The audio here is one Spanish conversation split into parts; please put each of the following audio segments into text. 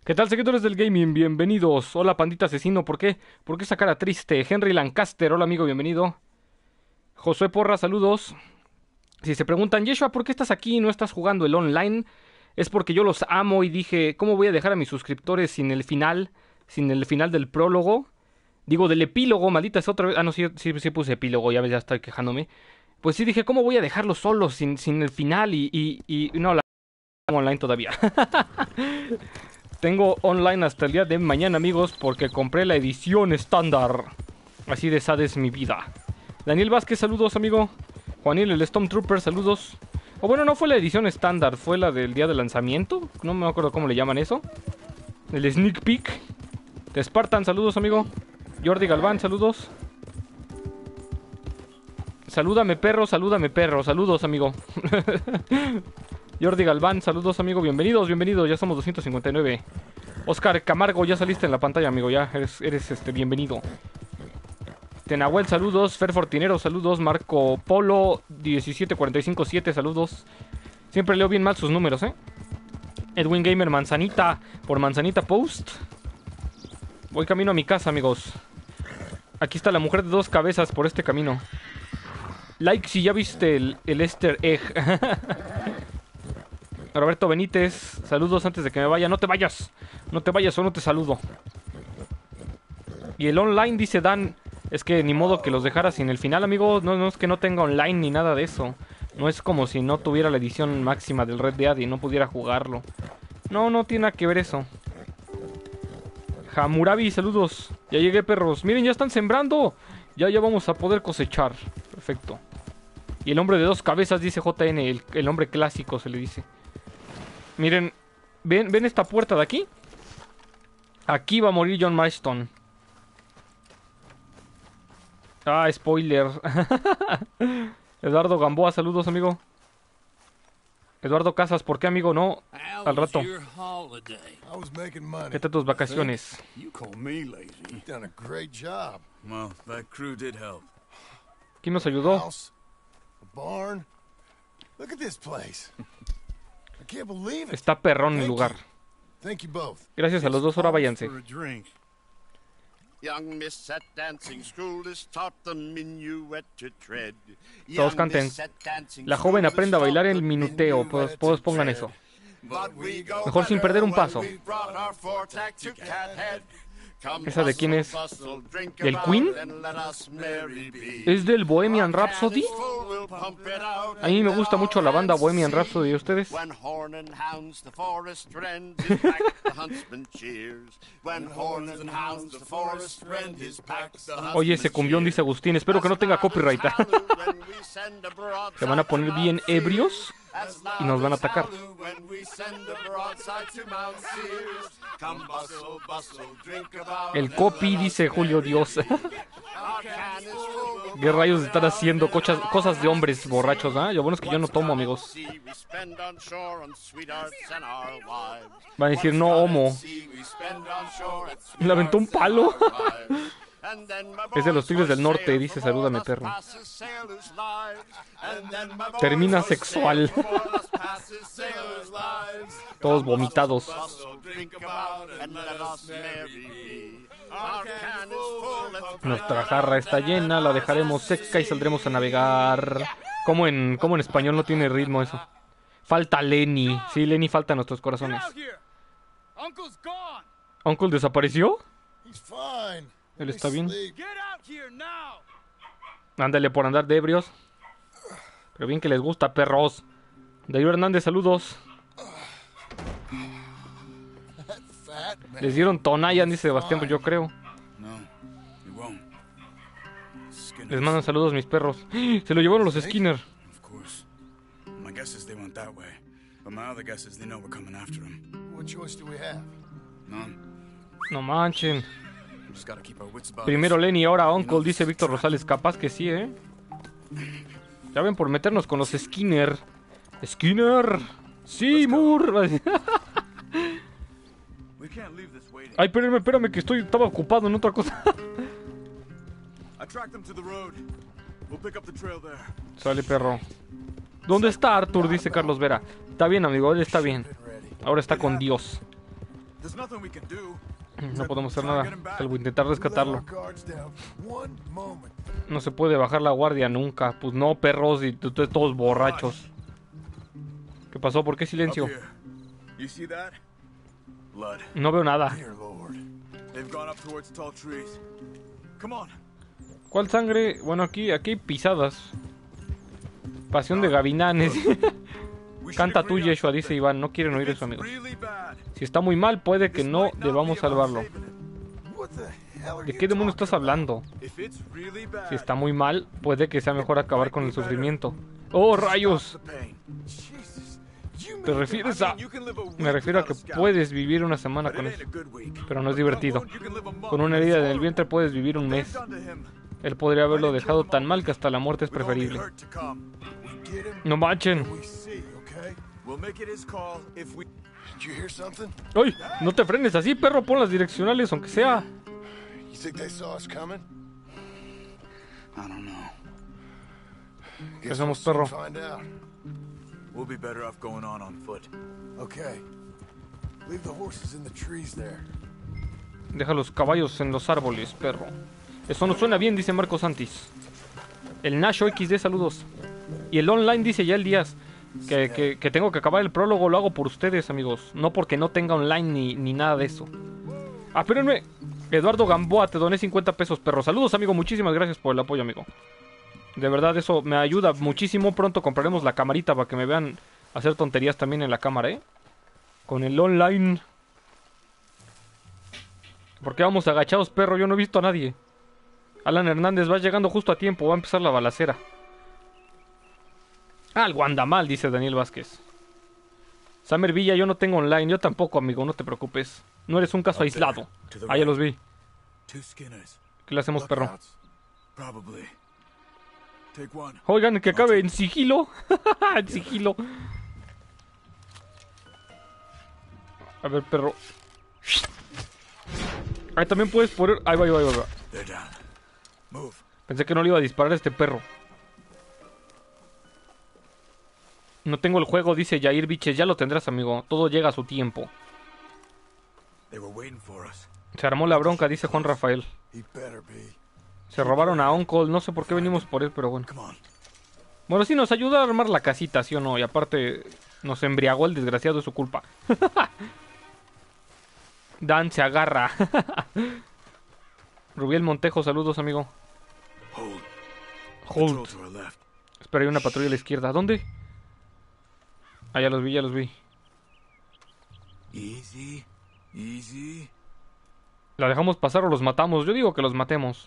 ¿Qué tal, seguidores del gaming? Bienvenidos. Hola, pandita asesino. ¿Por qué? ¿Por qué esa cara triste? Henry Lancaster. Hola, amigo, bienvenido. Josué Porra, saludos. Si se preguntan, Yeshua, ¿por qué estás aquí y no estás jugando el online? Es porque yo los amo y dije, ¿cómo voy a dejar a mis suscriptores sin el final? Sin el final del prólogo. Digo, del epílogo, maldita es otra vez. Ah, no, sí puse epílogo, ya estoy quejándome. Pues sí, dije, ¿cómo voy a dejarlos solos sin el final? Y no, la online todavía. Tengo online hasta el día de mañana, amigos, porque compré la edición estándar. Así de sad es mi vida. Daniel Vázquez, saludos, amigo. Juanil, el Stormtrooper, saludos. O bueno, no fue la edición estándar, fue la del día de lanzamiento. No me acuerdo cómo le llaman eso. El Sneak Peek. De Spartan, saludos, amigo. Jordi Galván, saludos. Salúdame, perro, saludos, amigo. Jordi Galván, saludos, amigo, bienvenidos, ya somos 259. Oscar Camargo, ya saliste en la pantalla, amigo, ya eres bienvenido. Tenahuel, saludos. Fer Fortinero, saludos. Marco Polo 17457, saludos. Siempre leo bien mal sus números, Edwin Gamer Manzanita, por Manzanita Post. Voy camino a mi casa, amigos. Aquí está la mujer de dos cabezas por este camino. Like si ya viste el Easter egg. Roberto Benítez, saludos antes de que me vaya. No te vayas o no te saludo. Y el online, dice Dan, es que ni modo que los dejara sin el final, amigos. No es que no tenga online ni nada de eso. No es como si no tuviera la edición máxima del Red Dead y no pudiera jugarlo. No tiene nada que ver eso. Hamurabi, saludos. Ya llegué, perros. Miren, ya están sembrando. Ya vamos a poder cosechar. Perfecto. Y el hombre de dos cabezas, dice JN, el hombre clásico se le dice. Miren, ¿ven esta puerta de aquí? Aquí va a morir John Marston. Ah, spoiler. Eduardo Gamboa, saludos, amigo. Eduardo Casas, ¿por qué, amigo? No, al rato. ¿Qué tal tus vacaciones? ¿Quién nos ayudó? Está perrón el lugar. Gracias a los dos, ahora váyanse. Todos canten. La joven aprende a bailar el minuteo. Todos pongan eso. Mejor sin perder un paso. ¿Esa de quién es? ¿Del Queen? ¿Es del Bohemian Rhapsody? A mí me gusta mucho la banda Bohemian Rhapsody. ¿Y ustedes? Oye, ese cumbión, dice Agustín. Espero que no tenga copyright. Se van a poner bien ebrios y nos van a atacar. El copy, dice Julio Dios. ¿Qué rayos están haciendo? Cosas de hombres borrachos, ¿ah? Lo bueno es que yo no tomo, amigos. Van a decir no homo. Le aventó un palo. Es de los Tigres del Norte, dice salúdame, perro. Termina sexual. Todos vomitados. Nuestra jarra está llena, la dejaremos seca y saldremos a navegar. ¿Cómo en español no tiene ritmo eso? Falta Lenny. Sí, Lenny falta en nuestros corazones. ¿Uncle desapareció? Él está bien. Ándale por andar de ebrios. Pero bien que les gusta, perros. Darío Hernández, saludos. Les dieron Tonayan, dice Sebastián, pues yo creo. Les mandan saludos mis perros. Se lo llevaron los Skinner. No manchen. Primero Lenny, ahora Uncle, dice Víctor Rosales. Capaz que sí, Ya ven por meternos con los Skinner. Skinner. Sí, Moore. Ay, espérame, que estaba ocupado en otra cosa. Sale, perro. ¿Dónde está Arthur? Dice Carlos Vera. Está bien, amigo, él está bien. Ahora está con Dios. There's nothing we can do. No podemos hacer nada, salvo intentar We let our rescatarlo. guards down one moment. No se puede bajar la guardia nunca. Pues no, perros, y ustedes todos borrachos. ¿Qué pasó? ¿Por qué Up silencio? here. You see that? Blood. No veo nada. Dear Lord. They've gone up towards tall trees. Come on. ¿Cuál sangre? Bueno, aquí hay pisadas. Pasión de gavilanes. We should Canta agree tú, on Yeshua, dice something. Iván. No quieren oír If eso, it's amigos. really bad, Si está muy mal, puede que this no might not debamos be about salvarlo. saving it. What the hell are ¿De you qué demonios talking estás hablando? If it's really bad, Si está muy mal, puede que sea mejor acabar con el sufrimiento. ¡Oh, rayos! stop the pain. Jesus. You ¿Te made refieres I a...? mean, you can live a week Me refiero a que without a scalp, puedes vivir una semana but con it eso. ain't a good week. Pero no es With a divertido. wound, you can live a month. Con una herida en el vientre puedes vivir un They've mes. done to him. Él podría haberlo dejado tan mal que hasta la muerte es With only preferible. hurt to come. We get him. No manchen. We see, okay? We'll make it his call if we... Did you hear something? ¡Ay! No te frenes así, perro. Pon las direccionales, aunque sea. You think they saw us coming? I don't know. ¿Qué Guess hacemos, we'll perro? soon find out. We'll be better off going on foot. Okay. Leave the horses in the trees there. Deja los caballos en los árboles, perro. Eso no suena bien, dice Marco Santis. El Nasho XD, saludos. Y el online dice ya el Díaz. Que tengo que acabar el prólogo, lo hago por ustedes, amigos. No porque no tenga online ni nada de eso. Ah, espérenme. Eduardo Gamboa, te doné 50 pesos, perro. Saludos, amigo. Muchísimas gracias por el apoyo, amigo. De verdad, eso me ayuda muchísimo. Pronto compraremos la camarita para que me vean hacer tonterías también en la cámara, ¿eh? Con el online. ¿Por qué vamos agachados, perro? Yo no he visto a nadie. Alan Hernández, vas llegando justo a tiempo. Va a empezar la balacera. Ah, el Guandamal, dice Daniel Vázquez. Samer Villa, yo no tengo online. Yo tampoco, amigo, no te preocupes. No eres un caso aislado. Ah, ya los vi. Two Skinners. ¿Qué le hacemos, perro? Lookouts. Probably. Take one. Oigan, que acabe en sigilo. En sigilo. A ver, perro. Ahí también puedes poner... Ahí va, ahí va, ahí va. They're down. Move. Pensé que no le iba a disparar a este perro. No tengo el juego, dice Jair Biches. Ya lo tendrás, amigo. Todo llega a su tiempo. They were waiting for us. Se armó la bronca, dice Juan Rafael. He better be. Se robaron a Uncle. No sé por qué venimos por él, pero bueno. Come on. Bueno, sí, nos ayuda a armar la casita, ¿sí o no? Y aparte, nos embriagó el desgraciado, es su culpa. Dan se agarra. Rubiel Montejo, saludos, amigo. Hold. Patrol Hold. to our left. Espera, hay una patrulla a la izquierda. ¿Dónde? Ah, ya los vi, ya los vi. Easy. Easy. ¿La dejamos pasar o los matamos? Yo digo que los matemos.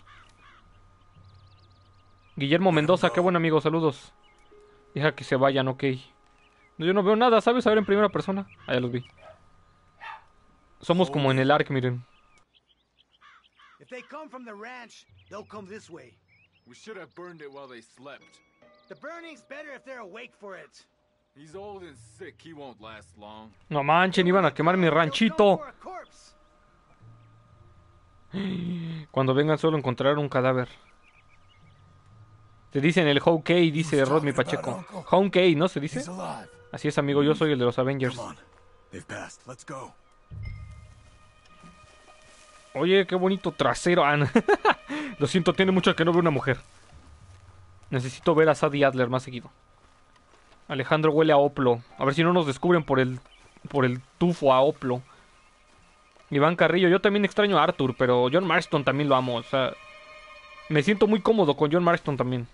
Guillermo Mendoza, qué buen amigo, saludos. Deja que se vayan, ok. No, yo no veo nada, ¿sabes? A ver en primera persona. Ah, ya los vi. Somos como en el Ark, miren. If they come from the ranch, they'll come this way. We should have burned it while they slept. The burning's better if they're awake for it. He's old and sick. He won't last long. No manchen, iban a quemar mi They'll go ranchito. for a corpse. Cuando vengan solo encontrarán un cadáver. Te dicen el Hawkeye, dice Rodney Pacheco. Hawkeye, ¿no se dice? He's alive. Así es, amigo, yo soy el de los Avengers. Come on. They've passed. Let's go. Oye, qué bonito trasero. Ah, no. Lo siento, tiene mucho que no veo una mujer. Necesito ver a Sadie Adler más seguido. Alejandro huele a oplo. A ver si no nos descubren por el tufo a oplo. Iván Carrillo, yo también extraño a Arthur, pero John Marston también lo amo. O sea, me siento muy cómodo con John Marston también.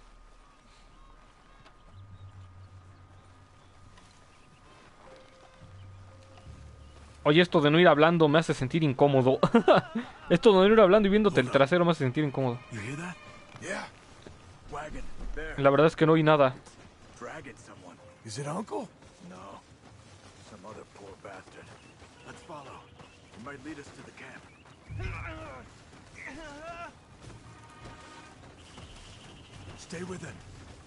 Oye, esto de no ir hablando me hace sentir incómodo. Esto de no ir hablando y viéndote el trasero me hace sentir incómodo. You hear that? Yeah. Wagon. There. La verdad es que no oí nada. Dragging someone. Is it Uncle? No. Some other poor bastard. Let's follow. It might lead us to the camp. Stay with him.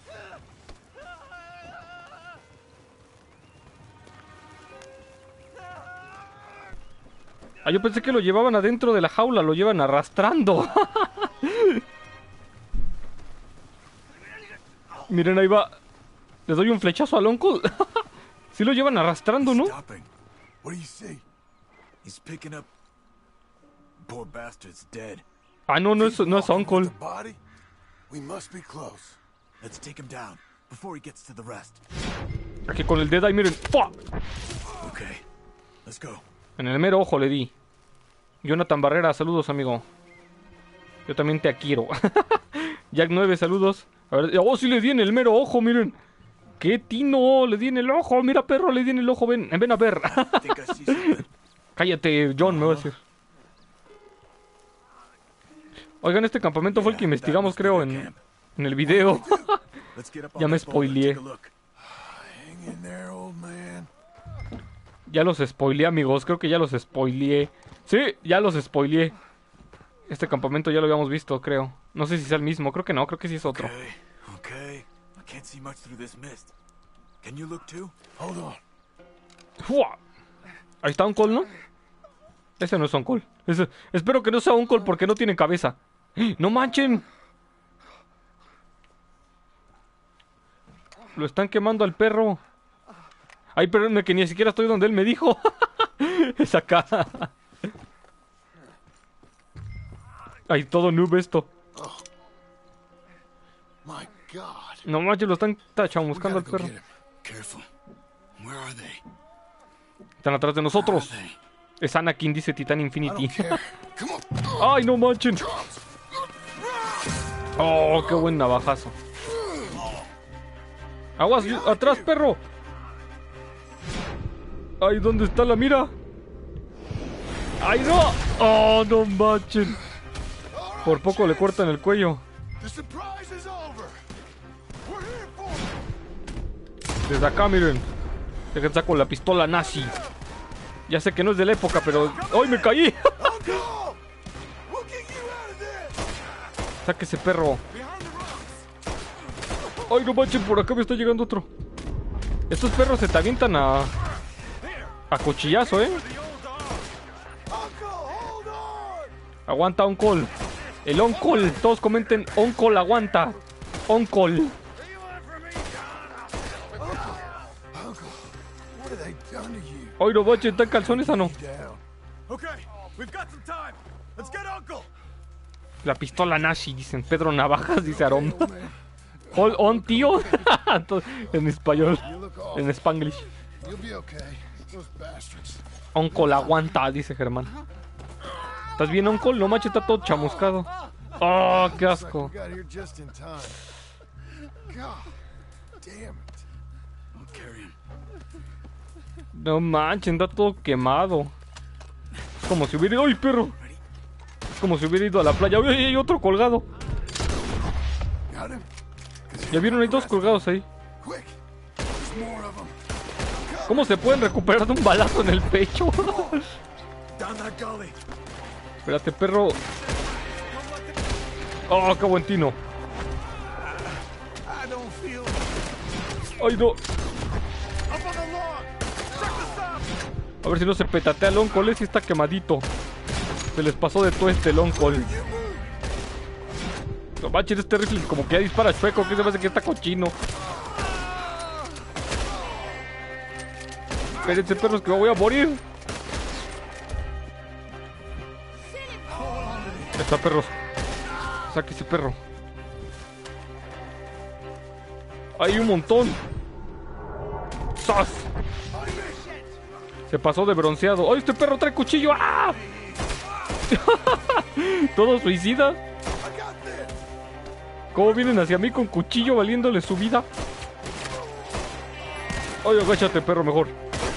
Ah, yo pensé que lo llevaban adentro de la jaula, lo llevan arrastrando. Miren, ahí va. Le doy un flechazo al uncle. Sí lo llevan arrastrando, ¿no? Stopping. What do you see? He's picking up. Poor bastard's dead. Ah, no, no es Uncle. The body? We must be close. Let's take him down before he gets to the rest. Aquí con el Dead Eye, miren. ¡Fua! Okay, let's go. En el mero ojo le di. Jonathan Barrera, saludos, amigo. Yo también te quiero. Jack 9, saludos. A ver, oh, sí le di en el mero ojo, miren. ¡Qué tino! Le di en el ojo. Mira, perro, le di en el ojo. Ven a ver. I think I see something. Cállate, John, me va a decir. Oigan, este campamento fue el que investigamos, creo, en el video. Let's get up Ya on me that boulder and take spoileé. a look. Hang in there, old man. Ya los spoileé, amigos. Creo que ya los spoileé. Sí, ya los spoileé. Este campamento ya lo habíamos visto, creo. No sé si sea el mismo. Creo que no. Creo que sí es otro. Okay. I can't see much through this mist. Can you look too? Hold on. ¡Fua! Ahí está Uncle, ¿no? Ese no es Uncle. Espero que no sea Uncle porque no tiene cabeza. ¡No manchen! Lo están quemando al perro. Ay, perdónme que ni siquiera estoy donde él me dijo. Es acá. Ay, todo noob esto. My God. No manches, lo están We chamuscando gotta al go perro. get him. Careful. Where are they? Están atrás de nosotros. Where are they? Es Anakin, dice Titan I Infinity. don't care. Come on. Ay, no manchen. Oh, qué buen navajazo. Aguas, atrás, perro. Ay, ¿dónde está la mira? Ay, no. Oh, no manchen. Por poco le cortan el cuello. The surprise is over. We're here for it. Desde acá, miren. Dejen saco la pistola nazi. Ya sé que no es de la época, pero... ¡Ay, me caí! Uncle! We'll get you out of there. Saque ese perro. Ay, no manchen, por acá me está llegando otro. Estos perros se te avientan a cuchillazo, Uncle, hold on. Aguanta, Uncle. El Uncle. Todos comenten, Uncle aguanta. Uncle. Uncle, what have they done to you? Ay, no manchen, ¿están calzones o no? Down. Okay, we've got some time. Let's get Uncle. La pistola nazi, dicen. Pedro Navajas, dice Arom. Old man, Hold on, tío. En español. you look off. En Spanglish. You'll be okay. Those bastards. Uncle aguanta, dice Germán. ¿Estás bien, Uncle? No manches, está todo chamuscado. Oh, qué Looks like asco. we got here just in time. God damn it. I'll carry him. No manches, está todo quemado. Es como si hubiera... ¡Ay, perro! Es como si hubiera ido a la playa. ¡Ay, hay otro colgado! Got him? Ya vieron, hay dos colgados ahí. Quick. There's more of them. ¿Cómo se pueden recuperar de un balazo en el pecho? Down that gully. Espérate, perro. ¡Oh, qué buen tino! I don't feel ¡Ay, no! up on the lawn. Check this out. A ver si no se petatea el Uncle. Ese está quemadito. Se les pasó de todo este Uncle. No manches, este rifle como que ya dispara chueco. Que se me hace que está cochino. Espérense, perros, que me voy a morir. Ahí está, perros. Saque ese perro. Hay un montón. ¡Sas! Se pasó de bronceado. ¡Ay, este perro trae cuchillo! ¡Ah! Todo suicida. ¿Cómo vienen hacia mí con cuchillo valiéndole su vida? Ay, agáchate, perro, mejor.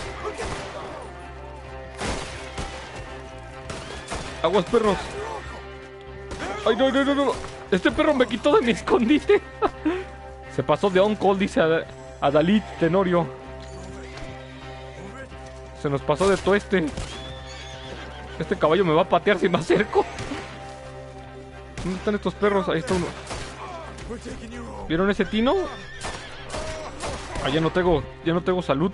Aguas, perros. Ay, no, no, no, no. Este perro me quitó de mi escondite. Se pasó de Uncle, dice a Dalit Tenorio. Se nos pasó de todo este. Este caballo me va a patear si me acerco. ¿Dónde están estos perros? Ahí está uno. ¿Vieron ese tino? Ah, ya no tengo salud.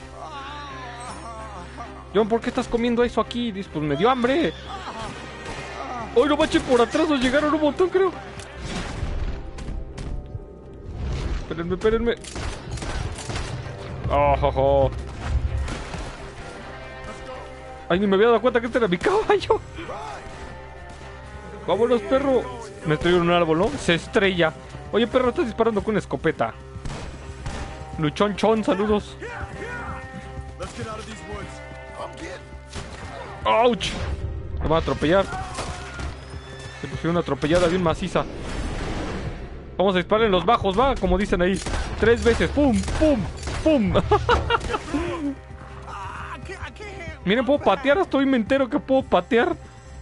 John, ¿por qué estás comiendo eso aquí? Dice, pues me dio hambre. ¡Ay, no manches! Por atrás nos llegaron un montón, creo. Espérenme, espérenme. Oh, oh, oh. Ay, ni me había dado cuenta que este era mi caballo. Vámonos, perro. Me estrelló en un árbol, ¿no? Se estrella. Oye, perro, estás disparando con una escopeta. Luchón Chon, saludos. Let's get out of these woods. I'm getting. ¡Auch! Me van a atropellar. Se pusieron una atropellada bien maciza. Vamos a disparar en los bajos, va, como dicen ahí. 3 veces. ¡Pum! ¡Pum! ¡Pum! Miren, puedo patear. Estoy me entero que puedo patear.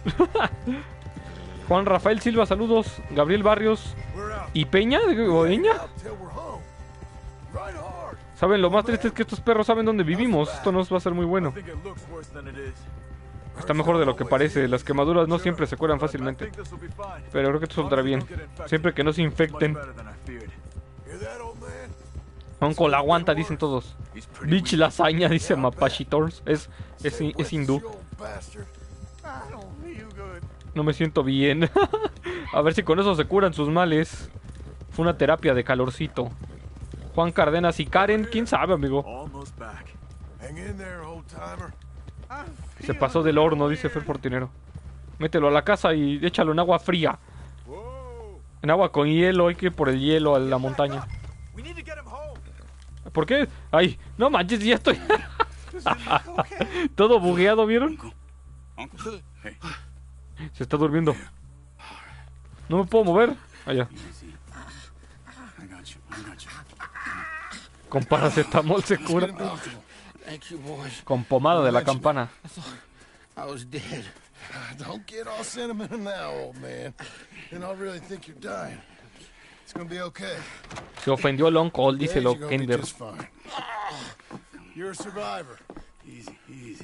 Juan Rafael Silva, saludos. Gabriel Barrios. ¿Y Peña? ¿O Eña? Till we're home. Right hard. Saben, lo más triste es que estos perros saben dónde vivimos. Esto nos va a ser muy bueno. I think it looks worse than it is. Está mejor de lo que parece. Las quemaduras no siempre se curan I fácilmente. think this will be fine. Pero creo que esto saldrá bien. Siempre que no se infecten. Much better than I feared. Hear that, old man? Uncle la aguanta, dicen todos. He's pretty Bitch lasaña, dice Mapachitors. Es hindú. You old bastard. I don't feel good. No me siento bien. A ver si con eso se curan sus males. Fue una terapia de calorcito. Juan Cárdenas y Karen, quién sabe, amigo. Almost back. Hang in there, old timer. Se pasó del horno, dice Fer Fortinero. Mételo a la casa y échalo en agua fría. Whoa. En agua con hielo, hay que ir por el hielo a la montaña. We need to get him home. ¿Por qué? Ay, no manches, ya estoy. Todo bugueado, ¿vieron? Uncle. Hey. Se está durmiendo. No me puedo mover. Allá. Easy. I got you. Con paracetamol se cura. Thank you, boys. Con pomada de la campana. I was dead. Don't get all sentimental now, old man. Then I'll really think you're dying. It's gonna be okay. Se ofendió el uncle, dice lo You're gonna be Kender. just fine. You're a survivor. Easy.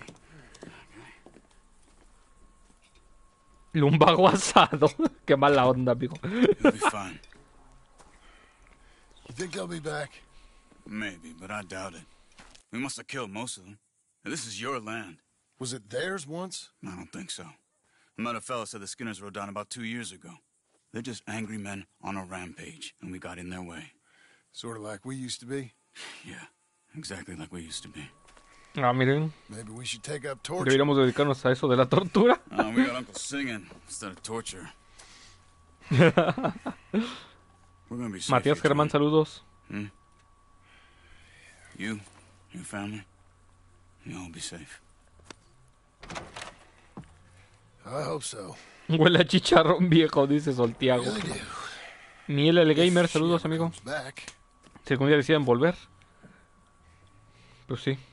Lumbago asado. Qué mala onda, amigo. You'll be fine. You think they'll be back? Maybe, but I doubt it. We must have killed most of them. And this is your land. Was it theirs once? I don't think so. I met a fella said the Skinners rode down about 2 years ago. They're just angry men on a rampage, and we got in their way. Sort of like we used to be. Yeah, exactly like we used to be. Ah, miren. Maybe we should take up torture. Deberíamos dedicarnos a eso de la tortura. We got Uncle singing instead of torture. We're gonna be safe. Matías here, Germán, Tony. saludos. You, your family, you'll all be safe. I hope so. Huele a chicharrón viejo, dice Soltiago. Really do. Miel el Gamer, saludos, amigo. Comes back. Si algún día deciden volver. Pues sí.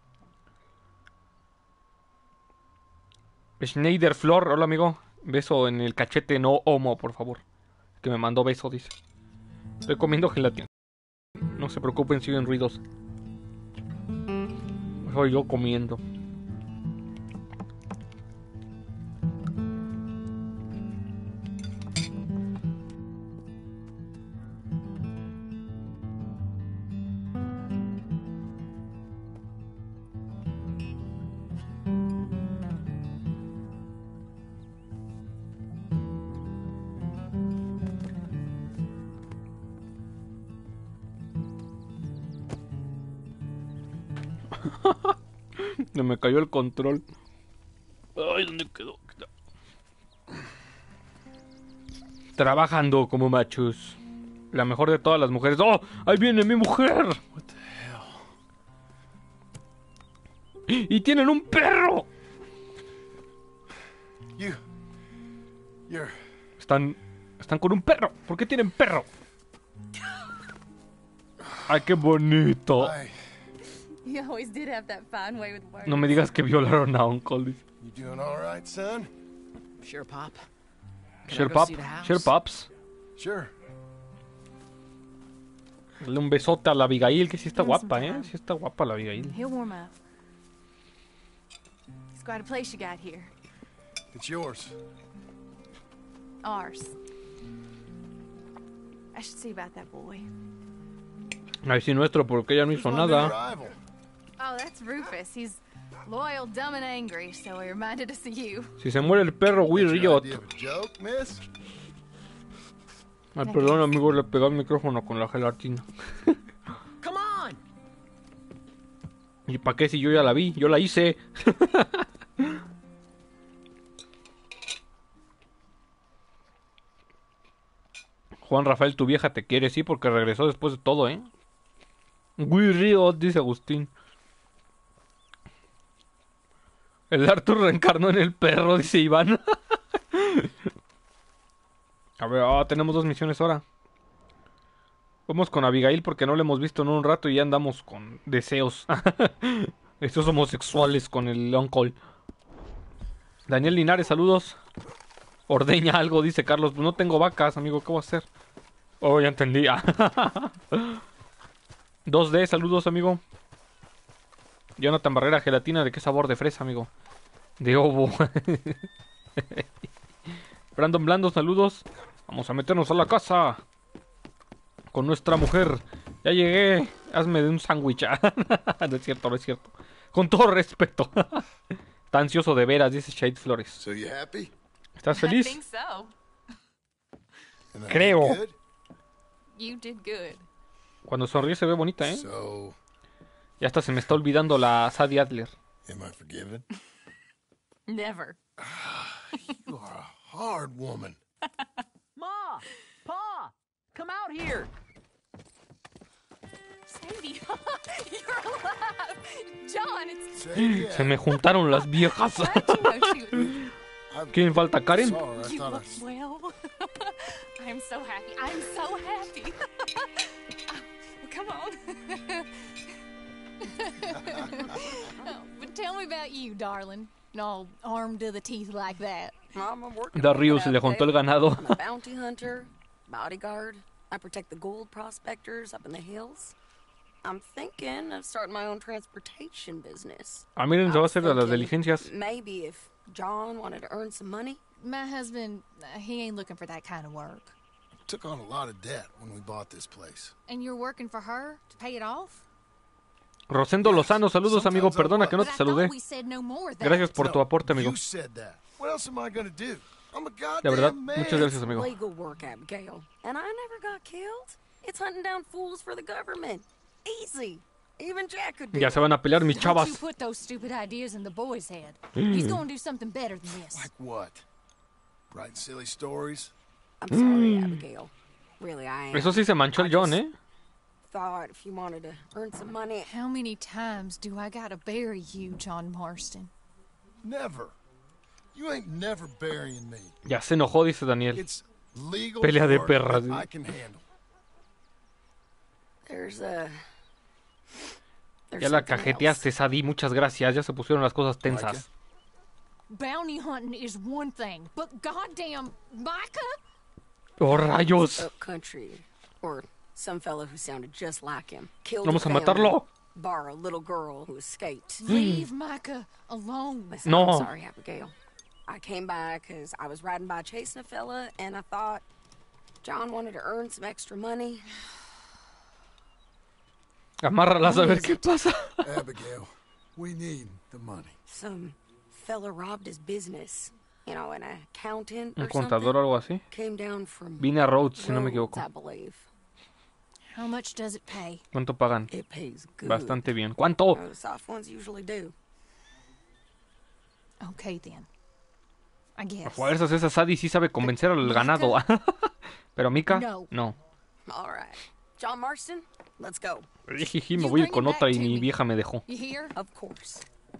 Schneider Flor, hola, amigo. Beso en el cachete no homo, por favor. Que me mandó beso, dice. Estoy comiendo gelatina. No se preocupen si oyen ruidos. Soy yo comiendo. Se me cayó el control. Ay, ¿dónde quedó? Trabajando como machos. La mejor de todas las mujeres. ¡Oh! ¡Ahí viene mi mujer! What the hell? ¡Y tienen un perro! You're... Están con un perro. ¿Por qué tienen perro? ¡Ay, qué bonito! You always did have that fine way with words. No me digas que violaron a Uncle. You doing all right, son? Sure, Pop. Sure, go pop. see the house? Sure, pops. Sure. Dale un besote a la Abigail, que sí está Give him some guapa, time. Sí está guapa la Abigail. He'll warm up. It's quite a place you got here. It's yours. Ours. I should see about that boy. Ay, sí, nuestro, porque ella no hizo Who's my new nada. rival? Oh, that's Rufus. He's loyal, dumb, and angry, so he reminded us of you. Si se muere el perro, Will That's your Riot. idea of a joke, miss? Ay, perdón, amigo, le pegó el micrófono con la gelatina. Come on! ¿Y para qué si yo ya la vi? Yo la hice. Juan Rafael, tu vieja te quiere, sí, porque regresó después de todo, ¿eh? Muy río, dice Agustín. El Arthur reencarnó en el perro, dice Iván. A ver, tenemos 2 misiones ahora. Vamos con Abigail porque no la hemos visto en un rato y ya andamos con deseos. Estos homosexuales con el uncle. Daniel Linares, saludos. Ordeña algo, dice Carlos. Pues no tengo vacas, amigo, ¿qué voy a hacer? Oh, ya entendí. 2D, saludos, amigo. Jonathan Barrera, gelatina, ¿de qué sabor? De fresa, amigo. De ovo. Brandon Blando, saludos. Vamos a meternos a la casa con nuestra mujer. Ya llegué. Hazme de un sándwich. No es cierto, no es cierto. Con todo respeto. Está ansioso de veras, dice Shade Flores. So you happy? ¿Estás I feliz? think so. And I Creo. did good? You did good. Cuando sonríe se ve bonita, ¿eh? So, Ya hasta se me está olvidando la Sadie Adler. am I forgiven? Never. You are a hard woman. Ma! Pa! Come out here! Sadie, you're alive. John, it's Say Se me juntaron las viejas. glad you know she was. ¿Quién falta? ¿Karen? Sorry, I You thought look I... well. I'm so happy. I'm so happy. Well, come on. Oh, but tell me about you, darling. All armed to the teeth like that. I'm a working Da woman Río se le out juntó el there. ganado. I'm a bounty hunter, bodyguard. I protect the gold prospectors up in the hills. I'm thinking of starting my own transportation business. Ah, miren, se va a hacer a las diligencias. Maybe if John wanted to earn some money. My husband, he ain't looking for that kind of work. Took on a lot of debt when we bought this place. And you're working for her to pay it off? Rosendo Lozano, saludos, amigo. Perdona que no But te I thought saludé. we said no more of that. Gracias por tu No, aporte, amigo. You said that. What else am I gonna do? I'm a De verdad, goddamn man. muchas gracias, amigo. Legal work, Abigail. And I never got killed. It's hunting down fools for the government. Easy. Even Jack could do Ya it. se van a pelear mis Don't you chavas. put those stupid ideas in the boy's head. He's gonna do something better than this. Like what? Writing silly stories? I'm sorry, Abigail. Really, I am. Eso sí se manchó el John, ¿eh? Thought if you wanted to earn some money. How many times do I gotta bury you, John Marston? Never. You ain't never burying me. Ya se enojó, dice Daniel. It's legal Pelea de work perras. that I can handle. There's a. Ya la cajeteaste, Sadie. Muchas gracias. Ya se pusieron las cosas tensas. Bounty hunting is one thing, but goddamn, Micah? ¡Oh, rayos! Up country, or some fellow who sounded just like him. Killed Vamos a family, matarlo. bar a little girl who escaped. Leave Micah alone. Listen, No. I'm sorry, Abigail. I came by because I was riding by chasing a fella, and I thought John wanted to earn some extra money. Amárralas a ver qué pasa. Abigail, we need the money. Some fella robbed his business. You know, an accountant Un or contador o algo así. Came down from Vine a Rhodes, si no me Rhodes, equivoco. I believe. How much does it pay? ¿Cuánto pagan? It pays good. Bastante bien. ¿Cuánto? The soft ones usually do. Okay then. I A guess. fuerzas, esa Sadie sí sabe convencer al ganado. Pero Mika, No. no. All right. John Marston, let's go. Jiji, me voy a ir con otra y mi vieja me dejó. You hear? Of course.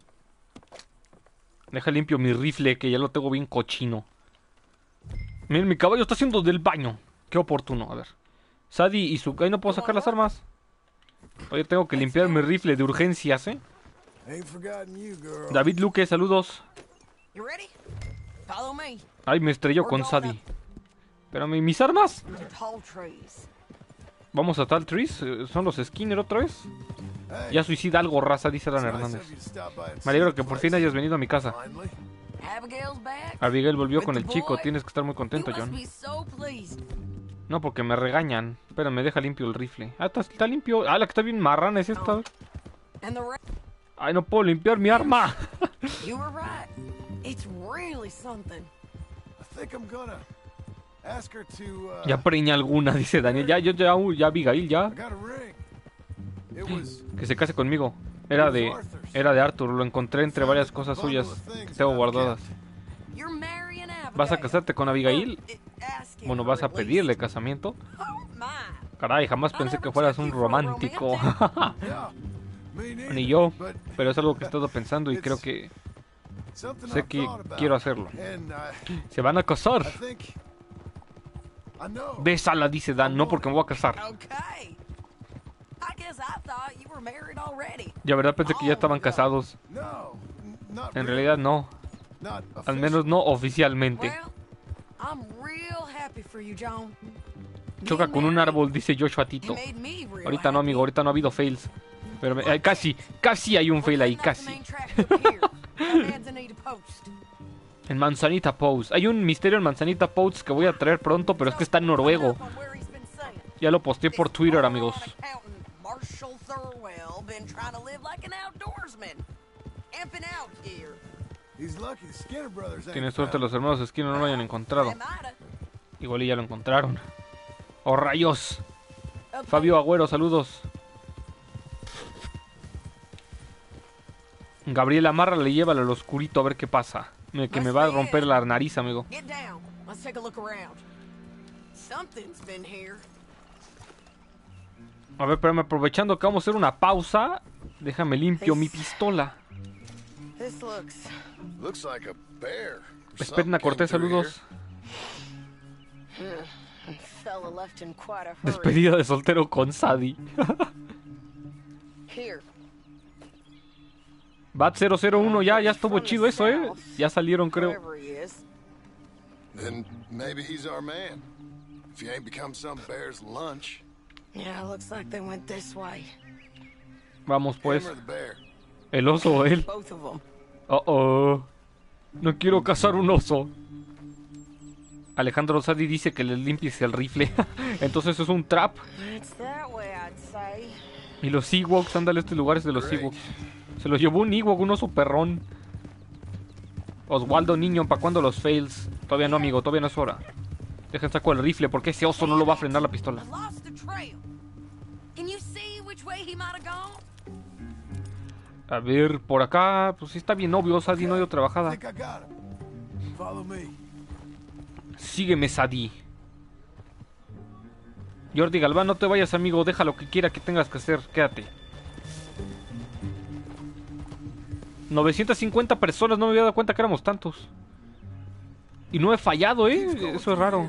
Deja limpio mi rifle, que ya lo tengo bien cochino. Miren, mi caballo está haciendo del baño. Qué oportuno, a ver. Sadie y su... Ay, no puedo sacar las armas. Oye, tengo que limpiar mi rifle de urgencias, ¿eh? Ain't forgotten you, girl. David Luque, saludos. You ready? Follow me. Ay, me estrelló con Sadie. Pero mis armas. Tall trees. Vamos a Tall Trees. ¿Son los Skinner otra vez? Hey, Ya suicida algo, raza, dice Alan nice of Hernández. you to stop by and Me see alegro the que por place. fin hayas venido a mi casa. Finally. Abigail's back. Abigail volvió With con the el chico. boy. Tienes que estar muy You contento, must John. be so pleased. No, porque me regañan. Pero me deja limpio el rifle. Ah, está limpio. Ah, la que está bien marrana es esta. And the rest. Ay, no puedo limpiar mi arma. You were right. It's really something. I think I'm gonna ask her to. Ya preña alguna, dice Daniel. Ya Abigail, ya. I got a ring. It was. Que se case conmigo. Era de Arthur. Lo encontré entre varias cosas suyas que tengo guardadas. You're marrying Abigail. ¿Vas a casarte con Abigail? asking Bueno, her ¿vas a at least. pedirle casamiento? Oh, my. Caray, jamás pensé que fueras un romántico. Yeah, me neither, Ni yo, but pero es algo que he estado pensando y creo que something sé I've que thought about. quiero hacerlo. And Se van a casar. I think I know. Bésala, dice Dan, no porque me voy a casar. Okay. I guess I thought you were married already. Ya verdad pensé que ya estaban casados. No, not En really. realidad no, Not al menos no oficialmente. Well, I'm real happy for you, John. Choca con un árbol, dice Joshua Tito. It made me real Ahorita no, happy. amigo, ahorita no ha habido fails. Pero casi hay un fail ahí, casi. En Manzanita Post. Hay un misterio en Manzanita Post que voy a traer pronto, pero es que está en noruego. Ya lo posteé por Twitter, amigos. Marshall Thurwell been trying to live like an outdoorsman. Amping out here. He's lucky the Skinner brothers ain't Tiene suerte found. los hermanos Skinner no lo hayan encontrado. They mighta. Igual y ya lo encontraron. ¡Oh, rayos! Fabio Agüero, saludos. Gabriela Marra le lleva al oscurito a ver qué pasa. Que me va a romper la nariz, amigo. Get down. Let's take a look around. Something's been here. A ver, pero aprovechando que vamos a hacer una pausa, déjame limpio mi pistola. This Looks like a bear. Esperna Cortés, saludos. fella left in quite a hurry. Despedida de soltero con Sadie. Here. Bat 001, ya estuvo chido eso, Ya salieron, creo. Wherever he is. Then maybe he's our man. If he ain't become some bear's lunch. Yeah, looks like they went this way. Vamos, pues. Him or the bear. El oso o él. Both of them. No quiero cazar un oso. Alejandro Sadie dice que les limpies el rifle. Entonces es un trap. It's that way, I'd say. Y los Ewoks, ándale, este lugar es de los Ewoks. Se los llevó un Ewok, un oso perrón. Oswaldo Niño, ¿para cuándo los fails? Todavía no, amigo, todavía no es hora. Dejen saco el rifle porque ese oso no lo va a frenar la pistola. I lost the trail. Can you see which way he might have gone? A ver, por acá, pues sí está bien obvio, Sadie, no hay otra I bajada. think I got him. Follow me. Sígueme, Sadie. Jordi Galván, no te vayas, amigo, deja lo que quiera que tengas que hacer, quédate. 950 personas, no me había dado cuenta que éramos tantos. Y no he fallado, eso es raro.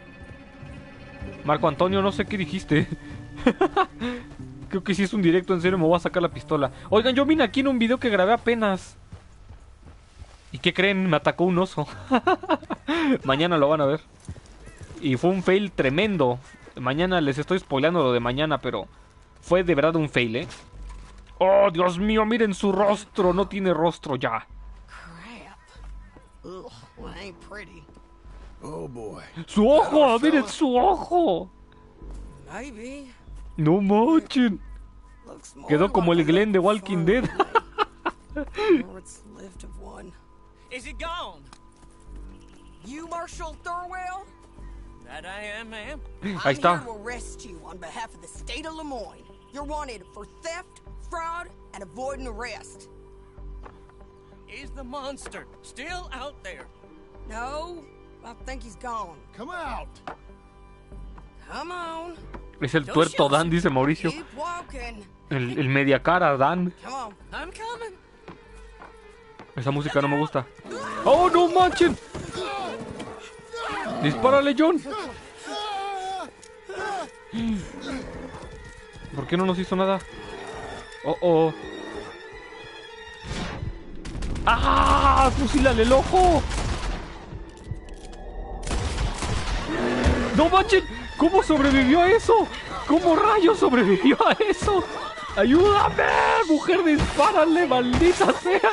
Marco Antonio, no sé qué dijiste. Creo que si es un directo, en serio me voy a sacar la pistola. Oigan, yo vine aquí en un video que grabé apenas. ¿Y qué creen? Me atacó un oso. Mañana lo van a ver. Y fue un fail tremendo. Mañana les estoy spoileando lo de mañana, pero fue de verdad un fail, Oh, Dios mío, miren su rostro. No tiene rostro ya. Crap. Ugh, well, ain't pretty. Oh boy. ¡Su ojo! ¡Miren su ojo! Maybe. No manchen. Looks more Quedó como like el Glenn de Walking Dead. or what's left of one. Is it gone? You, Marshall Thurwell? That I am, ma'am. Ahí está. I'm here to arrest you on behalf of the state of Lemoyne. You're wanted for theft, fraud, and avoiding arrest. Is the monster still out there? No, I think he's gone. Come out. Come on. Es el tuerto Dan, dice Mauricio. Keep walking. El media cara Dan. Come on. I'm coming. Esa música no me gusta. ¡Oh, no manchen! ¡Dispárale, John! ¿Por qué no nos hizo nada? Oh. ¡Ah! ¡Fusílale el ojo! ¡No manchen! ¿Cómo sobrevivió a eso? ¿Cómo rayos sobrevivió a eso? ¡Ayúdame! ¡Mujer, dispárale, maldita sea!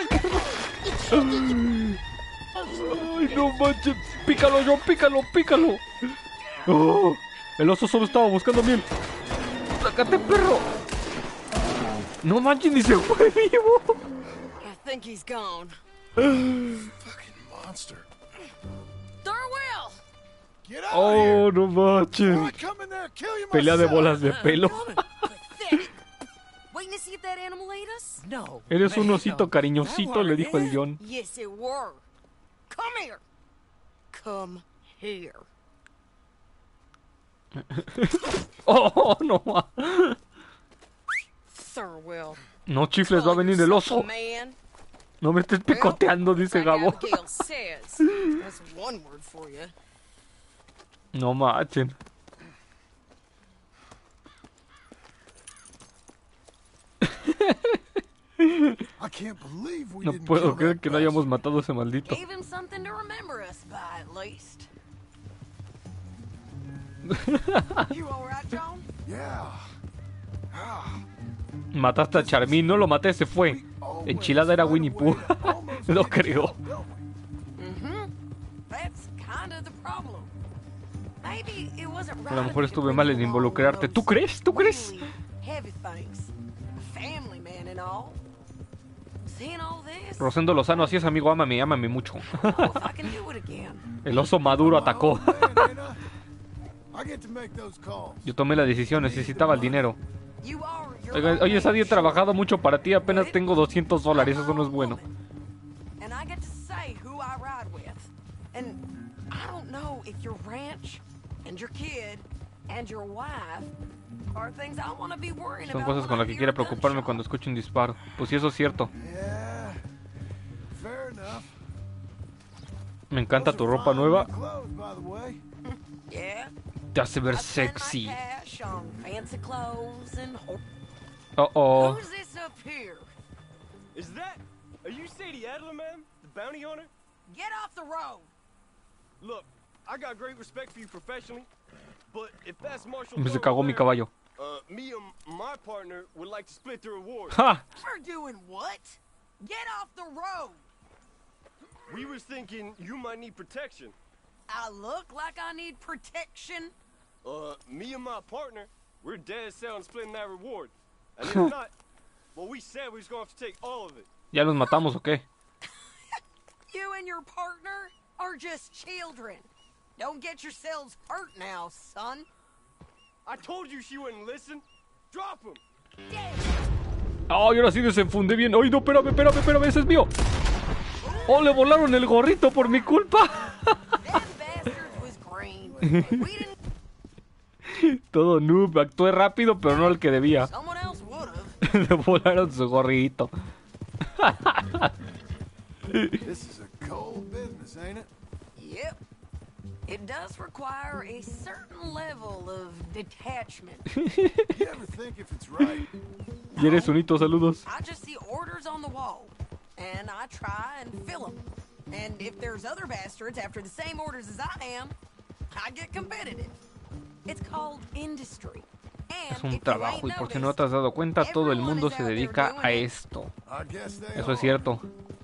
¡Ay, no manches! ¡Pícalo, John! ¡Pícalo! ¡Oh! El oso solo estaba buscando miel. ¡Sácate, perro! ¡No manches! ¡Ni se fue vivo! I think he's gone. Fucking monster. Thurwell! Get out of here. ¡Oh, no manches! Boy, come in there. Kill you Pelea de myself. bolas de pelo. Pathetic. Waiting to see if that animal ate us? No. Eres un man, osito no. cariñosito, le dijo el John. Yes, it were. Come here. Come here. Oh, no. Sir Will. No chifles, va a venir el oso. Man. No me estés picoteando, dice Like Gabo. Abigail says. That's one word for you. No machen. I can't believe we No didn't puedo kill creer that que no hayamos bastard. matado a ese maldito. Gave him something to remember us by, at least. You alright, John? Yeah. Mataste a Charmín, no lo maté, se fue. Enchilada era Winnie Pooh. No creo. That's kind of the problem. Maybe it wasn't A lo right mejor of you to estuve bring mal en along involucrarte. those ¿Tú crees? ¿Tú crees? really heavy things. A family man and all. Seeing all this, Rosendo Lozano, así es, amigo, ámame, ámame mucho. I don't know if I can do it again. El oso maduro atacó. I get to make those calls. Yo tomé la decisión, necesitaba el dinero. You are your Oiga, own oye, Sadie, he man. trabajado mucho para ti, apenas tengo $200, eso no es bueno. And I get to say who I ride with. And I don't know if your ranch and your kid and your wife are things I want to be worrying Son about. cosas con las que quiero preocuparme cuando escucho un disparo. Pues sí, eso es cierto. Yeah. Fair enough. Me encanta tu ropa nueva. Clothes, by the way. Yeah. Te hace ver I spend my sexy. cash on fancy clothes and Oh, oh. Who's this up here? Is that... Are you Sadie Adler, ma'am? The bounty hunter? Get off the road. Look, I got great respect for you professionally, but if that's Marshall Me se Thorne cagó mi Blair, caballo. me and my partner would like to split the reward. ¡Ja! We're doing what? Get off the road. We was thinking you might need protection. I look like I need protection. Me and my partner, we're dead set on splitting that reward. And if not, well, we said we was gonna have to take all of it. ¿Ya los matamos o qué? You and your partner are just children. Don't get yourselves hurt now, son. I told you she wouldn't listen. Drop him. ¡Oh, y ahora sí desenfundé bien! ¡Ay, no, espérame, espérame, espérame! ¡Ese es mío! ¡Oh, le volaron el gorrito por mi culpa! That bastard was green. We didn't. Todo noob, actué rápido, pero no el que debía. Someone else would have. Le volaron su gorrito. This is a cold business, ain't it? Yep. It does require a certain level of detachment. You ever think if it's right? Y eres unito, saludos. I just see orders on the wall, and I try and fill them. And if there's other bastards after the same orders as I am, I get competitive. It's called industry. Es And un if you trabajo y ain't por si no te has dado cuenta, todo el mundo se dedica a esto. I guess they Eso es are. cierto.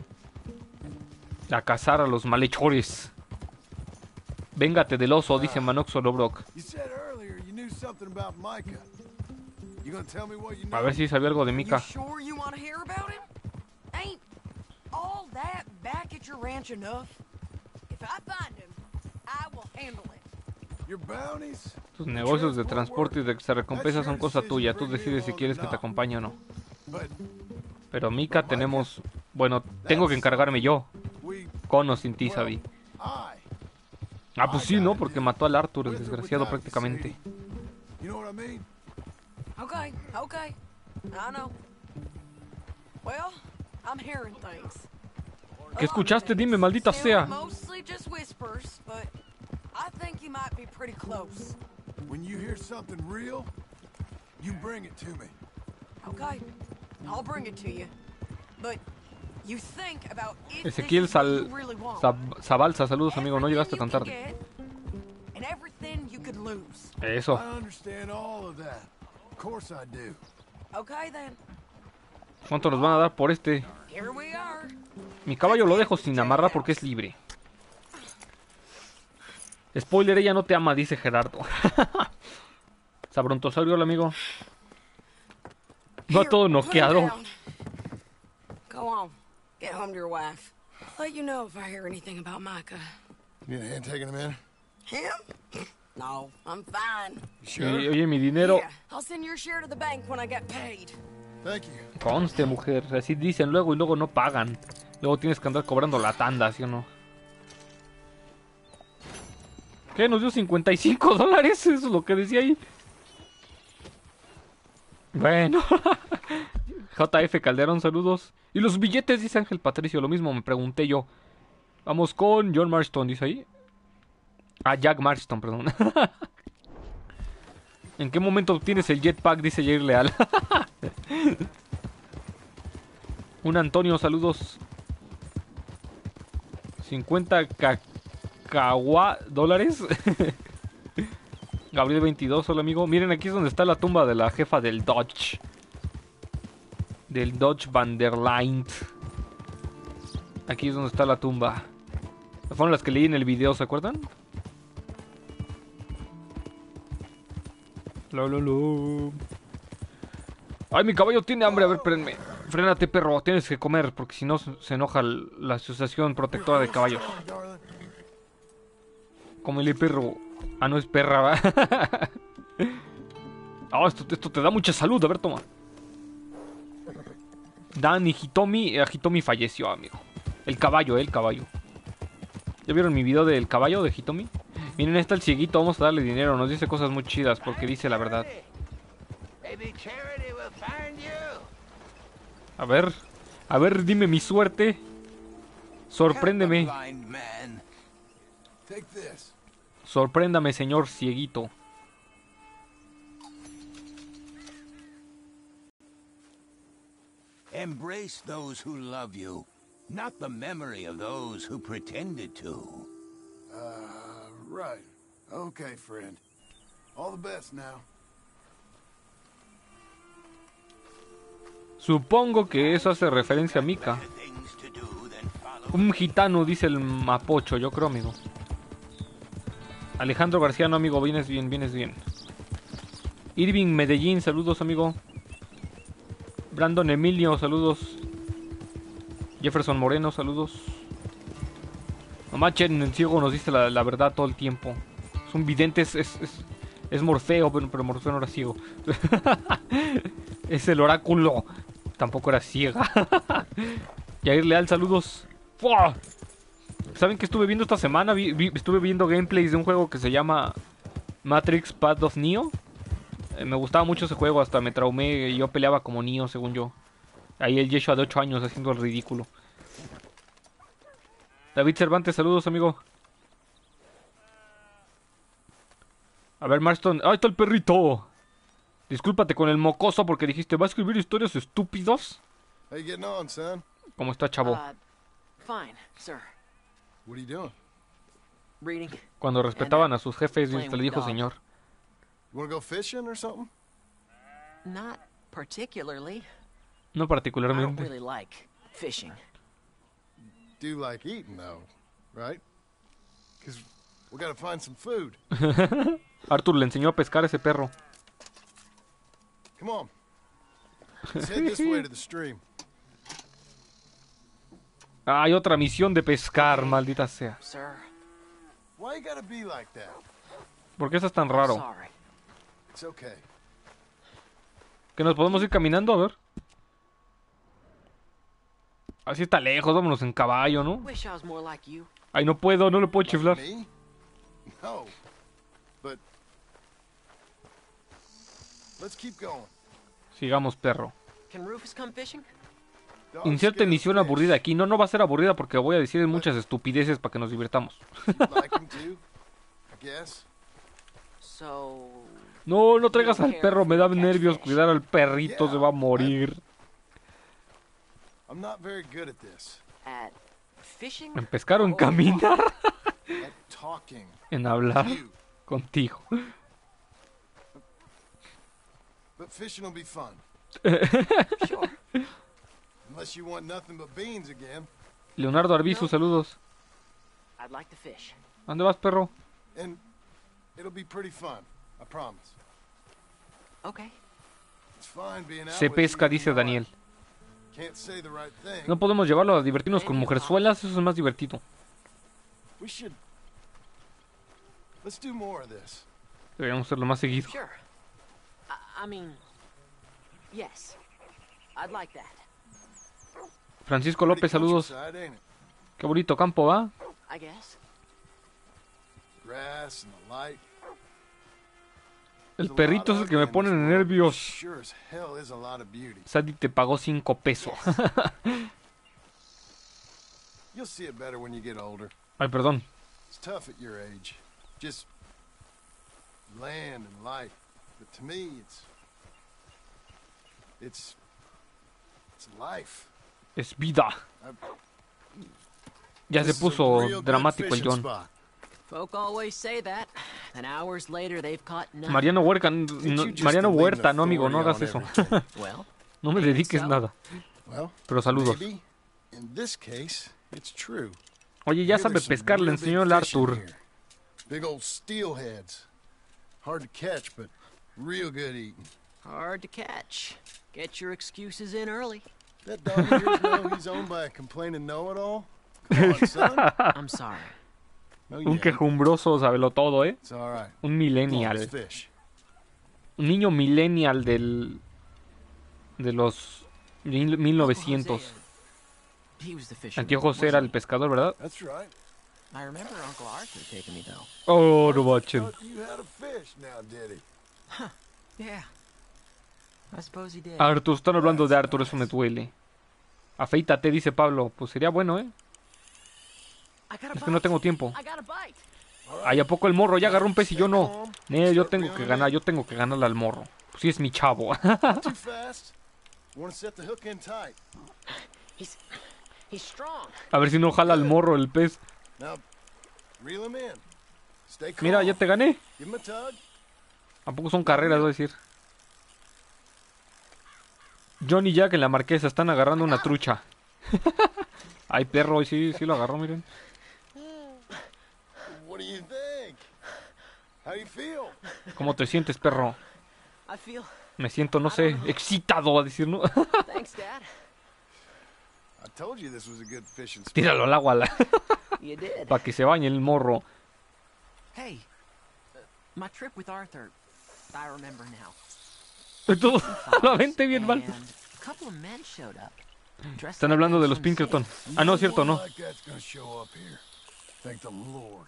A cazar a los malhechores. Véngate del oso, dice Manox Olobrock. You said earlier you knew something about Micah. You gonna tell me what you know? A ver si sabía algo de You Mika. sure you want to hear about him? Ain't all that back at your ranch enough? If I find him, I will handle it. Your bounties? Tus negocios de transporte y de recompensas son cosa tuya. Tú decides si quieres que te acompañe o no. But Pero Mika tenemos... Bueno, tengo que encargarme yo. we, Con o sin ti, Sadie. I, Ah, pues sí, ¿no? Porque mató al Arthur, el desgraciado, prácticamente. you know what I mean? Okay, okay. I know. Well, I'm hearing things. ¿Qué escuchaste? Dime, maldita sea. Mostly just whispers, but I think you might be pretty close. When you hear something real, you bring it to me. Okay, I'll bring it to you. But you think about if Ezequiel this is what you really want. Zabalza, saludos, amigo. No llegaste tan tarde. Everything you can get, and everything you could lose. Eso. I understand all of that. Of course I do. Okay then, ¿Cuánto nos van a dar por este? here we are. Mi caballo lo dejo sin amarrar porque es libre. Spoiler, ella no te ama, dice Gerardo. Sabrontosaurio, el amigo. Va Here, todo put him noqueado. down. Go on, get home to your wife. I'll let you know if I hear anything about Micah. You need a hand taking him in? Him? No, I'm fine. Sure. Oye, mi dinero. Yeah, I'll send your share to the bank when I get paid. Thank you. Conste, mujer. Así dicen luego y luego no pagan. Luego tienes que andar cobrando la tanda, ¿sí o no? ¿Qué? Nos dio $55. Eso es lo que decía ahí. Bueno. JF Calderón, saludos. Y los billetes, dice Ángel Patricio. Lo mismo me pregunté yo. Vamos con John Marston, dice ahí. Ah, Jack Marston, perdón. ¿En qué momento obtienes el jetpack? Dice Jair Leal. Un Antonio, saludos. 50 dólares. Gabriel 22, hola amigo. Miren, aquí es donde está la tumba de la jefa del Dodge. Del Dodge Van der Leyen. Aquí es donde está la tumba. Fueron las que leí en el video, ¿se acuerdan? Ay, mi caballo tiene hambre. A ver, espérenme. Frénate, perro. Tienes que comer porque si no se enoja la Asociación Protectora de Caballos. Cómele, perro. Ah, no es perra, ¿va? Oh, esto te da mucha salud. A ver, toma. Dan y Hitomi. Hitomi falleció, amigo. El caballo. ¿Ya vieron mi video del caballo de Hitomi? Miren, está el cieguito. Vamos a darle dinero. Nos dice cosas muy chidas porque dice la verdad. A ver, dime mi suerte. Sorpréndeme. Sorpréndame, señor cieguito. Embrace those who love you, not the memory of those who pretended to. Right. Okay, friend. All the best now. Supongo que eso hace referencia a Mika. Un gitano, dice el Mapocho, yo creo, amigo. Alejandro García, no, amigo, vienes bien. Irving Medellín, saludos, amigo. Brandon Emilio, saludos. Jefferson Moreno, saludos. Mamá Chen, el ciego nos dice la verdad todo el tiempo. Es un vidente, es Morfeo, pero Morfeo no era ciego. Es el oráculo. Tampoco era ciega. Yair Leal, saludos. ¡Fua! ¿Saben qué estuve viendo esta semana? Estuve viendo gameplays de un juego que se llama Matrix Path of Neo. Me gustaba mucho ese juego, hasta me traumé. Y yo peleaba como Neo, según yo. Ahí el Yeshua de 8 años haciendo el ridículo. David Cervantes, saludos, amigo. A ver, Marston. ¡Ahí está el perrito! Discúlpate con el mocoso porque dijiste, ¿va a escribir historias estúpidos? How you getting on, son? ¿Cómo está, chavo? Fine, sir. What are you doing? Reading. Cuando respetaban a sus jefes, le dijo señor. You wanna go fishing or something? Not particularly. No I don't particularmente. really like fishing. Do like eating, though, right? Because we gotta find some food. Arthur le enseñó a pescar a ese perro. Come on. Let's head this way to the stream. Hay otra misión de pescar, maldita sea. Sir. Why you gotta be like that? ¿Por qué estás tan raro? Sorry. It's okay. ¿Que nos podemos ir caminando? A ver. Así está lejos, vámonos en caballo, ¿no? Wish I was more like you. Ay, no puedo, no le puedo chiflar. Me? No. But let's keep going. Sigamos, perro. Can Rufus come fishing? Dogs Inserte scared of misión fish. aburrida aquí. No va a ser aburrida porque voy a decir muchas estupideces para que nos divirtamos. Like 'em too, I guess. So. No traigas al perro, me da nervios cuidar al perrito, se va a morir. I'm not very good at this. At fishing? En pescar o en caminar. At talking. En hablar You. contigo. But fishing will be fun. Sure. Unless you want nothing but beans again. Leonardo Arbizu, saludos. I'd like to fish. ¿Dónde vas, perro? And it'll be pretty fun. I promise. Okay. It's fine being out Se with pesca, you dice and all Daniel. that. Can't say the right thing. No podemos llevarlo a divertirnos con mujerzuelas, eso es más divertido. We should. Let's do more of this. Deberíamos hacerlo más seguido. Sure. I mean, yes. I'd like that. Francisco López, saludos. Countryside, ain't it? Qué bonito campo, ¿va? I guess. grass and the light. El perrito es el que me pone nervios. Sure as hell is a lot of beauty. Sadie te pagó 5 pesos. You'll see it better when you get older. Ay, perdón. It's tough at your age. Just land and life. But to me, it's life. Es vida. Ya se puso dramático el John. Folk always say that, and hours later they've caught nothing. Mariano Huerta, no amigo, no hagas eso. Well, No me dediques nada. Pero saludos. Maybe in this case, it's true. Oye, ya Here sabe there's some pescar, le real enseñó big el fish in Arthur. here. Big old steelheads. Hard to catch, but real good eating. hard to catch. Get your excuses in early. That dog of yours know he's owned by a complaining know-it-all? Come on, son. I'm sorry. No, you Un ain't. quejumbroso, sabelo todo, ¿eh? It's all right. Un Come on, millennial. let's fish. Un niño millennial de los 1900. He was the fisherman. Anteojos era el pescador, ¿verdad? That's right. I remember Uncle Arthur taking me though. Oh, no bachen. Thought you had a fish now, did he? Yeah. I suppose he did. Arthur, están hablando de Arthur, eso me duele. Afeítate, dice Pablo. Pues sería bueno, ¿eh? Es que no tengo tiempo. I got a bite. Ay, ¿a poco el morro ya agarró un pez y yo no? Yo tengo que ganarle al morro. Pues sí es mi chavo. Too fast. Want to set the hook in tight. He's strong. A ver si no jala al morro el pez. Now, reel him in. Stay calm. Mira, ya te gané. Give him a tug. ¿A poco son carreras, voy a decir? John y Jack en la marquesa están agarrando una trucha. Ay, perro, y sí lo agarró, miren. What do you think? How do you feel? ¿Cómo te sientes, perro? I feel. Me siento, no sé, excitado, a decir, ¿no? Thanks, Dad. I told you this was a good fishing spot. Tíralo al agua, You did. para que se bañe el morro. Hey, my trip with Arthur. I remember now. Todo, la mente bien mal. And a couple of men showed up. Dressed Están like hablando de men los from Pinkerton. sea. Ah, no, es cierto, One no. like that's gonna show up here. Thank the Lord.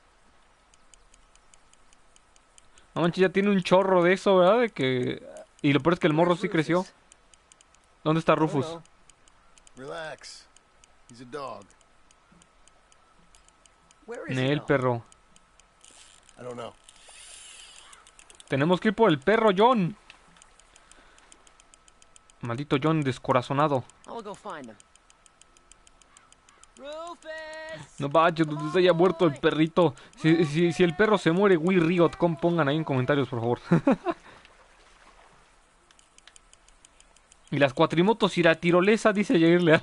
No manches, ya tiene un chorro de eso, ¿verdad? De que... Y lo peor es que el morro sí creció. ¿Dónde está Rufus? Oh, no. Relax. He's a dog. Where is Nel, he? perro. I don't know. Tenemos que ir por el perro, John. Maldito John descorazonado. I'll go find him. Rufus! No manches, donde se haya muerto el perrito. Si el perro se muere, We Riot, pongan ahí en comentarios, por favor. Y las cuatrimotos y la tirolesa, dice Jair Leal.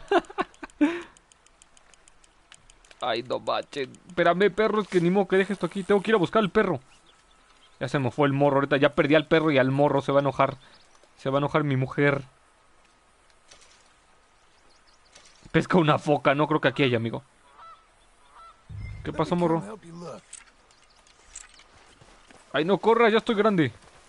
Ay, no manches. Espérame, perro, es que ni modo que deje esto aquí. Tengo que ir a buscar al perro. Ya se me fue el morro. Ahorita ya perdí al perro y al morro. Se va a enojar. Se va a enojar mi mujer. Pesca una foca. No creo que aquí haya, amigo. ¿Qué pasó, morro? Help you look. Ay, no corra, ya estoy grande.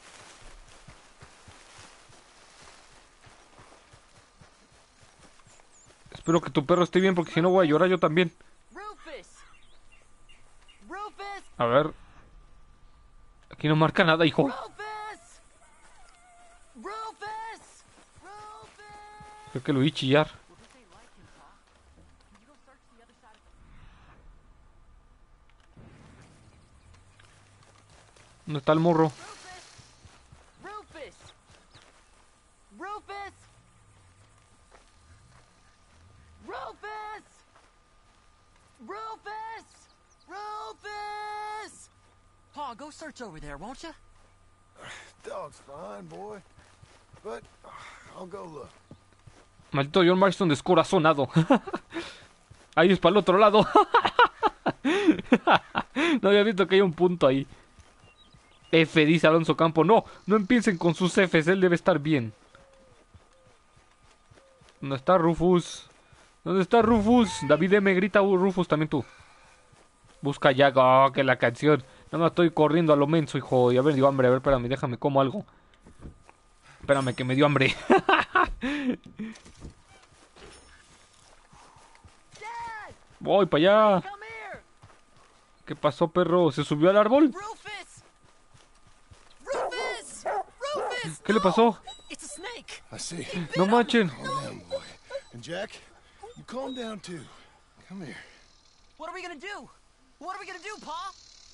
Espero que tu perro esté bien, porque si no voy a llorar yo también. Rufus! Rufus! A ver. Aquí no marca nada, hijo. Rufus! Rufus! Rufus! Creo que lo oí chillar. ¿Dónde está el morro? Rufus! Rufus! Rufus! Rufus! Rufus! Paul, go search over there, won't you? Dog's fine, boy. But I'll go look. Maldito John Marston descorazonado. Ahí es para el otro lado. No había visto que hay un punto ahí. F, dice Alonso Campo. No empiecen con sus Fs, él debe estar bien. ¿Dónde está Rufus? ¿Dónde está Rufus? David M. grita Rufus también tú. Busca ya, oh, que la canción. No me estoy corriendo a lo menso, hijo. Y a ver, dio hambre. A ver, espérame, déjame como algo. Espérame, que me dio hambre. Voy para allá. ¿Qué pasó, perro? ¿Se subió al árbol? Rufus! Rufus! Rufus! ¿Qué le pasó? It's a snake. I see. No manchen. Calm down, boy. And Jack, you calm down too. Come here. What are we gonna do? What are we gonna do, Pa?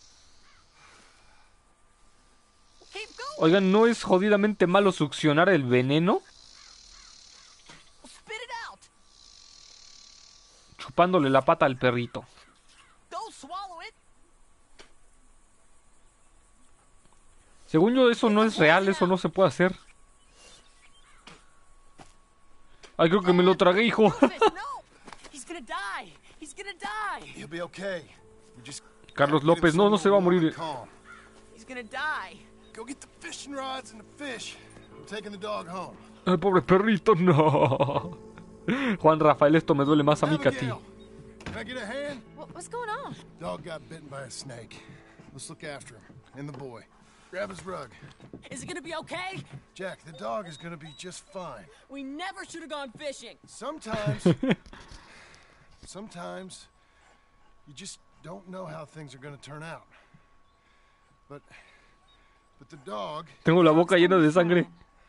Keep going. Oigan, ¿no es jodidamente malo succionar el veneno? Spit it out. Chupándole la pata al perrito. Don't swallow it. Según yo, eso no es real, eso no se puede hacer. Ay, creo que me lo tragué, hijo. Rufus, no. He's gonna die. He's gonna die. He'll be okay. We just Carlos López, no se va a morir. calm. He's gonna die. Go get the fishing rods and the fish. I'm taking the dog home. Ay, pobre perrito, no. Juan Rafael, esto me duele más a mí que a ti. Abigail, can I get a hand? What's going on? Dog got bitten by a snake. Let's look after him. And the boy. Grab his rug. Is it gonna be okay? Jack, the dog is gonna be just fine. We never should have gone fishing. Sometimes you just don't know how things are gonna turn out. But the dog, Tengo la boca llena de sangre.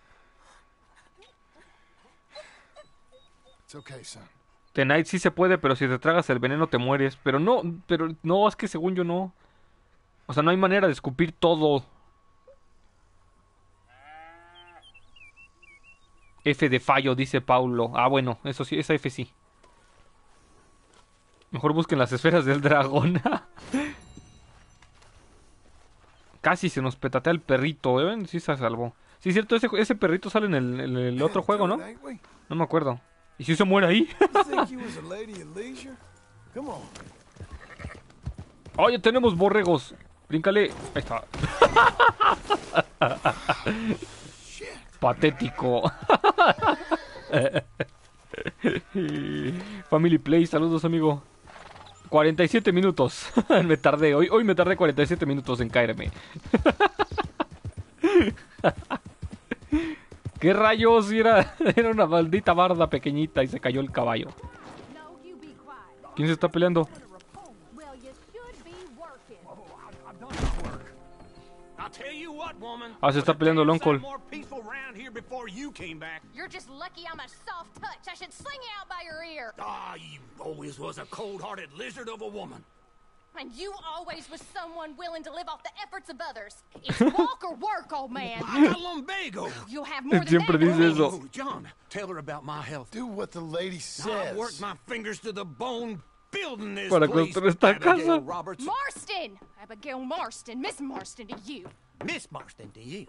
it's okay, son. Tonight sí se puede, pero si te tragas el veneno te mueres. Pero no, es que según yo no. O sea, no hay manera de escupir todo. F de fallo, dice Paulo. Ah, bueno, eso sí, esa F sí. Mejor busquen las esferas del dragón. Casi se nos petatea el perrito, ¿ven? Sí se salvó. Sí, es cierto, ese perrito sale en el otro juego, ¿no? No me acuerdo. ¿Y si se muere ahí? Oye, tenemos borregos. Bríncale. Ahí está. Patético. Family Play, saludos, amigo. 47 minutos. Me tardé. Hoy me tardé 47 minutos en caerme. ¿Qué rayos? Era una maldita barda pequeñita y se cayó el caballo. ¿Quién se está peleando? Ah, se está peleando el uncle. You're just lucky I'm a soft touch. I should sling you out by your ear. Ah, you always was a cold-hearted lizard of a woman. And you always was someone willing to live off the efforts of others. It's walk or work, old man. I got lumbago. You'll have more than Siempre that. dice eso. Oh, John, tell her about my health. Do what the lady I says. worked my fingers to the bone building this Para place. construir esta Abigail casa. Roberts. Marston! Abigail Marston. Miss Marston to you. Miss Marston, to you.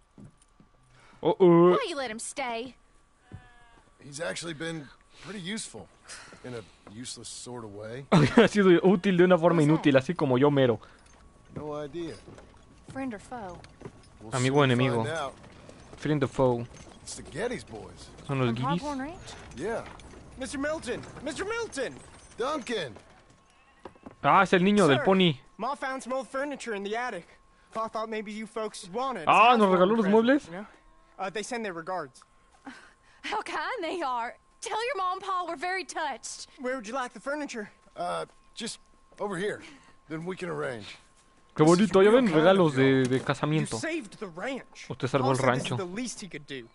Why you let him stay? He's actually been pretty useful. In a useless sort of way. Ha sido útil de una forma inútil, así como yo mero. No idea. Friend or foe? We'll Amigo o soon enemigo. find out. Friend of foe. It's the Geddes boys. Son los From guiris. Pronghorn Ranch? Yeah. Mr. Milton! Mr. Milton! Duncan! Ah, es el niño del Sir, pony. Ma found some old furniture in the attic. Pa thought maybe you folks wanted. Ah, ¿nos regaló los muebles? You know? They send their regards. How kind they are. Tell your mom and pa we're very touched. Where would you like the furniture? Just over here. Then we can arrange. Qué bonito, ya ven, regalos de You casamiento. saved the ranch. Usted salvó el Pa said this rancho. is the least he could do.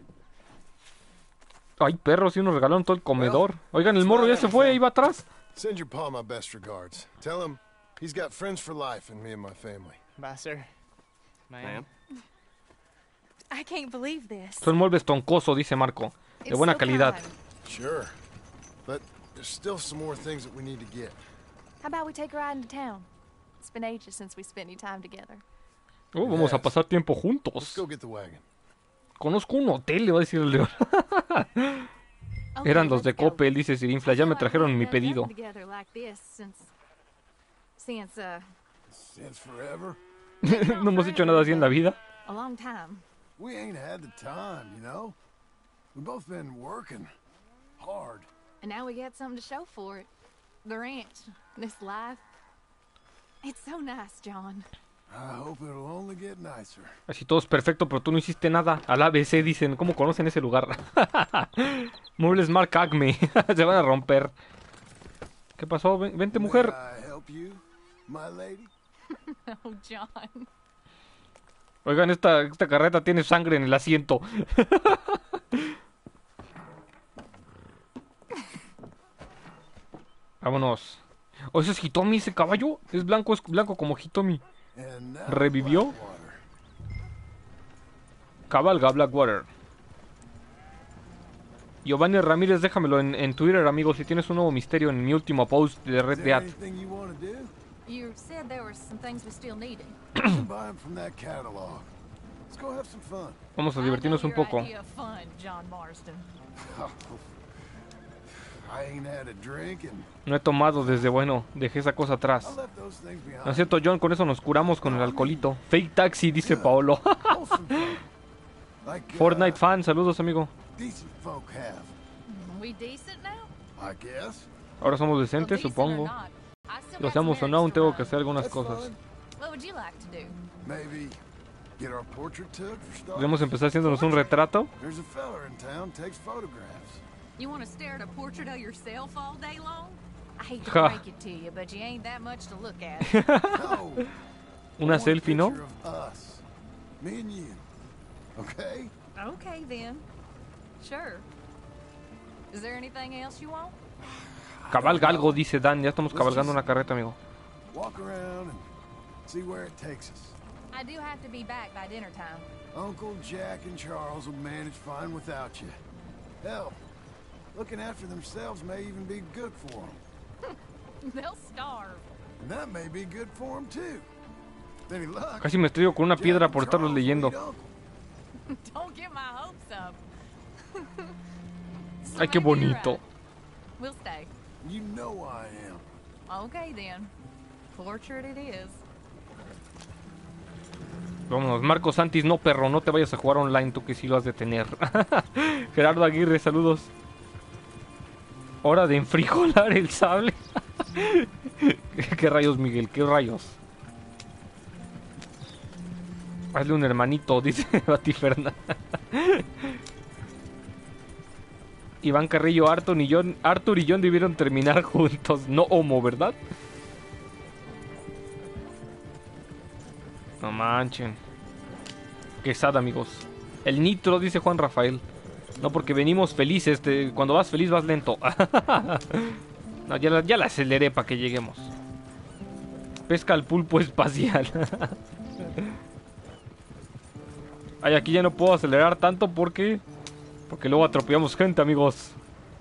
Ay, perros, sí nos regalaron todo el comedor. Oigan, el morro ya se fue, iba atrás. Send your pa my best regards. Tell him he's got friends for life in me and my family. Bye, sir. Ma'am. I can't believe this. Son muebles toncoso, dice Marco. De buena calidad. Sure. But there's still some more things that we need to get. How about we take a ride into town? It's been ages since we spent any time together. Vamos a pasar tiempo Let's juntos. go get the wagon. Conozco un hotel, le va a decir el león. Okay, Eran los de let's go. Coppel, dice Sirinfla. Ya me trajeron mi pedido. Together like this since Since forever. No hemos hecho nada así en la vida. a long time. We ain't had the time, you know? We've both been working hard. And now we got something to show for it. The ranch, this life. It's so nice, John. I hope it'll only get nicer. Así todo es perfecto, pero tú no hiciste nada. Al ABC dicen, ¿cómo conocen ese lugar? Muebles Mark Acme. Se van a romper. ¿Qué pasó? Vente, mujer. May I help you? my lady? Oh, John. Oigan, esta carreta tiene sangre en el asiento. Vámonos. ¿O ese es Hitomi, ese caballo? Es blanco como Hitomi. And now ¿Revivió? Blackwater. Cabalga Blackwater. Giovanni Ramírez, déjamelo en Twitter, amigo, si tienes un nuevo misterio en mi último post de Red Is there Dead. anything you want to do? You said there were some things we still needed. You can buy them from that catalog. Let's go have some fun. Vamos a divertirnos un poco. Idea of fun, John Marston. I ain't had a drink and No he tomado desde, bueno, dejé esa cosa atrás. I left those things behind. ¿No es cierto, John? Con eso nos curamos con el alcoholito. Fake taxi, dice Paolo. Wholesome fun. Like Fortnite fan, saludos, amigo. decent folk have, We decent now? I guess. Ahora somos Well, decentes, decent supongo. or not, I still Lo got some seamos o no, errands aún to tengo run. que hacer algunas That's cosas. fine. What would you like to do? Maybe get our portrait took for starters. Podemos empezar haciéndonos un retrato. There's a feller in town takes photographs. You want to stare at a portrait of yourself all day long? I hate to Ha. break it to you, but you ain't that much to look at. No. I Una want a selfie, ¿no? picture of us. Me and you. Okay? Okay, then. Sure. Is there anything else you want? Cabalga algo, dice Dan. Ya estamos cabalgando una carreta, amigo. Walk around and see where it takes us. I do have to be back by dinner time. Uncle Jack and Charles will manage fine without you. Hell, looking after themselves may even be good for them. They'll starve. And that may be good for them too. With any luck, Casi me estrello con una Jack piedra and por estarlos Charles will leyendo. eat Uncle. Don't get my hopes up. So Ay, qué maybe you're bonito. right. We'll stay. You know I am. Okay, then. Portrait it is. Vámonos, Marco Santis, no perro, no te vayas a jugar online, tú que sí lo has de tener. Gerardo Aguirre, saludos. Hora de enfrijolar el sable. ¿Qué rayos, Miguel? ¿Qué rayos? Hazle un hermanito, dice Batiferna. Iván Carrillo, Arthur y John debieron terminar juntos. No homo, ¿verdad? No manchen. Qué sad, amigos. El nitro, dice Juan Rafael. No, porque venimos felices. Cuando vas feliz vas lento. No, ya la aceleré para que lleguemos. Pesca al pulpo espacial. Ay, aquí ya no puedo acelerar tanto porque luego atropellamos gente, amigos.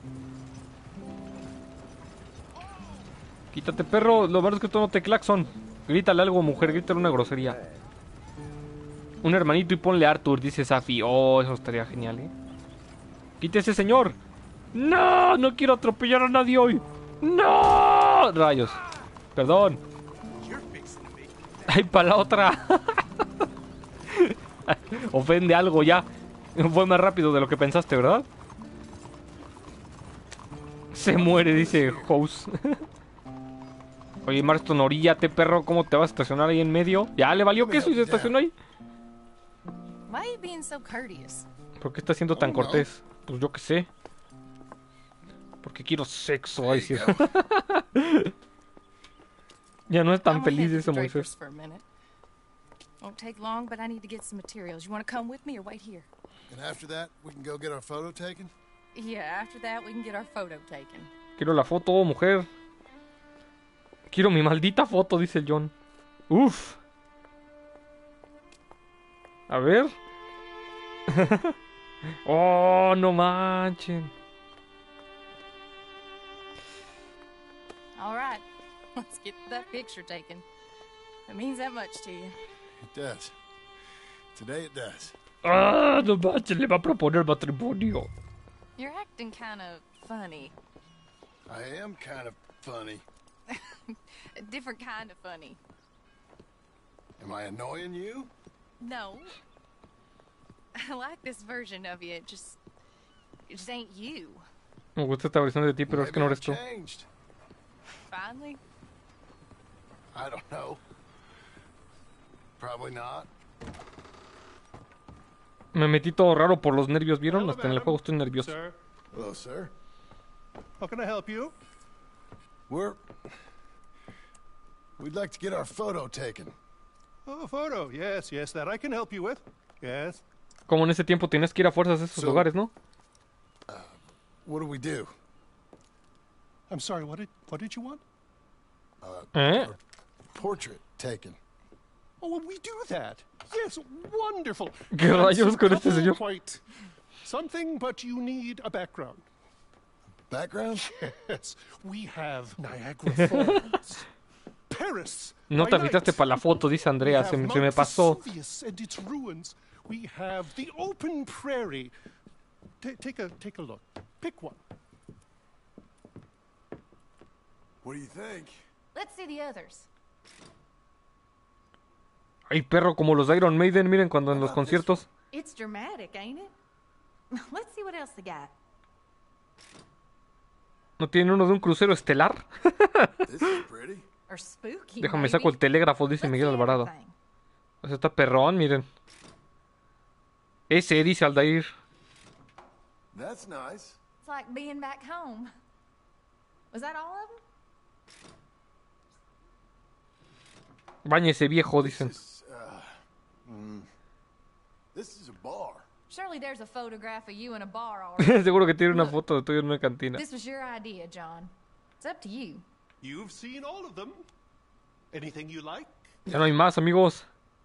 Quítate, perro. Lo malo es que tú no te claxon. Grítale algo, mujer. Grítale una grosería. Un hermanito y ponle Arthur, dice Safi. Oh, eso estaría genial, ¿eh? Quítese, señor. No, no quiero atropellar a nadie hoy. No, rayos. Perdón. Ay, para la otra. Ofende algo ya. Fue más rápido de lo que pensaste, ¿verdad? Se muere, dice House. Oye, Marston, oríllate, perro. ¿Cómo te vas a estacionar ahí en medio? Ya le valió queso y se estacionó ahí. Why are you being so courteous? ¿Por qué está siendo tan cortés? Pues yo qué sé. Porque quiero sexo. Ay, sí. Ya no es tan I'm feliz headed ese to Draper's Moisés. for a minute. Won't take long, but I need to get some materials. You want to come with me or wait here? And after that, we can go get our photo taken? Yeah, after that we can get our photo taken. Quiero la foto, mujer. Quiero mi maldita foto, dice el John. Uf. A ver. Oh, no manchen. All right, let's get that picture taken. It means that much to you. It does. Today it does. Ah, no manchen, le va a proponer matrimonio. You're acting kind of funny. I am kind of funny. A different kind of funny. Am I annoying you? No. I like this version of you. It just ain't you. Me gusta esta versión de ti, pero es que no eres tú. Maybe I've changed. Finally? I don't know. Probably not. Me metí todo raro por los nervios, ¿vieron? Hasta en el juego estoy nervioso. Hello, sir. How can I help you? We're We'd like to get our photo taken. Oh, photo. Yes, yes, that I can help you with. Yes. Como en ese tiempo tienes que ir a fuerzas a esos lugares, ¿no? What do we do? I'm sorry, what did you want? ¿Eh? Portrait taken. Oh, well, we do that. Yes, wonderful. ¿Qué rayos con este señor? Quite something, but you need a background. Background? Yes, we have Niagara Falls, Paris. No te avisaste para la foto, dice Andrea, se me pasó. And its ruins. We have the open prairie. Take a look. Pick one. What do you think? Let's see the others. Ay, perro, como los de Iron Maiden, miren cuando en los conciertos. It's dramatic, ain't it? Let's see what else they got. ¿No tienen uno de un crucero estelar? This is pretty. Or spooky, Déjame saco el telégrafo, dice Miguel Alvarado. Pues está perrón, miren. Ese dice Aldair. That's nice. It's like being back home. Was that all of them? Báñese viejo, dicen. This is a bar. Surely there's a photograph of you in a bar already. Seguro que tiene una foto de tuyo en una cantina. This was your idea, John. It's up to you. You've seen all of them. Anything you like? Ya no hay más, amigos.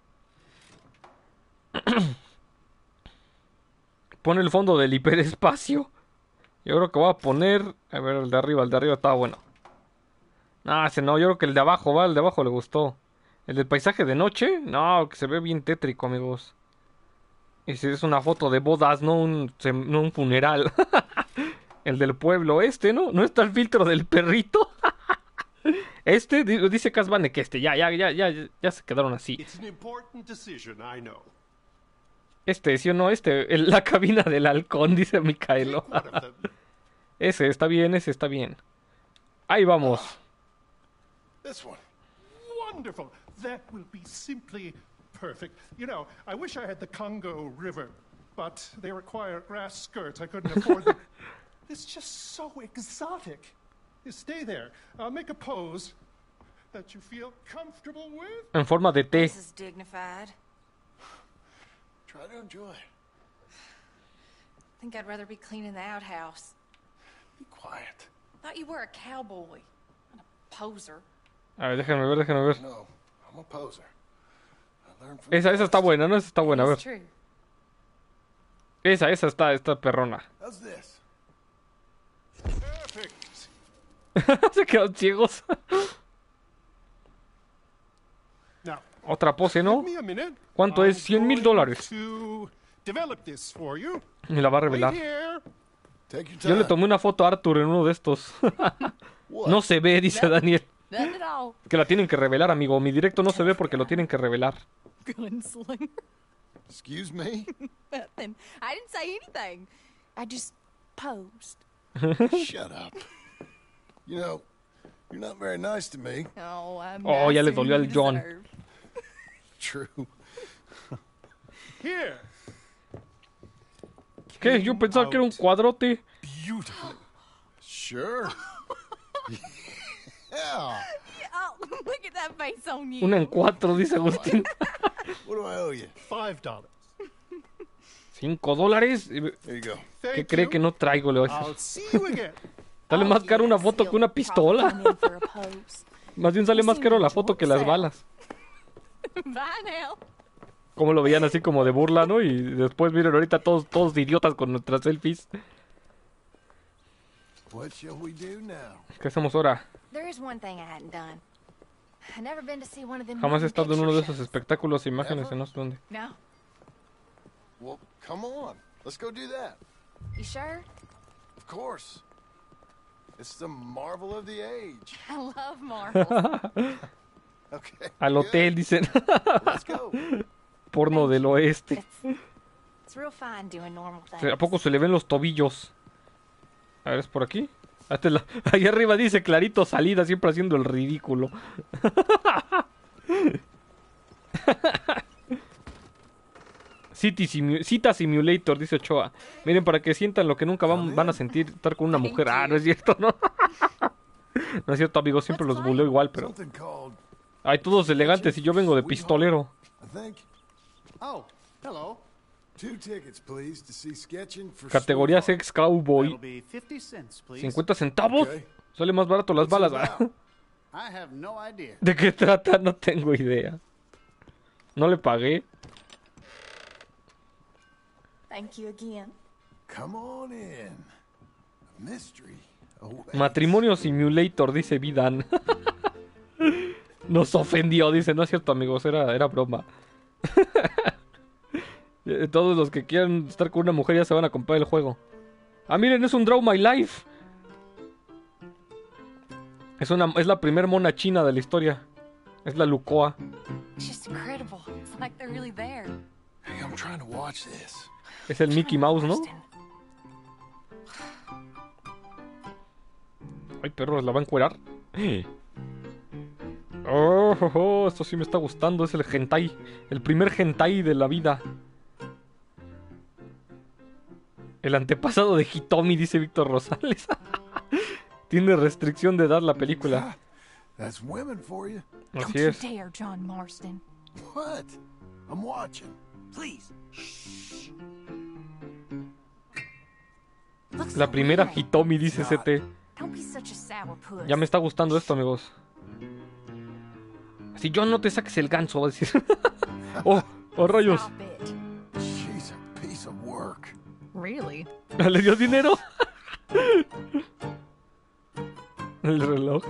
Pone el fondo del hiperespacio. Yo creo que voy a poner... A ver, el de arriba está bueno. No, ese no, yo creo que el de abajo, el de abajo le gustó. El del paisaje de noche, no, que se ve bien tétrico, amigos. Y si es una foto de bodas, no un funeral. El del pueblo, ¿no? ¿No está el filtro del perrito? Dice Casbane que ya se quedaron así. It's an important decision, I know. ¿Sí o no? La cabina del halcón, dice Micaelo. Ese está bien. Ahí vamos. This one. Wonderful. That will be simply perfect. You know, I wish I had the Congo River, but they require grass skirts. I couldn't afford them. It's just so exotic. You stay there. Make a pose that you feel comfortable with. En forma de T. This is dignified. Try to enjoy. I think I'd rather be cleaning the outhouse. Be quiet. Thought you were a cowboy, not a poser. A ver, déjenme ver. No, I'm a poser. I learned from Esa está buena, ¿no? Esa está buena, a ver. It's true. Esa está perrona. How's this? Perfect. Se quedaron ciegos. Now, Otra pose, ¿no? give me a minute. ¿Cuánto es? $100,000. To develop this for you. Me la va a revelar. Wait here. Take your Yo time. le tomé una foto a Arthur en uno de estos. No se ve, dice Daniel. Nothing at all. Que la tienen que revelar, amigo. Mi directo no se ve porque lo tienen que revelar. Gunslinger. Excuse me? Nothing. I didn't say anything. I just posed. Shut up. You know, you're not very nice to me. Oh, I'm Oh, ya le nicer dolió than al you John. deserve. True. Here. ¿Qué? Yo pensaba que era un cuadrote. Beautifully. Sure. Yeah. Oh, look at that face on you. Una en 4, dice Agustín. What do I owe you? $5. $5. There you go. ¿Qué Thank cree you. que no traigo? Le voy a I'll decir. see you again. Sale más caro una foto que una pistola. Más bien sale más caro la foto que las balas. Bye now. Como lo veían así como de burla, ¿no? Y después miren ahorita todos de idiotas con nuestras selfies. What shall we do now? ¿Qué hacemos ahora? There is one thing I hadn't done. I've never been to see one of them. Jamás he moving estado en uno de picture esos espectáculos e imágenes en no sé dónde. shows. No. Well, come on. Let's go do that. You sure? Of course. It's the marvel of the age. I love Marvel. Okay. Al hotel, dicen. Let's go. Porno del oeste. It's real fine doing normal things. ¿A poco se le ven los tobillos? A ver, ¿es por aquí? Ahí arriba dice clarito salida, siempre haciendo el ridículo. Cita Simulator, dice Ochoa. Miren, para que sientan lo que nunca van a sentir estar con una mujer. Ah, no es cierto, ¿no? No es cierto, amigos, siempre los buleo igual, pero... Something called Ay, todos elegantes y yo vengo de pistolero. I think. Oh, hello. 2 tickets, please, to see Sketching for Categoría Store. Sex Cowboy. That'll be 50 cents, please. 50 centavos. Okay. Sale más barato las balas. I have no idea. ¿De qué trata? No tengo idea. No le pagué. Thank you again. Come on in. A mystery. Matrimonio Simulator, dice Vidan. Nos ofendió, dice. No es cierto, amigos, era broma. Todos los que quieran estar con una mujer ya se van a comprar el juego. Ah, miren, es un Draw My Life. Es la primer mona china de la historia. Es la Lucoa. It's just incredible. It's like they're really there. Hey, I'm trying to watch this. Es el Mickey Mouse, ¿no? Ay, perros, ¿la va a encuerar? Oh, esto sí me está gustando. Es el hentai. El primer hentai de la vida. El antepasado de Hitomi, dice Víctor Rosales. Tiene restricción de edad la película. That's women for you. Así Don't you es. dare, John Marston. What? I'm watching. Please. Looks La so primera real. Hitomi, dice CT. Don't be such a sourpuss. Ya me está gustando esto, amigos. Si yo no te saques el ganso, va a decir. Oh, rayos. Stop it. She's a piece of work. Really? ¿Le dio dinero? El reloj.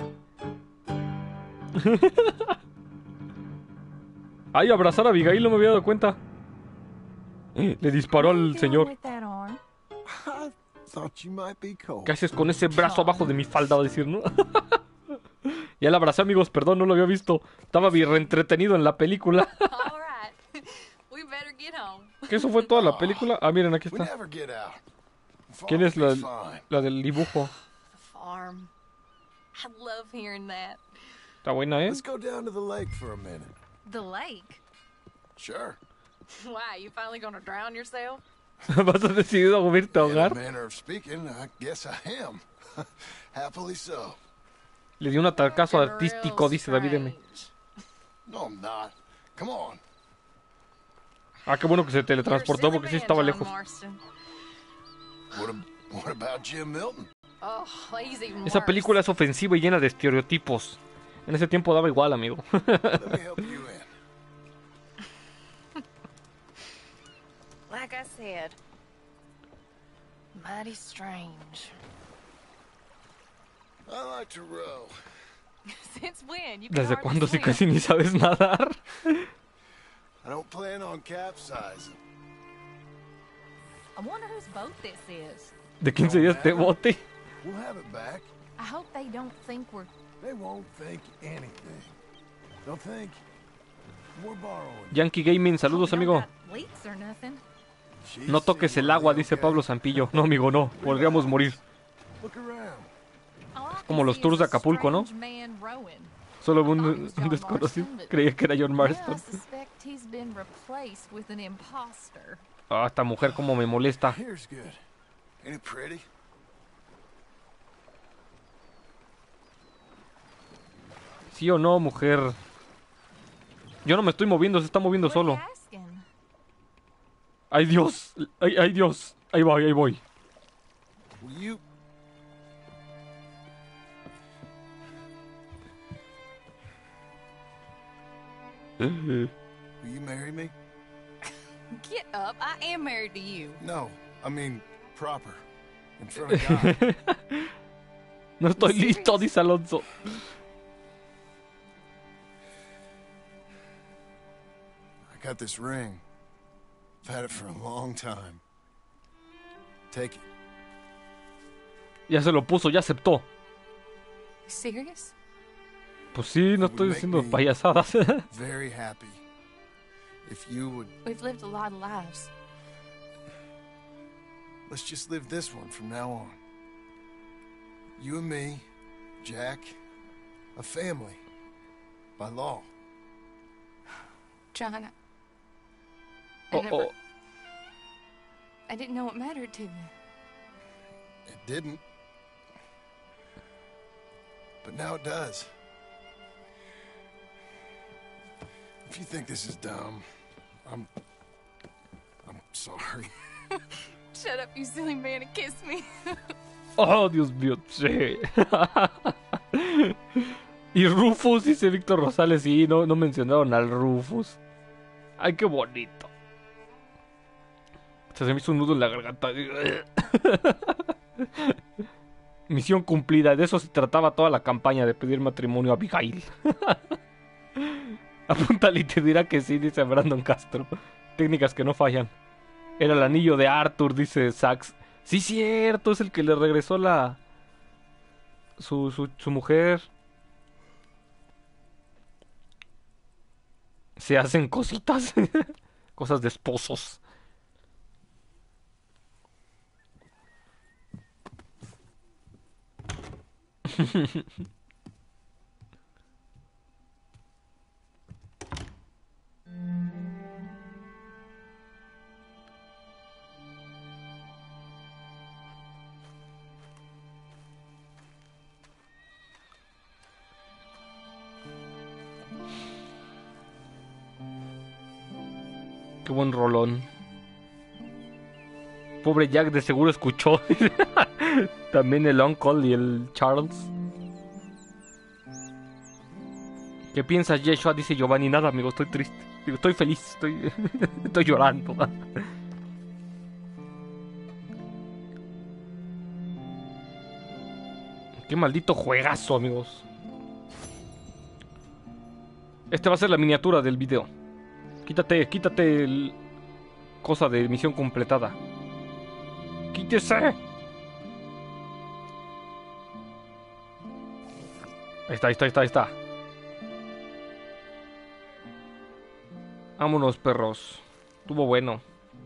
Ay, abrazar a Abigail, no me había dado cuenta. Le disparó What are you al doing señor. with that arm? I thought you might be cold. ¿Qué haces con ese brazo abajo de mi falda? Va a decir, ¿no? Ya la abracé, amigos, perdón, no lo había visto. Estaba bien entretenido en la película. All right. We better get home. ¿Qué eso fue toda la película? Ah, miren, aquí We está. never get out. The ¿Quién es farm will be fine. la del dibujo? The farm. I love hearing that. Está buena, ¿eh? Let's go down to the lake for a minute. The lake? Sure. Why, you finally gonna drown yourself? ¿Vas a decidir irte a In a ahogar? manner of speaking, I guess I am. Happily so. Le dio un atacazo Real artístico, dice David M. strange. No, I'm not. Come on. Ah, qué bueno que se You're a teletransportó silly porque sí man, estaba John lejos. Marston. What about Jim Milton? Oh, he's even Esa worse. película es ofensiva y llena de estereotipos. En ese tiempo daba igual, amigo. Let me help you in. Like I said, mighty strange. I like to row. Since when? You can ¿Desde hardly cuándo si swim. casi ni sabes nadar? I don't plan on capsizing. I wonder whose boat this is. ¿De quién sería este bote? We'll have it back. I hope they don't think we're... They won't think anything. They'll think we're borrowing. Yankee Gaming, saludos, Hope we don't amigo. got leaks or nothing. She's No toques el agua, dice Pablo Zampillo. No, amigo, no. Podríamos morir. Look around. All I can Como los see tours is de a Acapulco, ¿no? strange man rowing. Solo I thought he un was John desconocido. Marston, but Creía que era John now I Marston. suspect he's been replaced with an imposter. Ah, esta mujer como me molesta. Here's good. Ain't it pretty? ¿Sí o no, mujer? Yo no me estoy moviendo, se está moviendo What are you solo. asking? ¡Ay, Dios! ¡Ay, Dios! Ahí voy, ahí voy. Will you? Will you marry me? Get up. I am married to you. No, I mean proper. In front of God. No estoy listo, dice Alonso. I got this ring. I've had it for a long time. Take it. Ya se lo puso, ya aceptó. Serious? Pues sí, no estoy diciendo payasadas. Very happy. If you would, We've lived a lot of lives. let's just live this one from now on. You and me, Jack, a family. By law. John, I Oh, never... oh. I didn't know it mattered to you. It didn't. But now it does. If you think this is dumb, I'm sorry. Shut up, you silly man, and kiss me. Oh, Dios mío, sí. Y Rufus, dice Víctor Rosales, sí, no mencionaron al Rufus. Ay, qué bonito. Se me hizo un nudo en la garganta. Misión cumplida, de eso se trataba toda la campaña, de pedir matrimonio a Abigail. Apúntale y te dirá que sí, dice Brandon Castro. Técnicas que no fallan. Era el anillo de Arthur, dice Sax. Sí, cierto, es el que le regresó su mujer. Se hacen cositas. Cosas de esposos. Qué buen rolón. Pobre Jack, de seguro escuchó. También el Uncle y el Charles. ¿Qué piensas, Yeshua? Dice Giovanni. Nada, amigo, estoy triste. Digo, estoy feliz, estoy llorando. Qué maldito juegazo, amigos. Este va a ser la miniatura del video. Quítate el cosa de misión completada. ¡Quítese! Ahí está. Vámonos, perros. Estuvo bueno.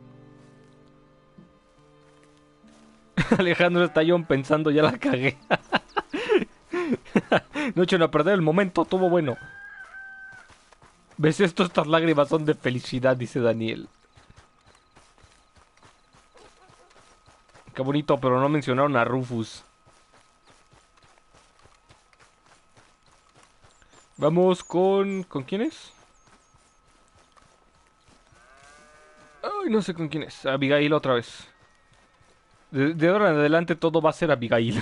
Alejandro está yo pensando, ya la cagué. No echen a perder el momento, estuvo bueno. ¿Ves esto? Estas lágrimas son de felicidad, dice Daniel. Qué bonito, pero no mencionaron a Rufus. Vamos con... ¿Con quién es? Ay, no sé con quién es. Abigail otra vez. De ahora en adelante todo va a ser Abigail.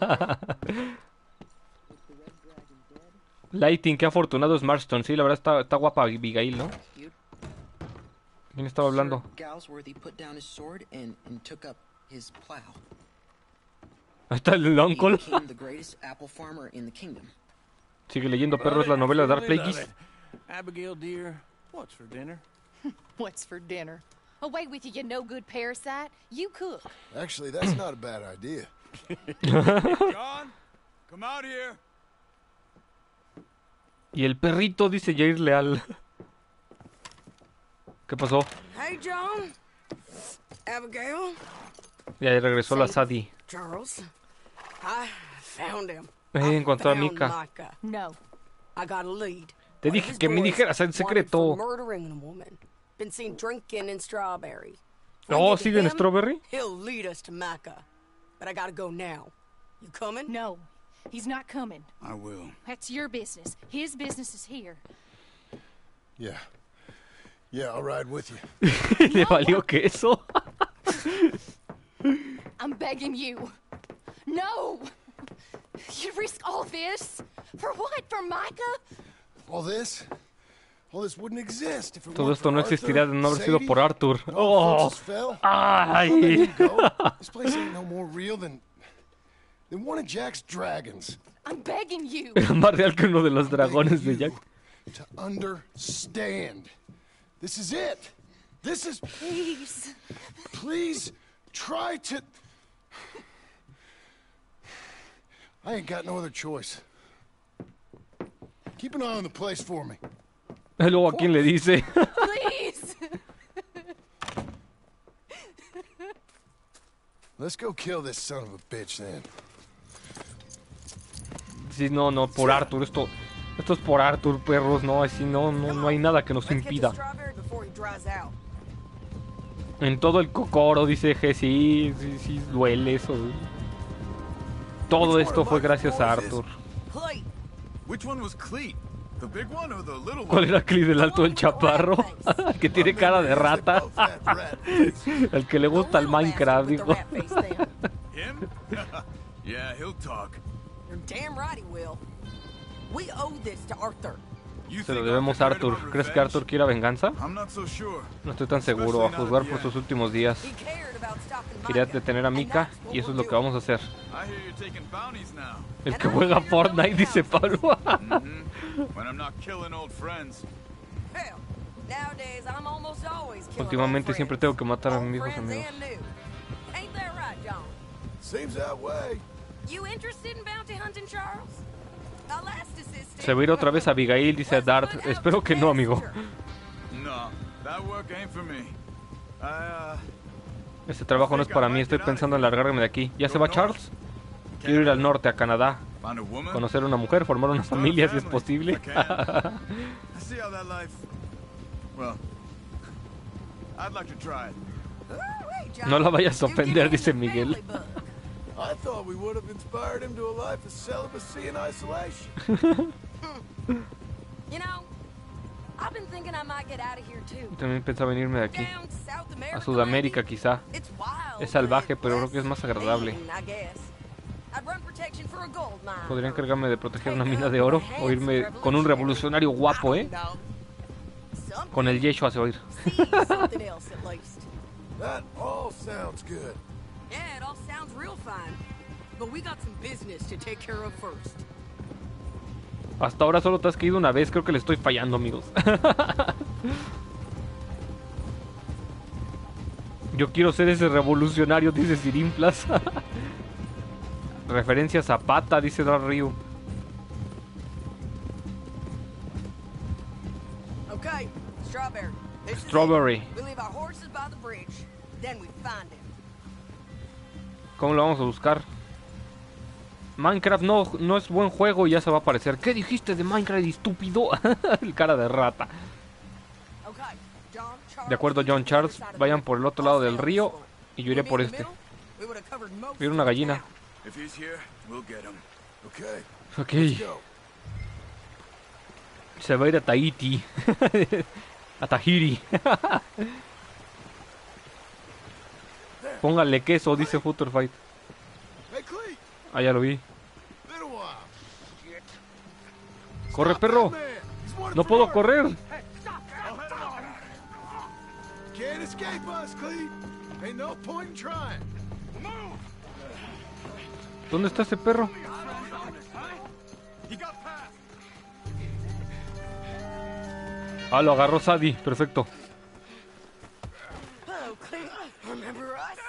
Lighting, qué afortunado es Marston. Sí, la verdad está guapa Abigail, ¿no? ¿Quién estaba hablando? Ahí está el Uncle. Sigue leyendo, perro, es la novela de Dark Plagueis. Abigail, dear, what's for dinner? What's for dinner? Away with you, you no good parasite. You cook. Actually, that's not a bad idea. John, come out here. Y el perrito, dice Jair Leal. ¿Qué pasó? Hey, John. Abigail. Ya regresó la Sadie. Charles. I found him. Encontró a Micah. No. I got a lead. Te dije que me dijeras en secreto. Been seen drinking in Strawberry. Oh, ¿sigue en Strawberry? He'll lead us to Micah. But I gotta go now. You coming? No. He's not coming. I will. That's your business. His business is here. Yeah. Yeah, I'll ride with you. ¿Le valió queso? I'm begging you. No! You'd risk all this? For what? For Micah? All this? All this wouldn't exist if it Todo weren't esto for no existiría de no haber sido Sadie, por Arthur. and all the Oh. forces fell. Ay. Well, there you go. This place ain't no more real than one of Jack's dragons. I'm begging you. Era más real que uno de los dragones de Jack. To understand. This is it. This is... Please. Please try to... I ain't got no other choice. Keep an eye on the place for me. Luego, ¿a quién le dice? Please. Let's go kill this son of a bitch then. Sí, no, por Arthur. Esto es por Arthur, perros. No, así no hay nada que nos impida. En todo el cocoro, dice G, sí, duele eso. Todo esto fue gracias a Arthur. Which one was Cleet? The big one or the little one? ¿Cuál era Clint, el alto, el chaparro? El que tiene cara de rata. El que le gusta el Minecraft, dijo. Him? Yeah, he'll talk. You're damn right he will. We owe this to Arthur. Se lo debemos a Arthur. ¿Crees que Arthur quiera venganza? I'm not so sure. No estoy tan seguro. A juzgar por sus últimos días. Quería detener a Micah y eso es lo que vamos a hacer. I hear you're taking bounties now. El que juega Fortnite, dice Pablo. When I'm not killing old friends. Hell, nowadays I'm almost always killing Últimamente old siempre friends. tengo que matar a Old mis viejos friends amigos. and new. Ain't that right, John? Seems that way. You interested in bounty hunting, Charles? Our last assistant. Se va a ir otra vez a Abigail, dice a Dart. Espero que no, amigo. No, that work ain't for me. Este trabajo no es para mí. Estoy pensando en largarme de aquí. ¿Ya se va Charles? Quiero ir al norte, a Canadá. Conocer a una mujer, formar una familia si es posible. I see how that life. Well, I'd like to try it. No la vayas a ofender, dice Miguel. I thought we would have inspired him to a life of celibacy and isolation. You know, I've been thinking I might get out of here too. También pensaba venirme de aquí. Down South America, A Sudamérica quizá. It's wild, Es salvaje, pero creo que es más agradable. I guess. I'd run protection for a gold mine. Podría encargarme de proteger una mina de oro o irme con un revolucionario guapo, ¿eh? Con el Yeshua se va a ir. Something else at least. That all sounds good. Yeah, it all sounds real fine. But we got some business to take care of first. Hasta ahora solo te has caído una vez. Creo que le estoy fallando, amigos. Yo quiero ser ese revolucionario, dice Sirin Plaza. Referencia a Zapata, dice Dar Ryu. Okay, Strawberry. This is it. Strawberry. We leave our horses by the bridge, then we find him. ¿Cómo lo vamos a buscar? Minecraft no es buen juego y ya se va a aparecer. ¿Qué dijiste de Minecraft, estúpido? El cara de rata. Okay, John, Charles, De acuerdo, John Charles. Vayan por el otro lado del río y yo iré por este. we would have covered most Mira una gallina. If he's here, we'll get him. Okay. Ok. Let's go. Se va a ir a Tahiti. A Tahiri. Póngale queso, dice Futurefight. Hey, Cleet. Ah, ya lo vi. Been a while. ¡Corre, perro! Man, he's wanted ¡No for puedo murder. correr! Can't escape us, Cleet. Ain't no point in trying. ¿Dónde está ese perro? Ah, lo agarró Sadie. Perfecto. Hello, Clea. Remember us?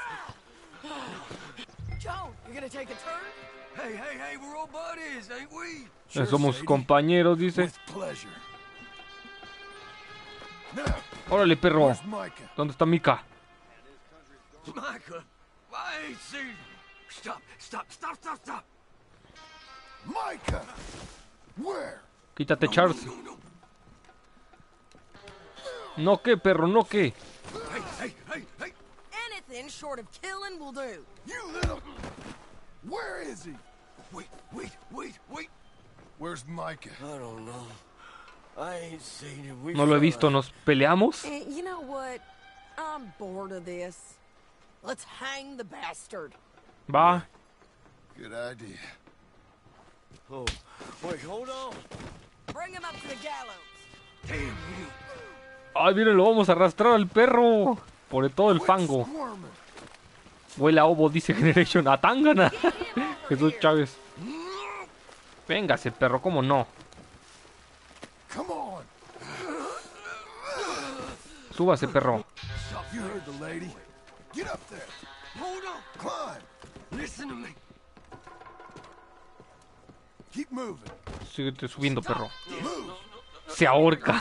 Joan, you gonna take a turn? Hey, we're all buddies, ain't we? Somos compañeros, dice. With pleasure. Now, Órale, perro. where's Micah? ¿Dónde está Mika? Micah, I ain't seen you. Stop. Micah! Where? Quítate, Charles. No, ¿qué, perro? No, ¿qué? Hey. Anything short of killing will do. You little... Where is he? Wait. Where's Micah? I don't know. I ain't seen him. We No lo he visto. ¿Nos peleamos? You know what? I'm bored of this. Let's hang the bastard. Va. Good idea. Oh, wait, hold on. Bring him up to the gallows. Damn you. Ay, miren, lo vamos a arrastrar al perro. Por todo el fango. Squirming. Huele a ovo, dice Generation. ¡A Tangana! Jesús Chávez. Véngase, perro, ¿cómo no? Come on. Súbase, perro. You heard the lady. Get up there. Hold on. Climb. Listen to me. Keep moving. Síguete subiendo, perro. Move. Se ahorca.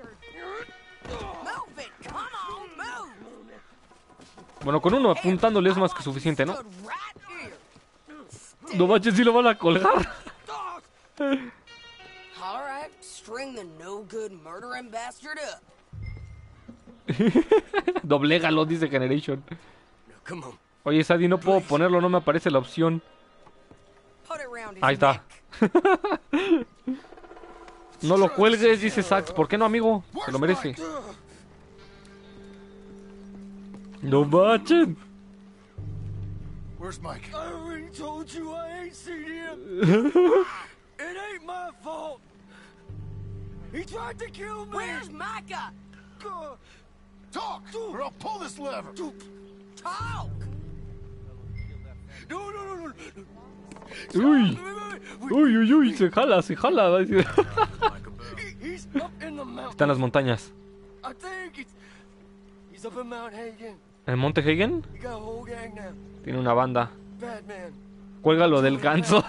Move it. Come on, move. Bueno, con uno apuntándole es más que suficiente, ¿no? Stood right here. No manches, si lo van a colgar. All right, string the no good murdering bastard up. Doblégalo, dice Generation. Come on. Oye, Sadie, no puedo ponerlo, no me aparece la opción. Put it around his Ahí está. neck. No lo cuelgues, dice Sax. ¿Por qué no, amigo? Se lo merece. No manchen. Where's Mike? I already told you I ain't seen him. It ain't my fault. He tried to kill me. Where's Micah? Talk, or I'll pull this lever. Talk! No, no, no, no. Uy. Uy, uy, uy. Se jala, se jala. Va a decir. He's up in the mountain. Está en las montañas. I think he's up in Mount Hagen. ¿En Monte Hagen? He got a whole gang now. Tiene una banda. Bad man. Cuélgalo del ganso.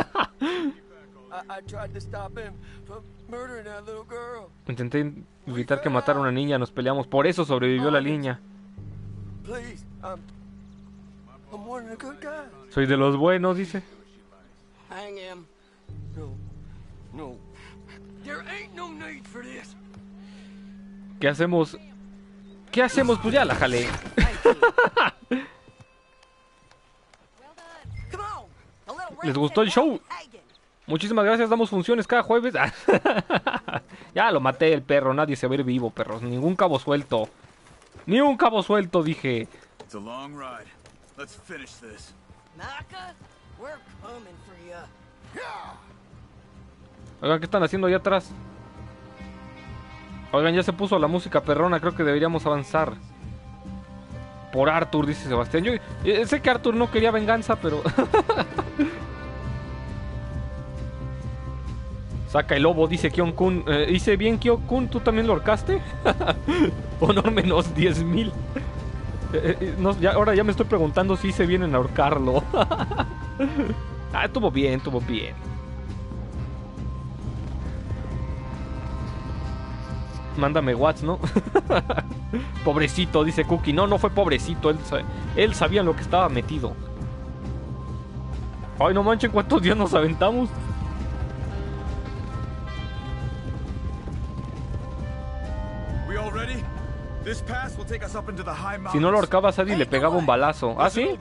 I tried to stop him from murdering that little girl. Intenté evitar que matara a una niña. Nos peleamos. Por eso sobrevivió la niña. Please, I'm one of the good guys. Soy de los buenos, dice. Hang him. No, no. There ain't no need for this. ¿Qué hacemos? ¿Qué hacemos? Pues ya la jalé. ¿Les gustó el show? Muchísimas gracias, damos funciones cada jueves. Ya lo maté el perro, nadie se va a ir vivo, perros. Ningún cabo suelto. Ni un cabo suelto, dije. It's a long ride. Let's finish this. Micah, we're coming for you. Oigan, ¿qué están haciendo allá atrás? Oigan, ya se puso la música perrona, creo que deberíamos avanzar. Por Arthur, dice Sebastián. Yo sé que Arthur no quería venganza, pero... Saca el lobo, dice Kion-kun. Hice bien, Kion-kun, ¿tú también lo ahorcaste? Honor menos 10,000. No, ahora ya me estoy preguntando si hice bien en ahorcarlo. Estuvo bien, estuvo bien. Mándame Watts, ¿no? Pobrecito, dice Cookie. No, no fue pobrecito. Él sabía en lo que estaba metido. Ay, no manchen, ¿cuántos días nos aventamos? Si no lo ahorcaba, Sadie le pegaba un balazo. ¿Ah, sí?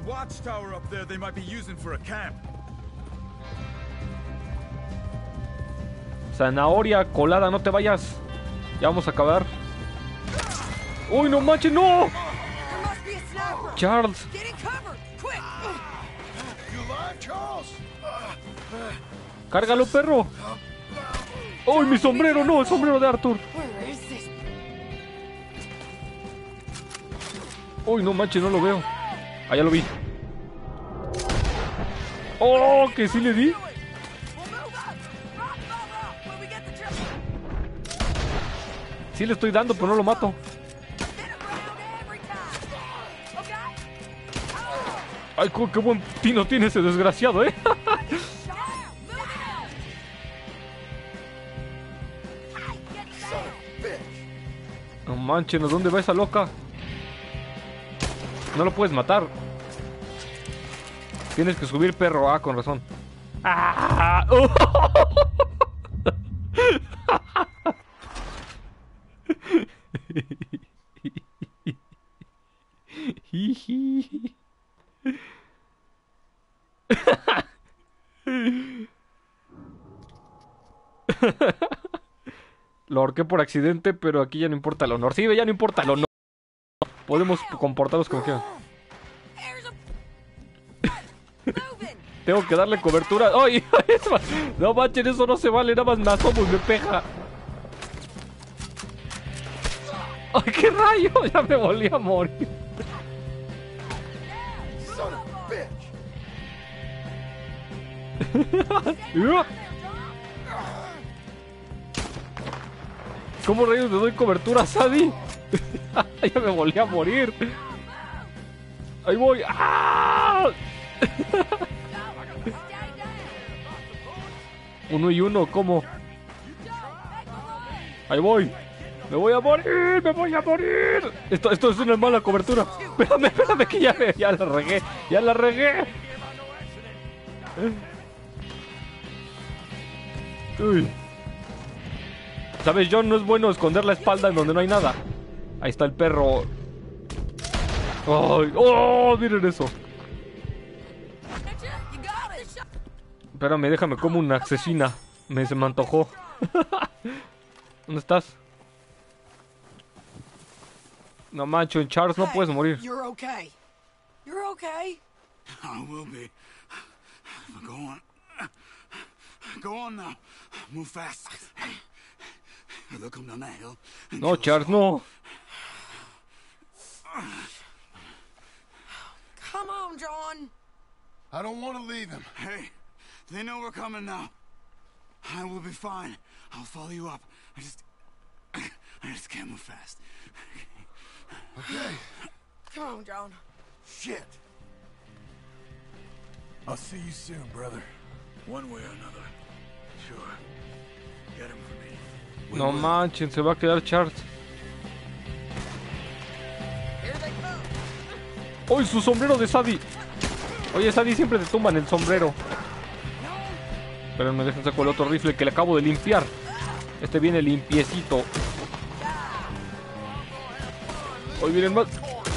Zanahoria colada, no te vayas. Ya vamos a acabar. ¡Uy, no manches, no! Charles. Cárgalo, perro. ¡Uy, mi sombrero! No, el sombrero de Arthur. ¡Uy, no manches, no lo veo! Ah, ya lo vi. ¡Oh, que sí le di! Sí le estoy dando, pero no lo mato. Ay, qué buen tino tiene ese desgraciado, ¿eh? No manches, ¿dónde va esa loca? No lo puedes matar. Tienes que subir, perro. Ah, con razón. ¡Ah! ¡Oh! Lo ahorqué por accidente, pero aquí ya no importa el honor. Sí, ya no importa el honor. Podemos comportarnos como quieran. Tengo que darle cobertura. ¡Ay! No manchen, eso no se vale. Nada más me asomo y me peja. ¡Ay, qué rayo! Ya me volví a morir. ¿Cómo rayos le doy cobertura a Sadie? Ya me volví a morir. Ahí voy. ¡Ah! 1 y 1, ¿cómo? Ahí voy. Me voy a morir, me voy a morir. Esto es una mala cobertura. Espérame que ya la regué. Ya la regué. Uy. ¿Sabes, John? No es bueno esconder la espalda en donde no hay nada. Ahí está el perro. ¡Ay! ¡Oh! Miren eso. Espérame, déjame como una asesina. Se me antojó. ¿Dónde estás? No mancho, Charles, no puedes morir. You're okay. You're okay. I will be. Go on. Go on now. Move fast. They'll come down that hill. No, Charles, no. Come on, John. I don't want to leave him. Hey, they know we're coming now. I will be fine. I'll follow you up. I just can't move fast. Okay. Come on, John. Shit. I'll see you soon, brother. One way or another. Sure. Get him for me. No manchen, se va a quedar Charles. ¡Uy, su sombrero de Sadie! Oye, Sadie, siempre te tumban el sombrero. Pero me dejan sacar el otro rifle que le acabo de limpiar. Este viene limpiecito. Hoy vienen más.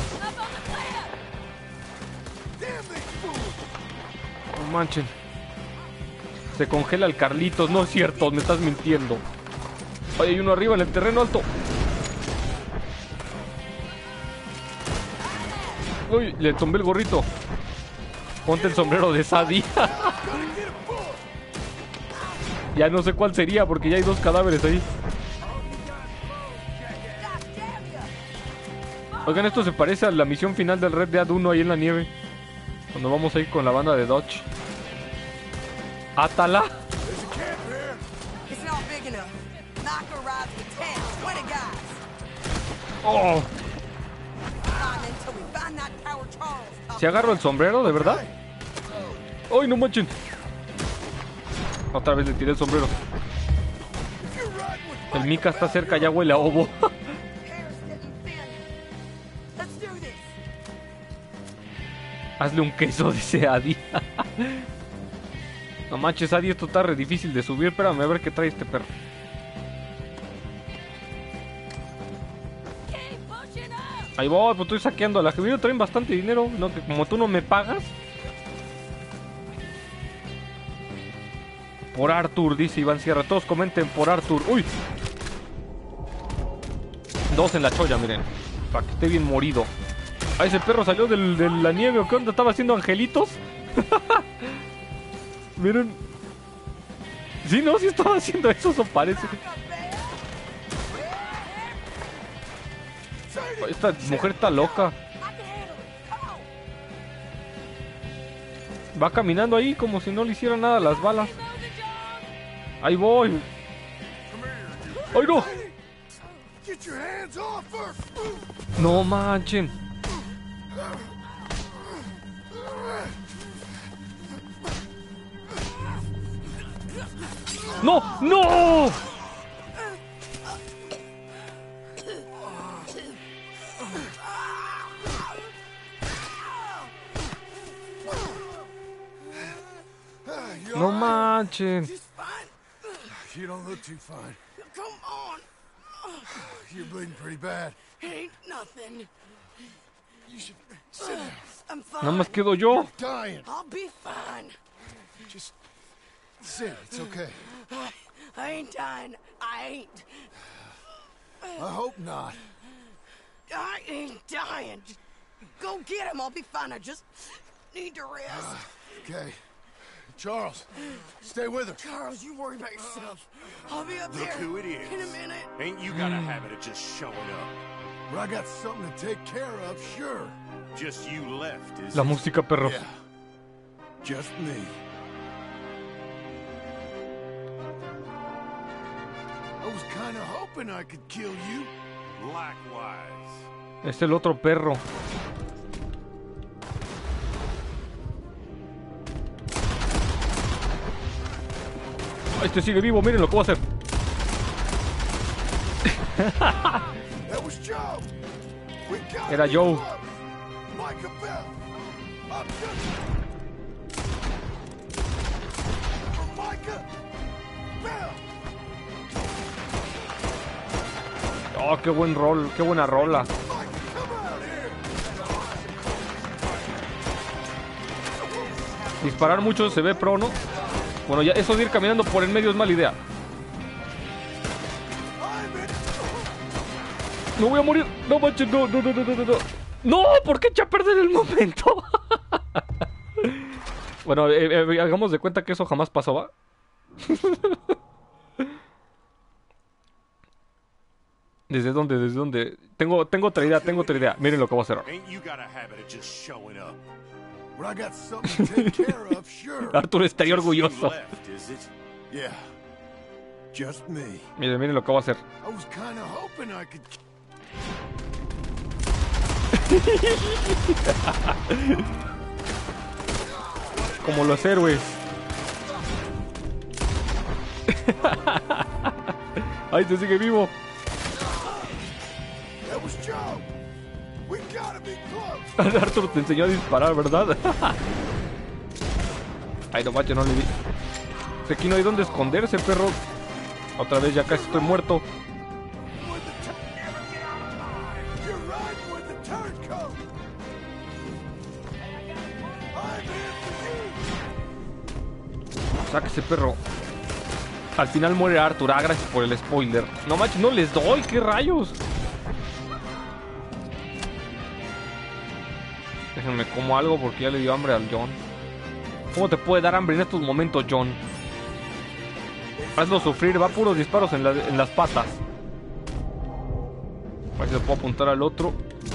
No manchen. Se congela el Carlitos. No es cierto, me estás mintiendo. Oye, hay uno arriba en el terreno alto. Uy, le tumbé el gorrito. Ponte el sombrero de Sadie. Ya no sé cuál sería porque ya hay dos cadáveres ahí. Oigan, esto se parece a la misión final del Red Dead 1 ahí en la nieve. Cuando vamos ahí con la banda de Dodge. ¡Átala! ¡Oh! ¿Se agarro el sombrero, de verdad? ¡Ay, no manchen! Otra vez le tiré el sombrero. El Mika está cerca, ya huele a ovo. Hazle un queso, dice Adi. No manches, Adi, esto está re difícil de subir. Espérame a ver qué trae este perro. Ahí voy, pues estoy saqueando a la que traen bastante dinero. No, que como tú no me pagas. Por Arthur, dice Iván Sierra. Todos comenten por Arthur. ¡Uy! Dos en la cholla, miren. Para que esté bien morido. Ah, ese perro salió de la nieve. ¿O qué onda? ¿Estaba haciendo angelitos? Miren. Sí, no, sí estaba haciendo eso, eso parece. Esta mujer está loca. Va caminando ahí como si no le hiciera nada a las balas. Ahí voy. ¡Ay, no! No manchen. ¡No! ¡No! No manchen. You don't look too fine. Come on. You're bleeding pretty bad. Ain't nothing. You should sit down. I'm fine. Nada más quedo yo. Dying. I'll be fine. Just sit. It's okay. I ain't dying. I ain't. I hope not. I ain't dying. Just go get him. I'll be fine. I just need to rest. Okay. Charles, stay with her. Charles, you worry about yourself. I'll be up Look there who it is. in a minute. Ain't you got a habit of just showing up? But I got something to take care of, sure. Just you left, is La it? música, perro. Yeah. Just me. I was kind of hoping I could kill you. Likewise. Es el otro perro. Este sigue vivo, miren lo que voy a hacer. Era Joe. Oh, qué buen rol, qué buena rola. Disparar mucho se ve pro, ¿no? Bueno, ya eso de ir caminando por el medio es mala idea. No voy a morir. No manches, no. No, ¿por qué eché a perder el momento? Bueno, hagamos de cuenta que eso jamás pasó, ¿va? ¿Desde dónde? ¿Desde dónde? Tengo otra idea, Miren lo que voy a hacer. Arthur estaría orgulloso. Miren lo que voy a hacer. Como los héroes. Ahí te sigue vivo. Arthur te enseñó a disparar, ¿verdad? Ay, no macho, no le di. Aquí no hay dónde esconderse, perro. Otra vez ya casi estoy muerto. Sáquese, perro. Al final muere Arthur. Ah, gracias por el spoiler. No manches, no les doy. ¿Qué rayos? Déjenme como algo porque ya le dio hambre al John. ¿Cómo te puede dar hambre en estos momentos, John? Hazlo sufrir. Va puros disparos en las patas. A ver si le puedo apuntar al otro.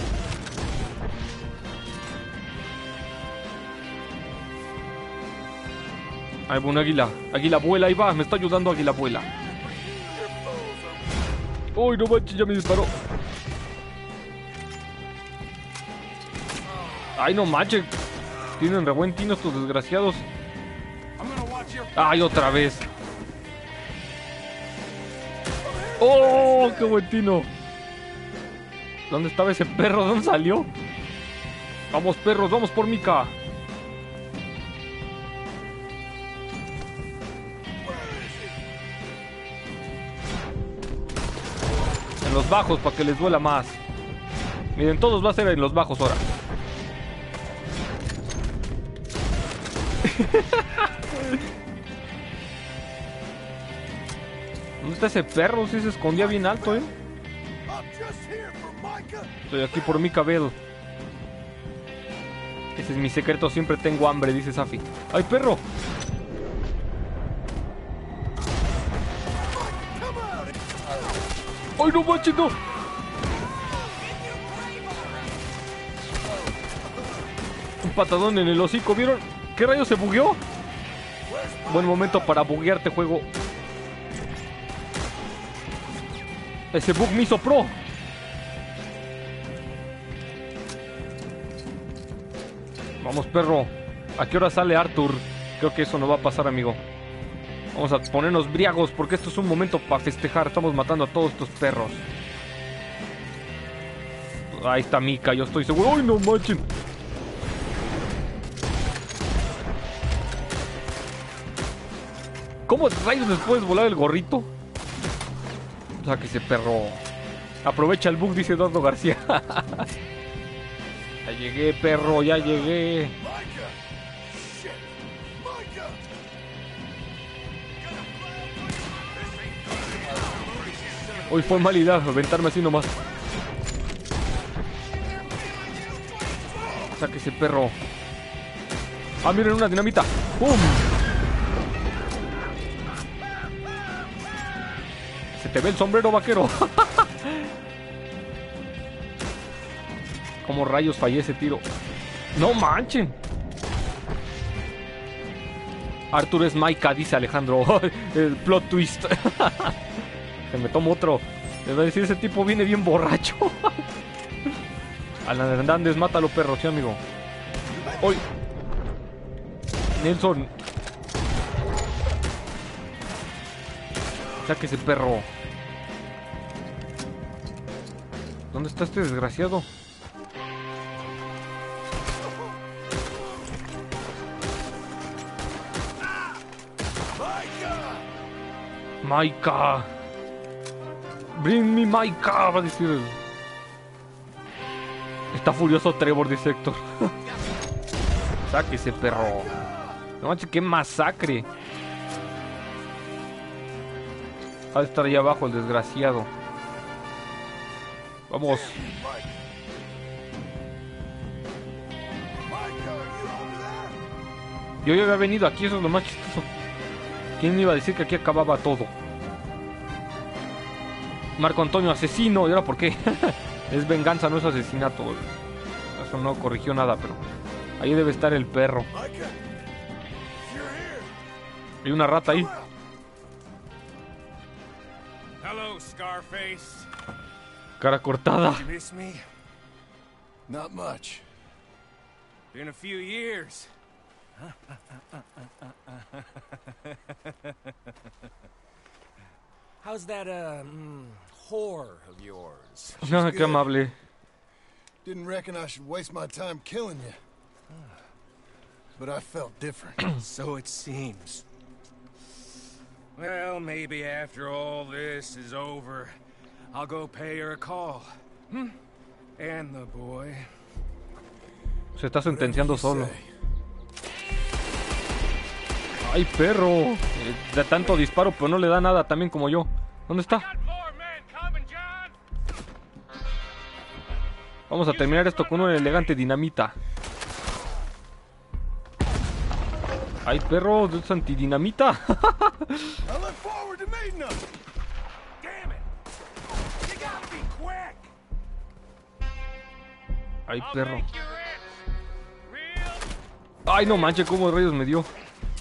Ahí va un águila. Águila vuela, ahí va. Me está ayudando Águila vuela. Uy, no manches, ya me disparó. Ay, no manches. Tienen re buen tino estos desgraciados. Ay, otra vez. Oh, qué buen tino. ¿Dónde estaba ese perro? ¿Dónde salió? Vamos, perros, vamos por Mika. En los bajos para que les duela más. Miren, todos va a ser en los bajos ahora. ¿Dónde está ese perro? Sí se escondía bien alto, ¿eh? Estoy aquí por Mika Bell. Ese es mi secreto, siempre tengo hambre, dice Safi. ¡Ay, perro! ¡Ay, no manches, no! Un patadón en el hocico, ¿vieron? ¿Qué rayos se bugueó? Buen momento para buguearte, juego. Ese bug me hizo pro. Vamos, perro. ¿A qué hora sale Arthur? Creo que eso no va a pasar, amigo. Vamos a ponernos briagos porque esto es un momento para festejar. Estamos matando a todos estos perros. Ahí está Mika, yo estoy seguro. ¡Ay, no manchen! ¿Cómo rayos les puedes volar el gorrito? O sea, que ese perro aprovecha el bug, dice Eduardo García. Ya llegué, perro, ya llegué. Hoy fue mala idea aventarme así nomás. Saque ese perro. Ah, miren, una dinamita. ¡Pum! Se te ve el sombrero, vaquero. ¿Cómo rayos fallé ese tiro? ¡No manchen! Arthur es Micah, dice Alejandro. El plot twist. Se me toma otro. Les voy a decir, ese tipo viene bien borracho. Alan Hernández, mátalo, perro, sí, amigo. ¡Uy! Nelson. Saque ese perro. ¿Dónde está este desgraciado? Micah. Bring me Micah, va a decir. Está furioso Trevor, dice Héctor. Saque ese perro. No manches, qué masacre. Va a estar ahí abajo el desgraciado. Vamos. Yo ya había venido aquí, eso es lo más chistoso. ¿Quién iba a decir que aquí acababa todo? Marco Antonio, asesino. ¿Y ahora por qué? Es venganza, no es asesinato. Eso no corrigió nada, pero... ahí debe estar el perro. Hay una rata ahí. Hello, Scarface. Cara cortada. Did you miss me? Not much. Been a few years. How's that, whore of yours? No, qué amable. Didn't reckon I should waste my time killing you. But I felt different. So it seems. Well, maybe after all this is over, I'll go pay her a call. And the boy. Se está sentenciando solo. ¡Ay, perro! De tanto disparo, pero no le da nada, también como yo. ¿Dónde está? Vamos a terminar esto con una elegante dinamita. ¡Ay, perro! ¿Es antidinamita? ¡Ay, perro! ¡Ay, no manches! ¿Cómo rayos me dio?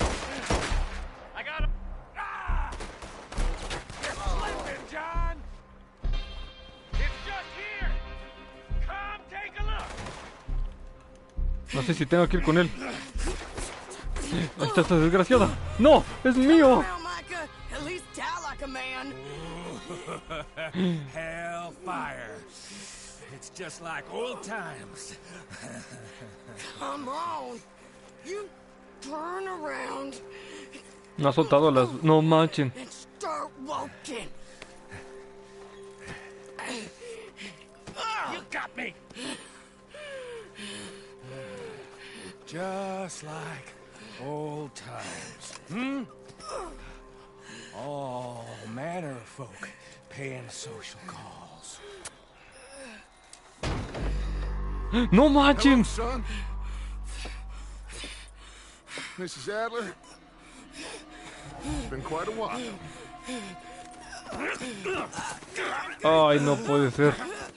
No sé si tengo que ir con él. Ahí está esta desgraciada. ¡No! ¡Es mío! Hellfire. It's just like old times. Come on. You turn around. No ha soltado las... No manchen. And start walking. You got me. Just like old times. All manner of folk paying social calls. No manchen. Son. Mrs. Adler. It's been quite a while. Ay, no puede ser.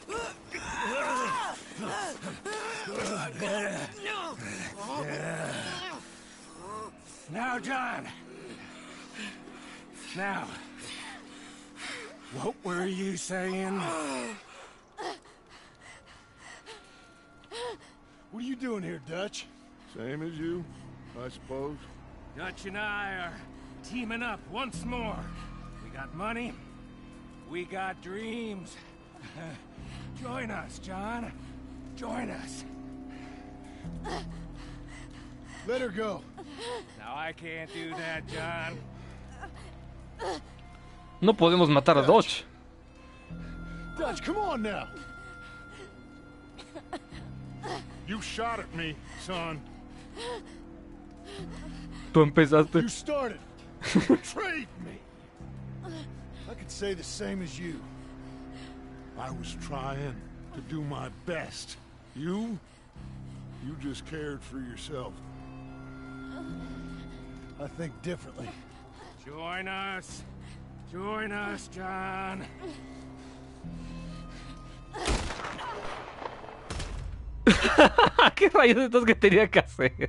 Now, John. Now, what were you saying? What are you doing here, Dutch? Same as you, I suppose. Dutch and I are teaming up once more. We got money. We got dreams. Join us, John. Join us. Let her go. Now I can't do that, John. No podemos matar a Dutch. Dutch, come on now. You shot at me, son. Tú empezaste. You started. Betrayed me. I could say the same as you. I was trying to do my best. You just cared for yourself. I think differently. Join us. Join us, John. ¿Qué rayos estos que tenía que hacer?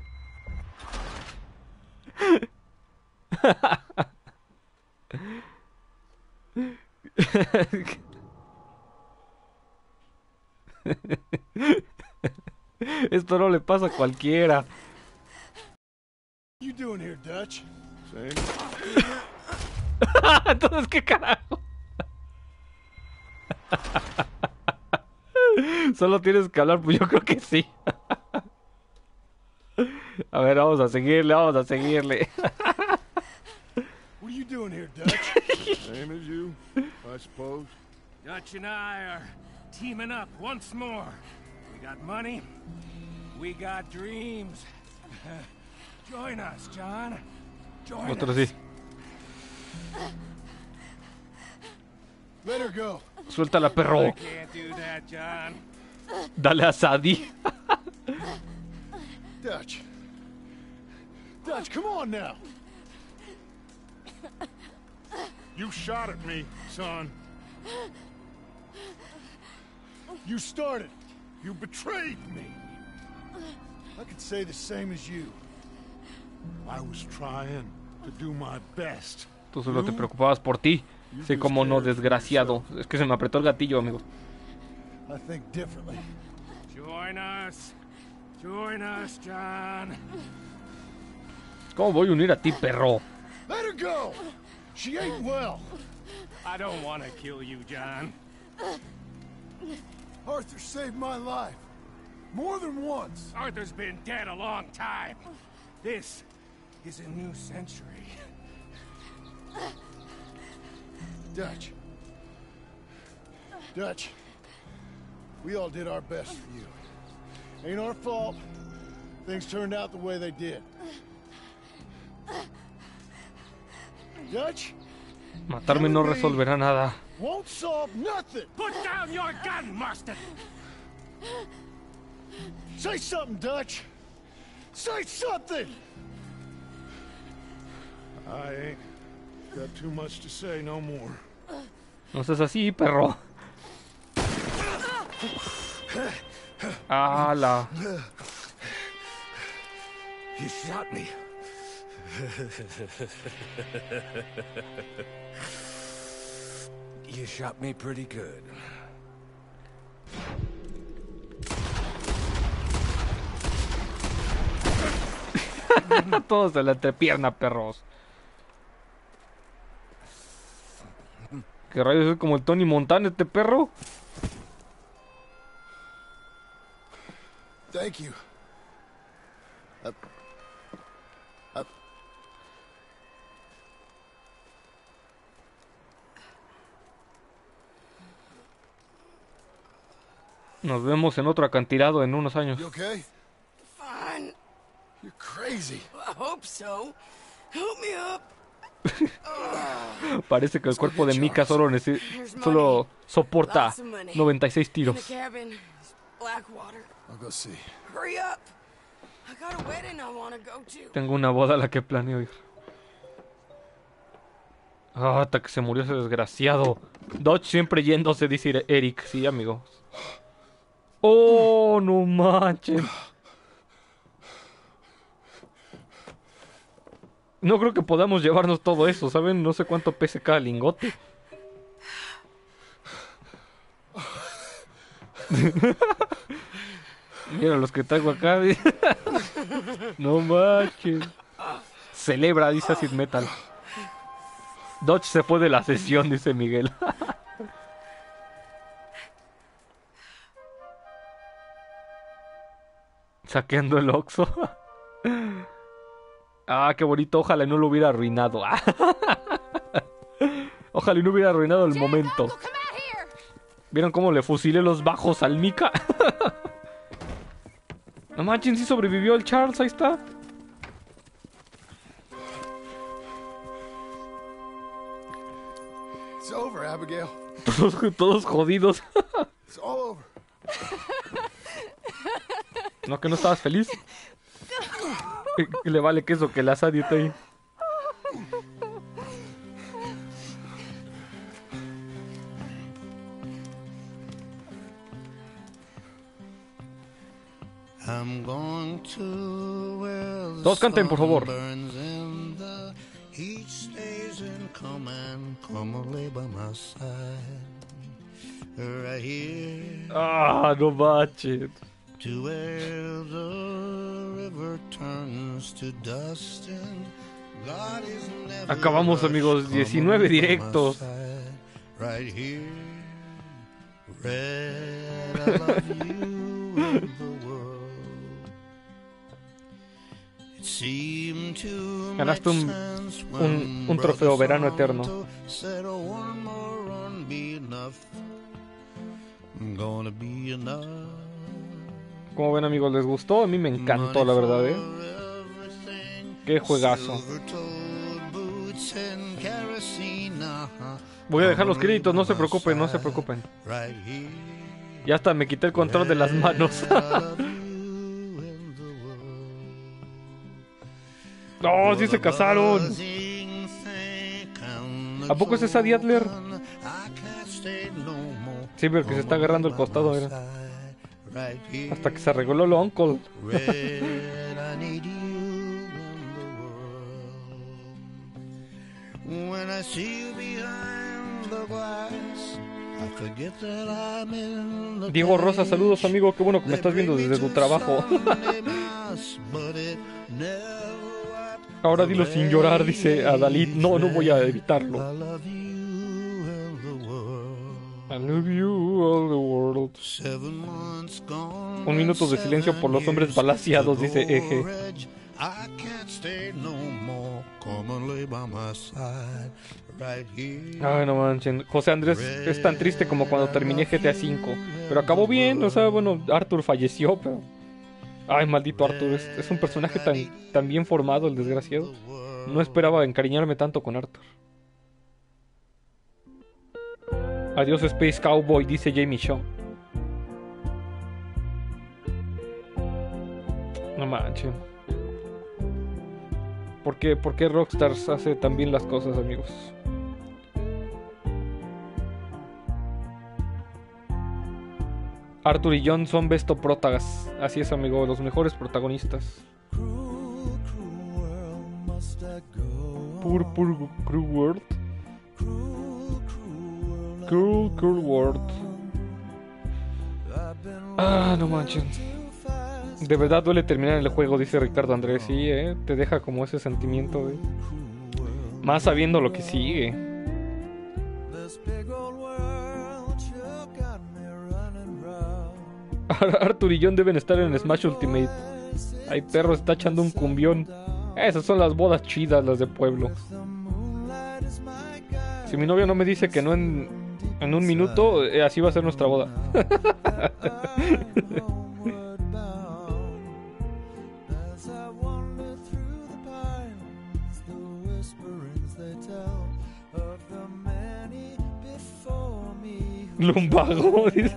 Esto no le pasa a cualquiera. You doing here, Dutch? Same. Entonces, ¿qué carajo? Solo tienes que hablar, pues yo creo que sí. A ver, vamos a seguirle, vamos a seguirle. What are you doing here, Dutch? Same as you, I suppose. Dutch and I are teaming up once more. We got money. We got dreams. Join us, John. Join Otro us. sí. Let her go. Suéltala, perro. I can't do that, John. Dale a Sadie. Dutch. Dutch, come on now. You shot at me, son. You started. You betrayed me. I could say the same as you. I was trying to do my best. Tú solo te preocupabas por ti. Sí, como no, desgraciado. Es que se me apretó el gatillo, amigo. I think differently. Join us. Join us, John. ¿Cómo voy a unir a ti, perro? Let her go. She ain't well. I don't want to kill you, John. Arthur saved my life. More than once. Arthur's been dead a long time. This is a new century. Dutch. Dutch. We all did our best for you. Ain't our fault. Things turned out the way they did. Dutch? Matarme no resolverá nada. Won't solve nothing. Put down your gun, Marston. Say something, Dutch. Say something. I ain't got too much to say no more. No seas así, perro. ¡Hala! You shot me. You shot me pretty good. Todos de la entrepierna, perros. ¿Qué rayos es como el Tony Montana este perro? Thank you. Nos vemos en otro acantilado en unos años. You okay? Fine. You're crazy. I hope so. Help me up. Parece que el cuerpo de Mika solo soporta 96 tiros. Blackwater. I'll go see. Hurry up. I got a wedding I want to go to. Tengo una boda a la que planeo ir. Ah, hasta que se murió ese desgraciado. Dodge siempre yéndose, dice Eric. Sí, amigos. Oh, no manches. No creo que podamos llevarnos todo eso, ¿saben? No sé cuánto pese cada lingote. Mira los que traigo acá. No manches. Celebra, dice Acid Metal. Dodge se fue de la sesión, dice Miguel. Saqueando el Oxxo. Ah, qué bonito. Ojalá y no lo hubiera arruinado. Ojalá y no hubiera arruinado el momento. ¿Vieron cómo le fusilé los bajos al Mika? No manchen, sí sobrevivió el Charles. Ahí está. It's over, Abigail. Todos jodidos. It's all over. ¿No que no estabas feliz? Le vale queso que la Sadie está ahí. Todos canten, por favor. Ah, no manches. To where the river turns to dust and God is never. Acabamos, amigos, 19 directos. Right here, Red, I love you in the world. It seemed to ganaste un trofeo verano eterno. said one more run be enough. Gonna be enough. Como ven, amigos, ¿les gustó? A mí me encantó, la verdad, ¿eh? Qué juegazo. boots and kerosene. Voy a dejar los créditos, no se preocupen, no se preocupen. Right here. Ya hasta me quité el control de las manos. ¡No! ¡Sí se casaron! ¿A poco es esa Adler? Sí, pero que se está agarrando el costado, mira. Hasta que se arregló lo uncle. Diego Rosa, saludos amigo, qué bueno que me estás viendo desde tu trabajo. Ahora dilo sin llorar, dice Adalid. No, no voy a evitarlo. I love you all the world. 1 minuto de silencio por los hombres balaseados, dice Eje. Ay, no manchen. José Andrés es tan triste como cuando terminé GTA V. Pero acabó bien, o sea, bueno, Arthur falleció, pero... Ay, maldito Arthur, es un personaje tan bien formado, el desgraciado. No esperaba encariñarme tanto con Arthur. Adiós Space Cowboy, dice Jamie Shaw. No manchen. ¿Por qué Rockstar hace tan bien las cosas, amigos? Arthur y John son besto protagas. Así es, amigo, los mejores protagonistas. Cruel World. Cruel World. Ah, no manchen. De verdad duele terminar el juego, dice Ricardo Andrés. Sí, te deja como ese sentimiento de... Más sabiendo lo que sigue. Arthur y John deben estar en Smash Ultimate. Ay, perro, está echando un cumbión. Esas son las bodas chidas, las de pueblo. Si mi novia no me dice que no en 1 minuto, así va a ser nuestra boda. Lumbago, dice.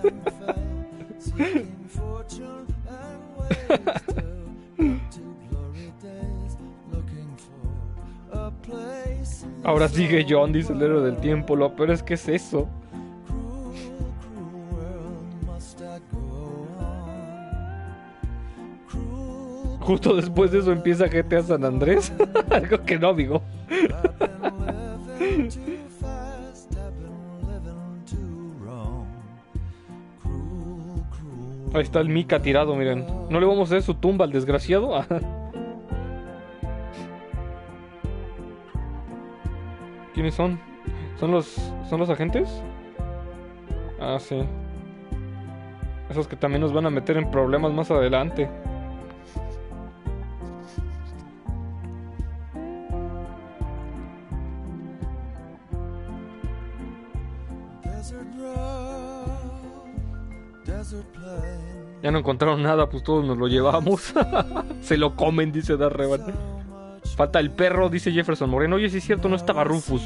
Ahora sigue John, dice el héroe del tiempo. Lo peor es que es eso. Justo después de eso empieza GTA San Andrés. Algo que no, amigo. Ahí está el Mika tirado, miren. ¿No le vamos a hacer su tumba al desgraciado? ¿Quiénes son? ¿Son los agentes? Ah, sí. Esos que también nos van a meter en problemas más adelante. Ya no encontraron nada, pues todos nos lo llevamos. Se lo comen, dice Darrevan. Falta el perro, dice Jefferson Moreno. Oye, sí es cierto, no estaba Rufus.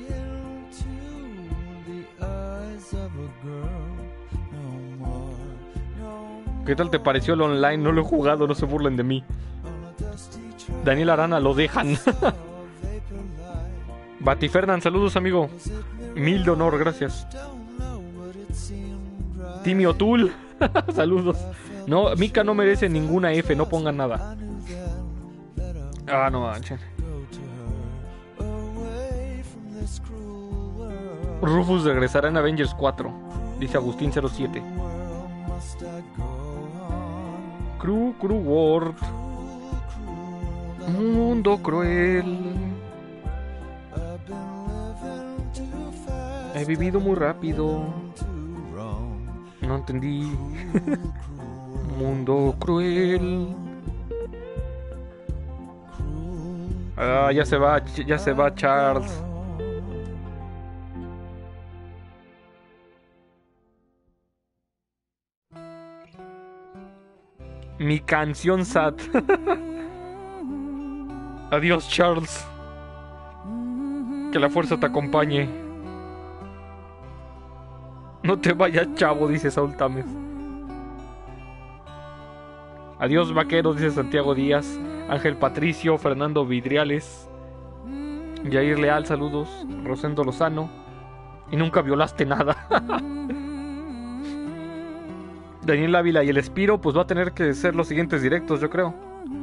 ¿Qué tal te pareció el online? No lo he jugado, no se burlen de mí. Daniel Arana, lo dejan. Batifernan, saludos, amigo. 1000 de honor, gracias. Timmy O'Toole. Saludos. No, Mika no merece ninguna F, no pongan nada. Ah, no manchen. Rufus regresará en Avengers 4, dice Agustín 07. Cruel World. Mundo cruel. He vivido muy rápido. No entendí. Mundo cruel. Ah, ya se va Charles. Mi canción sad. Adiós, Charles. Que la fuerza te acompañe. No te vayas, chavo, dice Saúl Tames. Adiós, vaqueros, dice Santiago Díaz. Ángel Patricio, Fernando Vidriales, Yair Leal, saludos. Rosendo Lozano. Y nunca violaste nada. Daniel Ávila y el Espiro, pues va a tener que ser los siguientes directos, yo creo.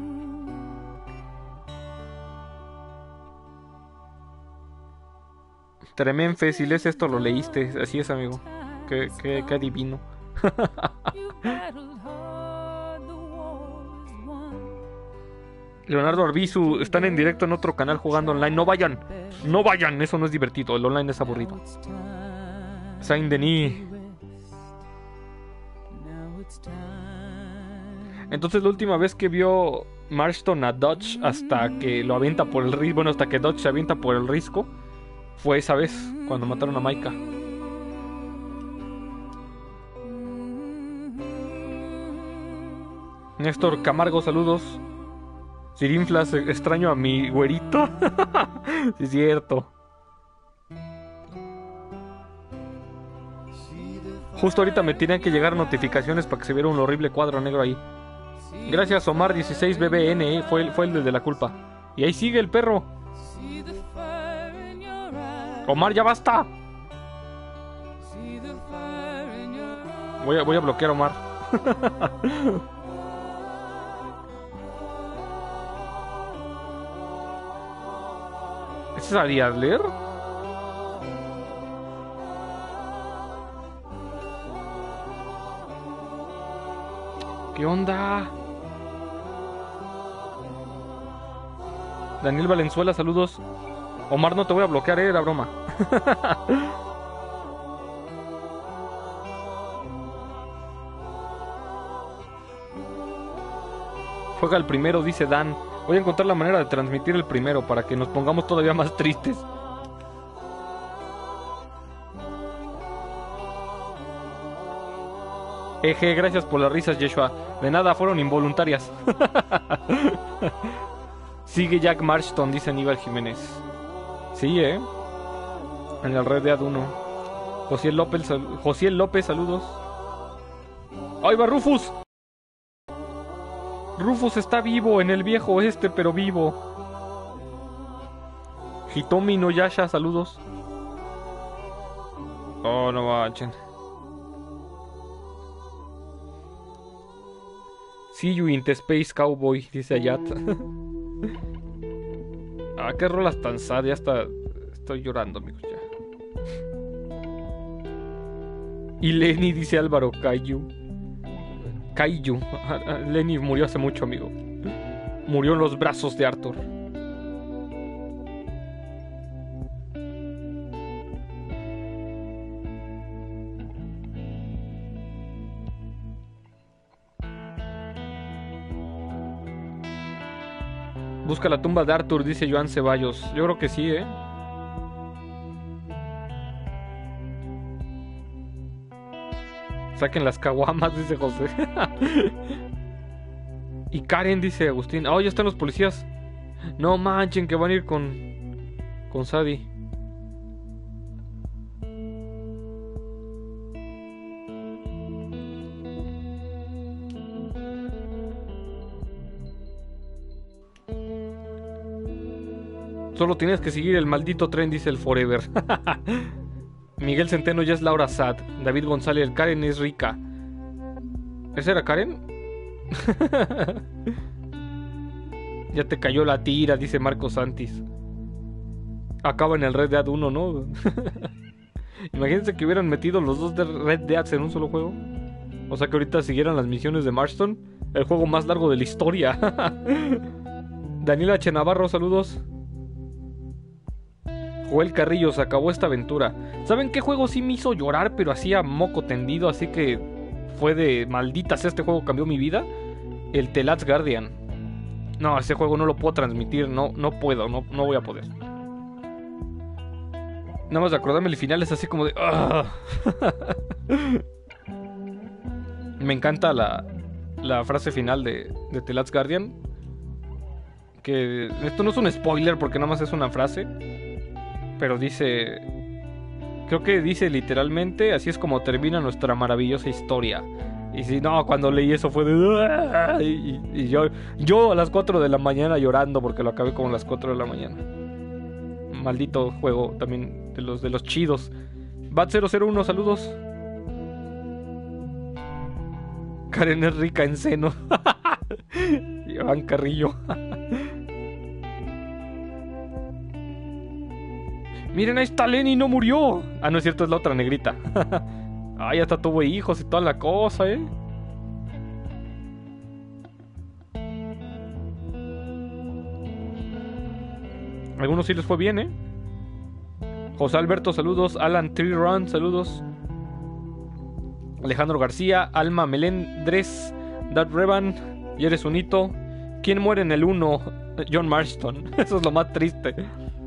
Tremenfe, si lees esto lo leíste. Así es, amigo. Qué adivino. Leonardo Arbizu, están en directo en otro canal jugando online. No vayan, no vayan, eso no es divertido. El online es aburrido. Saint Denis. Entonces la última vez que vio Marston a Dodge hasta que lo avienta por el risco, bueno, hasta que Dodge se avienta por el risco, fue esa vez, cuando mataron a Maika. Néstor Camargo, saludos. Sirinflas, extraño a mi güerito. Sí, es cierto. Justo ahorita me tenían que llegar notificaciones para que se viera un horrible cuadro negro ahí. Gracias, Omar16BBN, fue el de la culpa. Y ahí sigue el perro. Omar, ya basta. Voy a bloquear a Omar. ¿Es Ari Adler? ¿Qué onda? Daniel Valenzuela, saludos. Omar, no te voy a bloquear, era broma. Juega el primero, dice Dan. Voy a encontrar la manera de transmitir el primero para que nos pongamos todavía más tristes. Eje, gracias por las risas, Yeshua. De nada, fueron involuntarias. Sigue Jack Marston, dice Aníbal Jiménez. Sí, en el Red Dead 1. Josiel López, saludos. ¡Ahí va Rufus! Rufus está vivo en el viejo oeste, pero vivo. Hitomi no Yasha, saludos. Oh, no manchen. See you in the space, cowboy, dice Ayat. Ah, qué rolas tan sad, ya estoy llorando, amigos, ya. Y Lenny, dice Álvaro Kaiju. Lenny murió hace mucho, amigo. Murió en los brazos de Arthur. Busca la tumba de Arthur, dice Joan Ceballos. Yo creo que sí, Saquen las caguamas, dice José. Y Karen, dice Agustín. Oh, ya están los policías. No manchen, que van a ir con Sadie. Solo tienes que seguir el maldito tren, dice el Forever. Miguel Centeno ya es Laura Sad. David González, Karen es rica. ¿Esa era Karen? Ya te cayó la tira, dice Marco Santis. Acaba en el Red Dead 1, ¿no? Imagínense que hubieran metido los dos de Red Deads en un solo juego. O sea que ahorita siguieran las misiones de Marston. El juego más largo de la historia. Daniel H. Navarro, saludos. Joel Carrillo, se acabó esta aventura. ¿Saben qué juego sí me hizo llorar, pero así a moco tendido? Así que fue de malditas, este juego cambió mi vida. El The Last Guardian. No, ese juego no lo puedo transmitir. No puedo, no voy a poder. Nada más de acordarme el final es así como de... Me encanta la frase final de The Last Guardian. Que esto no es un spoiler porque nada más es una frase. Pero dice... Creo que dice literalmente, así es como termina nuestra maravillosa historia. Y si no, cuando leí eso fue de... Y yo a las 4 de la mañana llorando porque lo acabé como a las 4 de la mañana. Maldito juego también de los chidos. Bat001, saludos. Karen es rica en seno. Iván Carrillo. Miren, ahí está Lenny, no murió. Ah, no es cierto, es la otra negrita. Ah, ya hasta tuvo hijos y toda la cosa, Algunos sí les fue bien, José Alberto, saludos. Alan Tree-Run, saludos. Alejandro García, Alma Melendres, Dad Revan, Yeres Unito. ¿Quién muere en el 1? John Marston. Eso es lo más triste.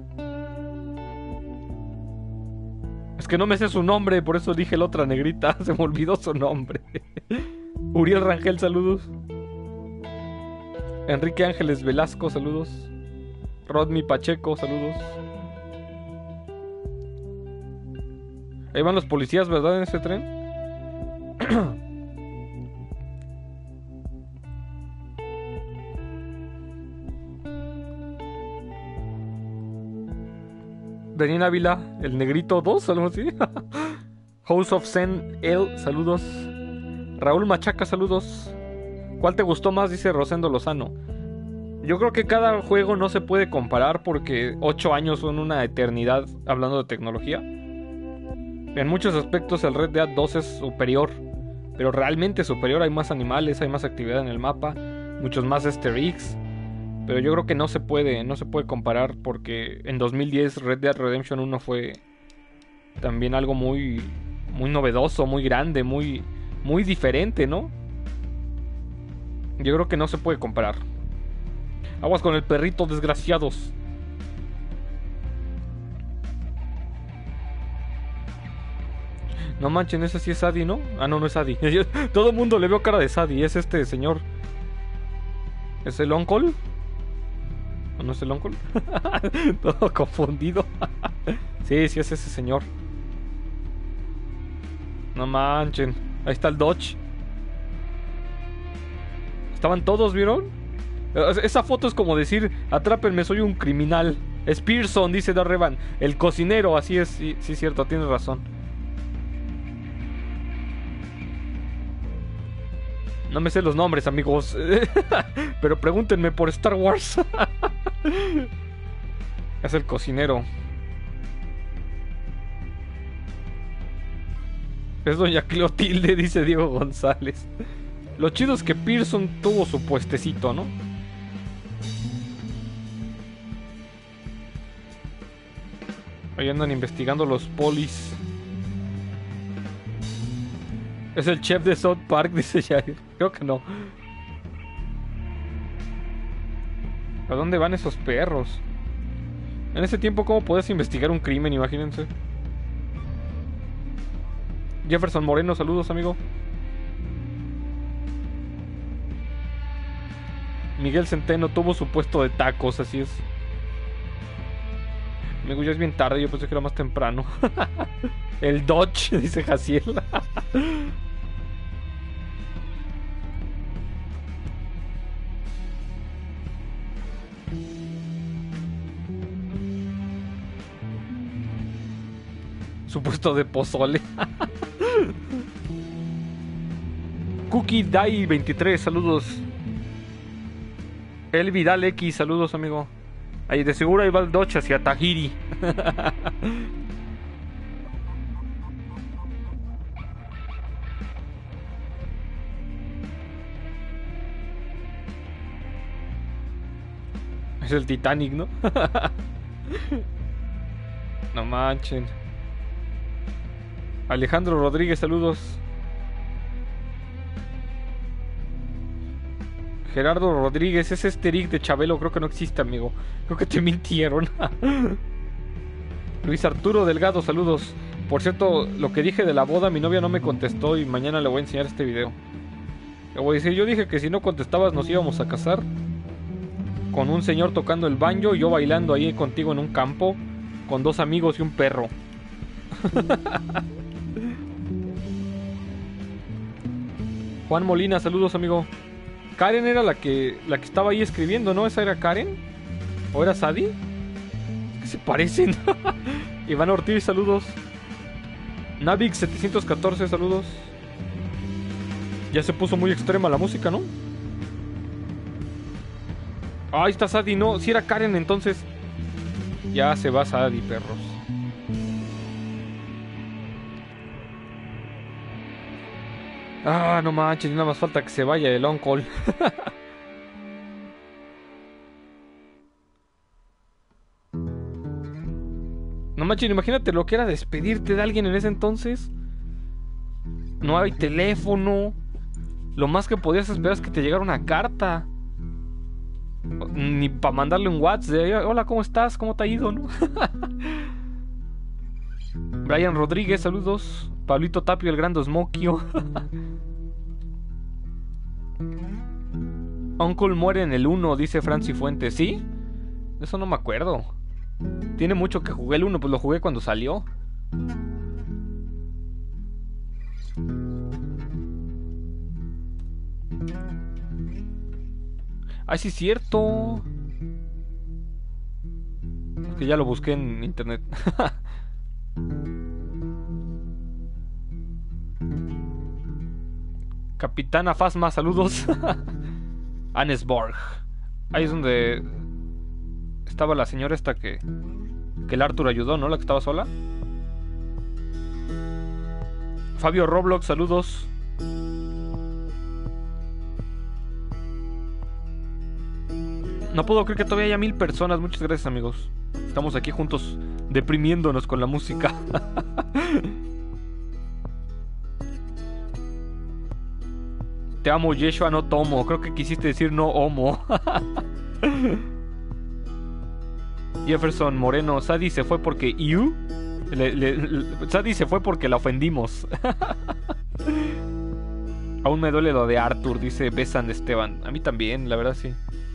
Es que no me sé su nombre, por eso dije la otra negrita. Se me olvidó su nombre. Uriel Rangel, saludos. Enrique Ángeles Velasco, saludos. Rodney Pacheco, saludos. Ahí van los policías, ¿verdad? En ese tren. Daniel Ávila, el negrito 2, algo así. House of Zen El, saludos. Raúl Machaca, saludos. ¿Cuál te gustó más? Dice Rosendo Lozano. Yo creo que cada juego no se puede comparar porque 8 años son una eternidad hablando de tecnología. En muchos aspectos el Red Dead 2 es superior, pero realmente superior. Hay más animales, hay más actividad en el mapa, muchos más easter eggs. Pero yo creo que no se puede comparar porque en 2010 Red Dead Redemption 1 fue también algo muy novedoso, muy grande, muy diferente, ¿no? Yo creo que no se puede comparar. Aguas con el perrito, desgraciados. No manchen, ese sí es Sadie, ¿no? Ah, no, no es Sadie. Todo el mundo le veo cara de Sadie. Es este señor. ¿Es el Uncle? ¿O no es el Uncle? Todo confundido. Sí, es ese señor. No manchen. Ahí está el Dodge. Estaban todos, ¿vieron? Esa foto es como decir: atrápenme, soy un criminal. Es Pearson, dice Darrevan. El cocinero, así es. Sí, cierto, tienes razón. No me sé los nombres, amigos. Pero pregúntenme por Star Wars. Es el cocinero. Es doña Clotilde, dice Diego González. Lo chido es que Pearson tuvo su puestecito, ¿no? Ahí andan investigando los polis. Es el chef de South Park, dice Jair. Creo que no. ¿A dónde van esos perros? En ese tiempo, ¿cómo podías investigar un crimen? Imagínense. Jefferson Moreno, saludos, amigo. Miguel Centeno tuvo su puesto de tacos, así es. Amigo, ya es bien tarde, yo pensé que era más temprano. El Dodge, dice Jaciel. Su puesto de pozole. Cookie Dai 23, saludos. El Vidal X, saludos, amigo. Ahí de seguro ahí va el Dodge hacia Tahiri. Es el Titanic, ¿no? No manchen. Alejandro Rodríguez, saludos. Gerardo Rodríguez, es este Eric de Chabelo, creo que no existe, amigo. Creo que te mintieron. Luis Arturo Delgado, saludos. Por cierto, lo que dije de la boda, mi novia no me contestó y mañana le voy a enseñar este video. Le voy a decir, yo dije que si no contestabas nos íbamos a casar. Con un señor tocando el banjo y yo bailando ahí contigo en un campo. con 2 amigos y un perro. Juan Molina, saludos, amigo. Karen era la que estaba ahí escribiendo, ¿no? ¿Esa era Karen? ¿O era Sadie? Es que se parecen. Iván Ortiz, saludos. Navix 714, saludos. Ya se puso muy extrema la música, ¿no? Ah, ahí está Sadie, no, si era Karen entonces. Ya se va Sadie, perros. Ah, no manches, nada más falta que se vaya el uncle. No manches, imagínate lo que era despedirte de alguien en ese entonces. No hay teléfono. Lo más que podías esperar es que te llegara una carta. Ni para mandarle un WhatsApp de hola, ¿cómo estás? ¿Cómo te ha ido? ¿No? Brian Rodríguez, saludos. Pablito Tapio, el gran Smokio. Uncle muere en el 1, dice Franci Fuentes. ¿Sí? Eso no me acuerdo. Tiene mucho que jugué el 1, pues lo jugué cuando salió. Ay, sí es cierto. Es que ya lo busqué en internet. Capitana Fasma, saludos. Annesborg. Ahí es donde estaba la señora esta que el Arthur ayudó, ¿no? La que estaba sola. Fabio Roblox, saludos. No puedo creer que todavía haya 1000 personas. Muchas gracias, amigos. Estamos aquí juntos deprimiéndonos con la música. Te amo, Yeshua, no tomo. Creo que quisiste decir no homo. Jefferson Moreno, Sadie se fue porque... ¿You? Sadie se fue porque la ofendimos. Aún me duele lo de Arthur, dice Besan Esteban. A mí también, la verdad sí.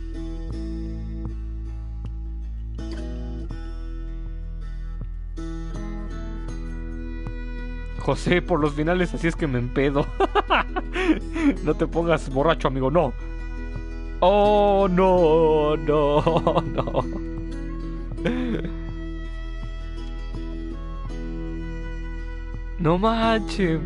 José, por los finales así es que me empedo. No te pongas borracho, amigo, no. Oh, no, no, no. No manches.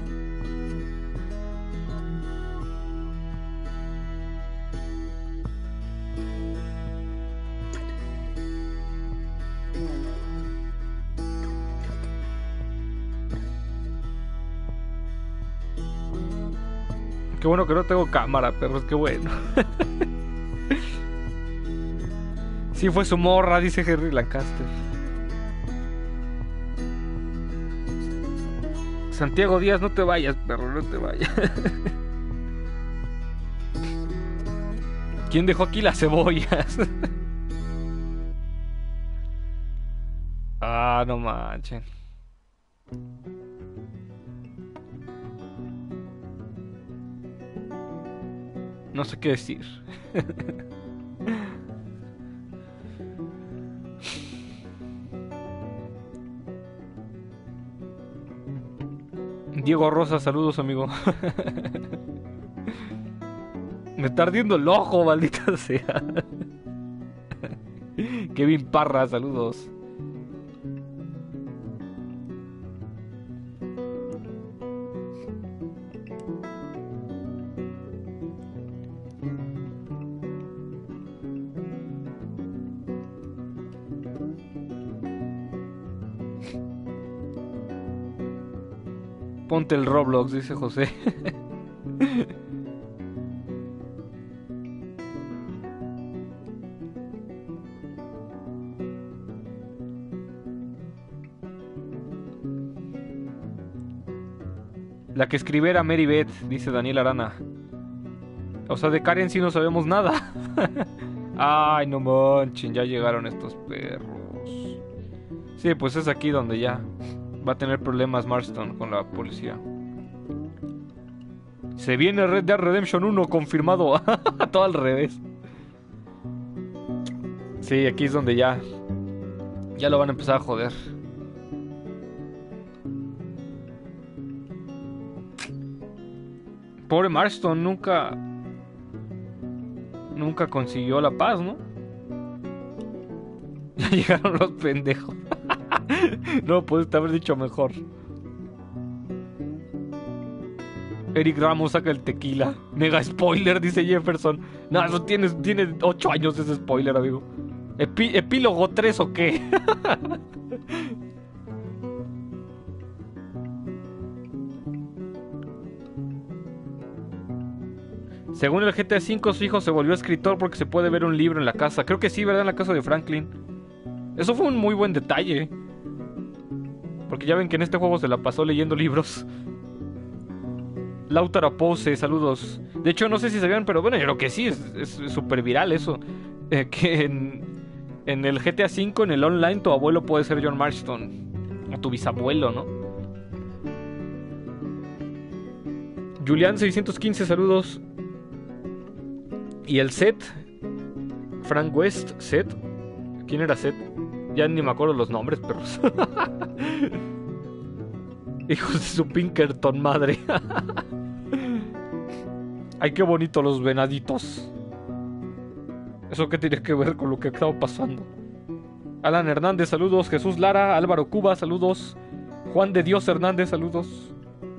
Qué bueno que no tengo cámara, perros, qué bueno. Sí, fue su morra, dice Henry Lancaster. Santiago Díaz, no te vayas, perro, no te vayas. ¿Quién dejó aquí las cebollas? Ah, no manchen. No sé qué decir. Diego Rosa, saludos, amigo. Me está ardiendo el ojo, maldita sea. Kevin Parra, saludos. Ponte el Roblox, dice José. La que escribe era Mary Beth, dice Daniel Arana. O sea, de Karen sí no sabemos nada. Ay, no manchen, ya llegaron estos perros. Sí, pues es aquí donde ya va a tener problemas Marston con la policía. Se viene Red Dead Redemption 1 confirmado. Todo al revés. Sí, aquí es donde ya Ya lo van a empezar a joder. Pobre Marston, nunca consiguió la paz, ¿no? Ya llegaron los pendejos. No, pudiste haber dicho mejor. Eric Ramos saca el tequila. Mega spoiler, dice Jefferson. No, eso tiene 8 años ese spoiler, amigo. ¿Epílogo 3 o qué? Según el GTA V, su hijo se volvió escritor porque se puede ver un libro en la casa. Creo que sí, ¿verdad? En la casa de Franklin. Eso fue un muy buen detalle. Porque ya ven que en este juego se la pasó leyendo libros. Lautaro Pose, saludos. De hecho, no sé si sabían, pero bueno, yo creo que sí, es súper viral eso. Que en el GTA V, en el online, tu abuelo puede ser John Marston. O tu bisabuelo, ¿no? Julián615, saludos. Y el Seth, Frank West, Seth. ¿Quién era Seth? Ya ni me acuerdo los nombres, perros. Hijos de su Pinkerton, madre. Ay, qué bonito los venaditos. ¿Eso qué tiene que ver con lo que estaba pasando? Alan Hernández, saludos. Jesús Lara, Álvaro Cuba, saludos. Juan de Dios Hernández, saludos.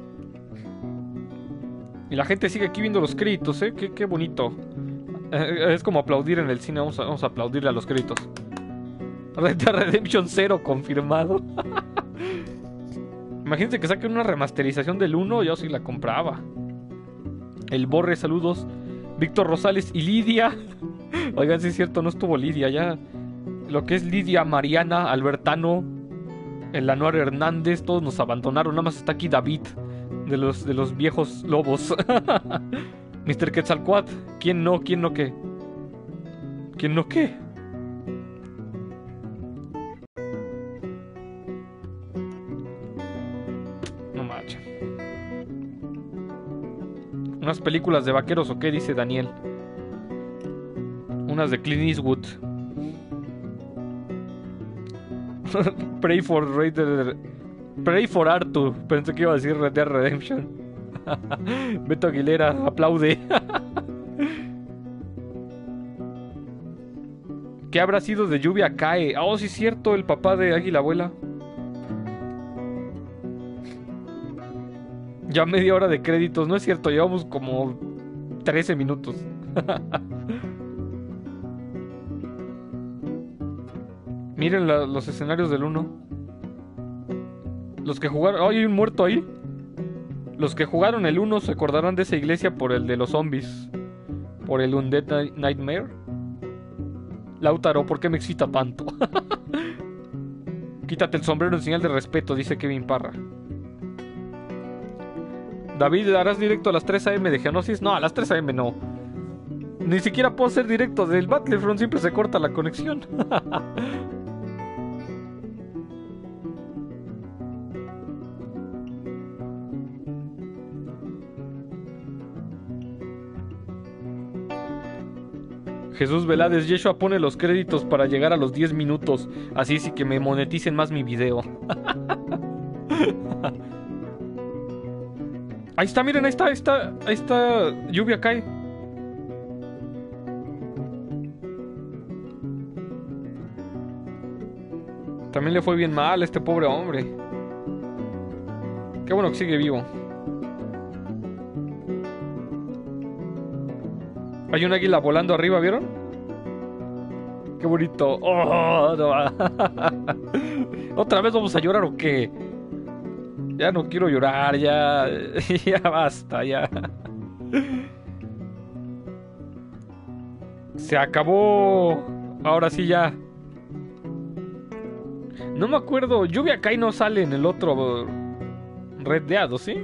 Y la gente sigue aquí viendo los créditos, ¿eh? Qué bonito. Es como aplaudir en el cine. Vamos a aplaudirle a los créditos. Red Dead Redemption 0 confirmado. Imagínense que saquen una remasterización del 1. Yo sí la compraba. El Borre, saludos. Víctor Rosales y Lidia. Oigan, si es cierto, no estuvo Lidia ya. Lo que es Lidia, Mariana, Albertano, el Anuar Hernández, todos nos abandonaron. Nada más está aquí David, de los viejos lobos. Mr. Quetzalcoatl. ¿Quién no qué? ¿Quién no qué? No manches. ¿Unas películas de vaqueros o qué? Dice Daniel. Unas de Clint Eastwood. Pray for Arthur. Pensé que iba a decir Red Dead Redemption. Beto Aguilera, aplaude. ¿Qué habrá sido de Lluvia Cae? Oh, sí es cierto, el papá de Águila Abuela. Ya media hora de créditos. No es cierto, llevamos como 13 minutos. Miren los escenarios del 1. Los que jugaron... ¡Oh, hay un muerto ahí! Los que jugaron el 1 se acordarán de esa iglesia por el de los zombies. Por el Undead Nightmare. Lautaro, ¿por qué me excita tanto? Quítate el sombrero en señal de respeto, dice Kevin Parra. David, ¿harás directo a las 3 AM de Geonosis? No, a las 3 AM no. Ni siquiera puedo hacer directo del Battlefront, siempre se corta la conexión. Jesús Velázquez, Yeshua pone los créditos para llegar a los 10 minutos. Así sí que me moneticen más mi video. Ahí está, miren, ahí está. Lluvia Cae. También le fue bien mal a este pobre hombre. Qué bueno que sigue vivo. Hay un águila volando arriba, ¿vieron? Qué bonito. Oh, no. ¿Otra vez vamos a llorar o qué? Ya no quiero llorar, ya basta, ya. Se acabó. Ahora sí ya. No me acuerdo. Lluvia Cae no sale en el otro Red Dead, ¿sí?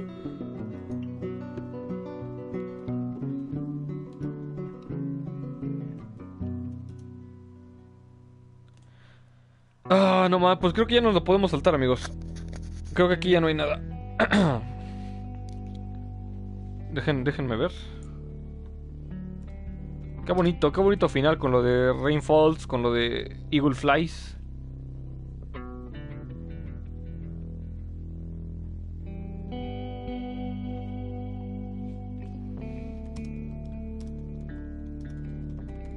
Ah, no más, pues creo que ya nos lo podemos saltar, amigos. Creo que aquí ya no hay nada. Déjenme ver. Qué bonito final con lo de Rain Falls, con lo de Eagle Flies.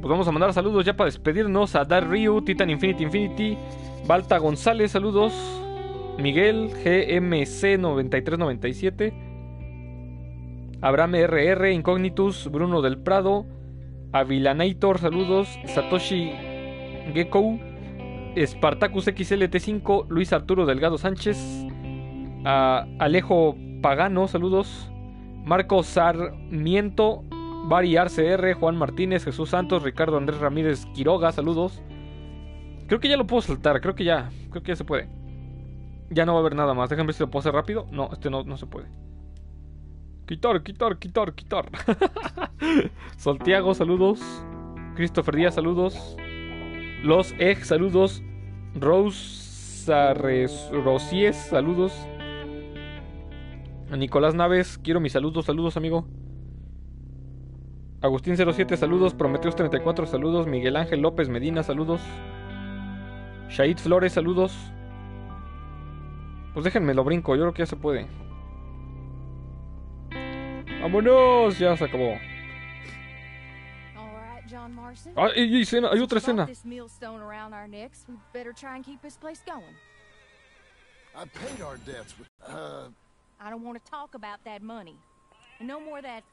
Pues vamos a mandar saludos ya para despedirnos a Dar Ryu, Titan Infinity, Balta González, saludos. Miguel, GMC 9397, Abraham RR, Incognitus, Bruno del Prado, Avilanator, saludos. Satoshi Gecko, Spartacus XLT5, Luis Arturo Delgado Sánchez, Alejo Pagano, saludos. Marcos Sarmiento, Bari RCR, Juan Martínez, Jesús Santos, Ricardo Andrés Ramírez Quiroga, saludos. Creo que ya lo puedo saltar, creo que ya se puede. Ya no va a haber nada más, déjenme ver si lo puedo hacer rápido. No, no se puede. Quitar. Santiago, saludos. Christopher Díaz, saludos. Los Egg, saludos. Rosies, saludos. Nicolás Naves, quiero mis saludos, amigo. Agustín 07, saludos. Prometeos 34, saludos. Miguel Ángel López Medina, saludos. Shahid Flores, saludos. Pues déjenme lo brinco, yo creo que ya se puede. ¡Vámonos! Ya se acabó. Ah, hay otra escena. I paid our debts with, I don't want to talk about that money. And no more of that.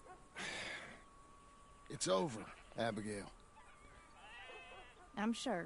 It's over, Abigail. I'm sure.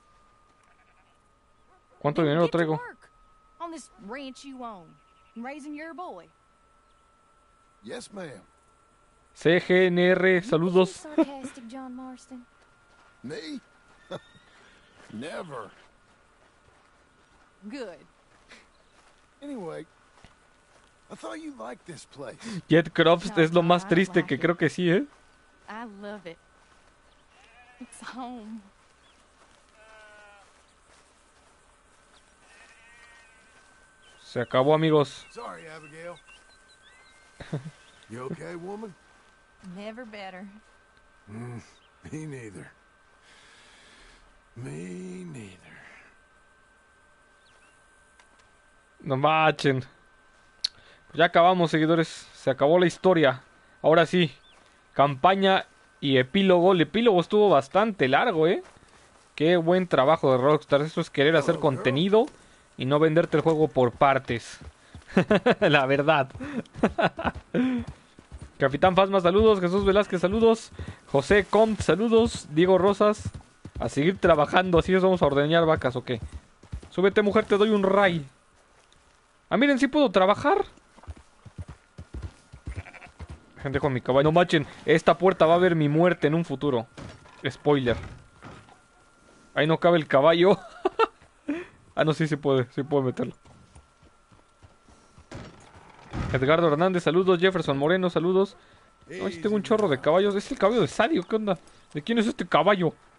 ¿Cuánto dinero traigo? On this ranch you own, and raising your boy. Yes, ma'am. CGNR, saludos. Sarcastic, John Marston. Me? Never. Good. Anyway, I thought you liked this place. Jet Croft es lo más triste que creo que sí, ¿eh? I love it. It's home. Se acabó, amigos. Sorry, Abigail. You okay, woman? Never better. Me neither. Me neither. No machen. Ya acabamos, seguidores. Se acabó la historia. Ahora sí. Campaña y epílogo. El epílogo estuvo bastante largo, ¿eh? Qué buen trabajo de Rockstar. Eso es querer hacer contenido y no venderte el juego por partes. La verdad. Capitán Fasma, saludos. Jesús Velázquez, saludos. José Comte, saludos. Diego Rosas. A seguir trabajando. Así es, vamos a ordeñar vacas, ¿o qué? Súbete, mujer, te doy un ray. Ah, miren, sí puedo trabajar. Gente con mi caballo. No machen, esta puerta va a ver mi muerte en un futuro. Spoiler. Ahí no cabe el caballo. Ah, no, sí puede meterlo. Edgardo Hernández, saludos. Jefferson Moreno, saludos. Ay, tengo un chorro de caballos. Es el caballo de Sadio, ¿qué onda? ¿De quién es este caballo?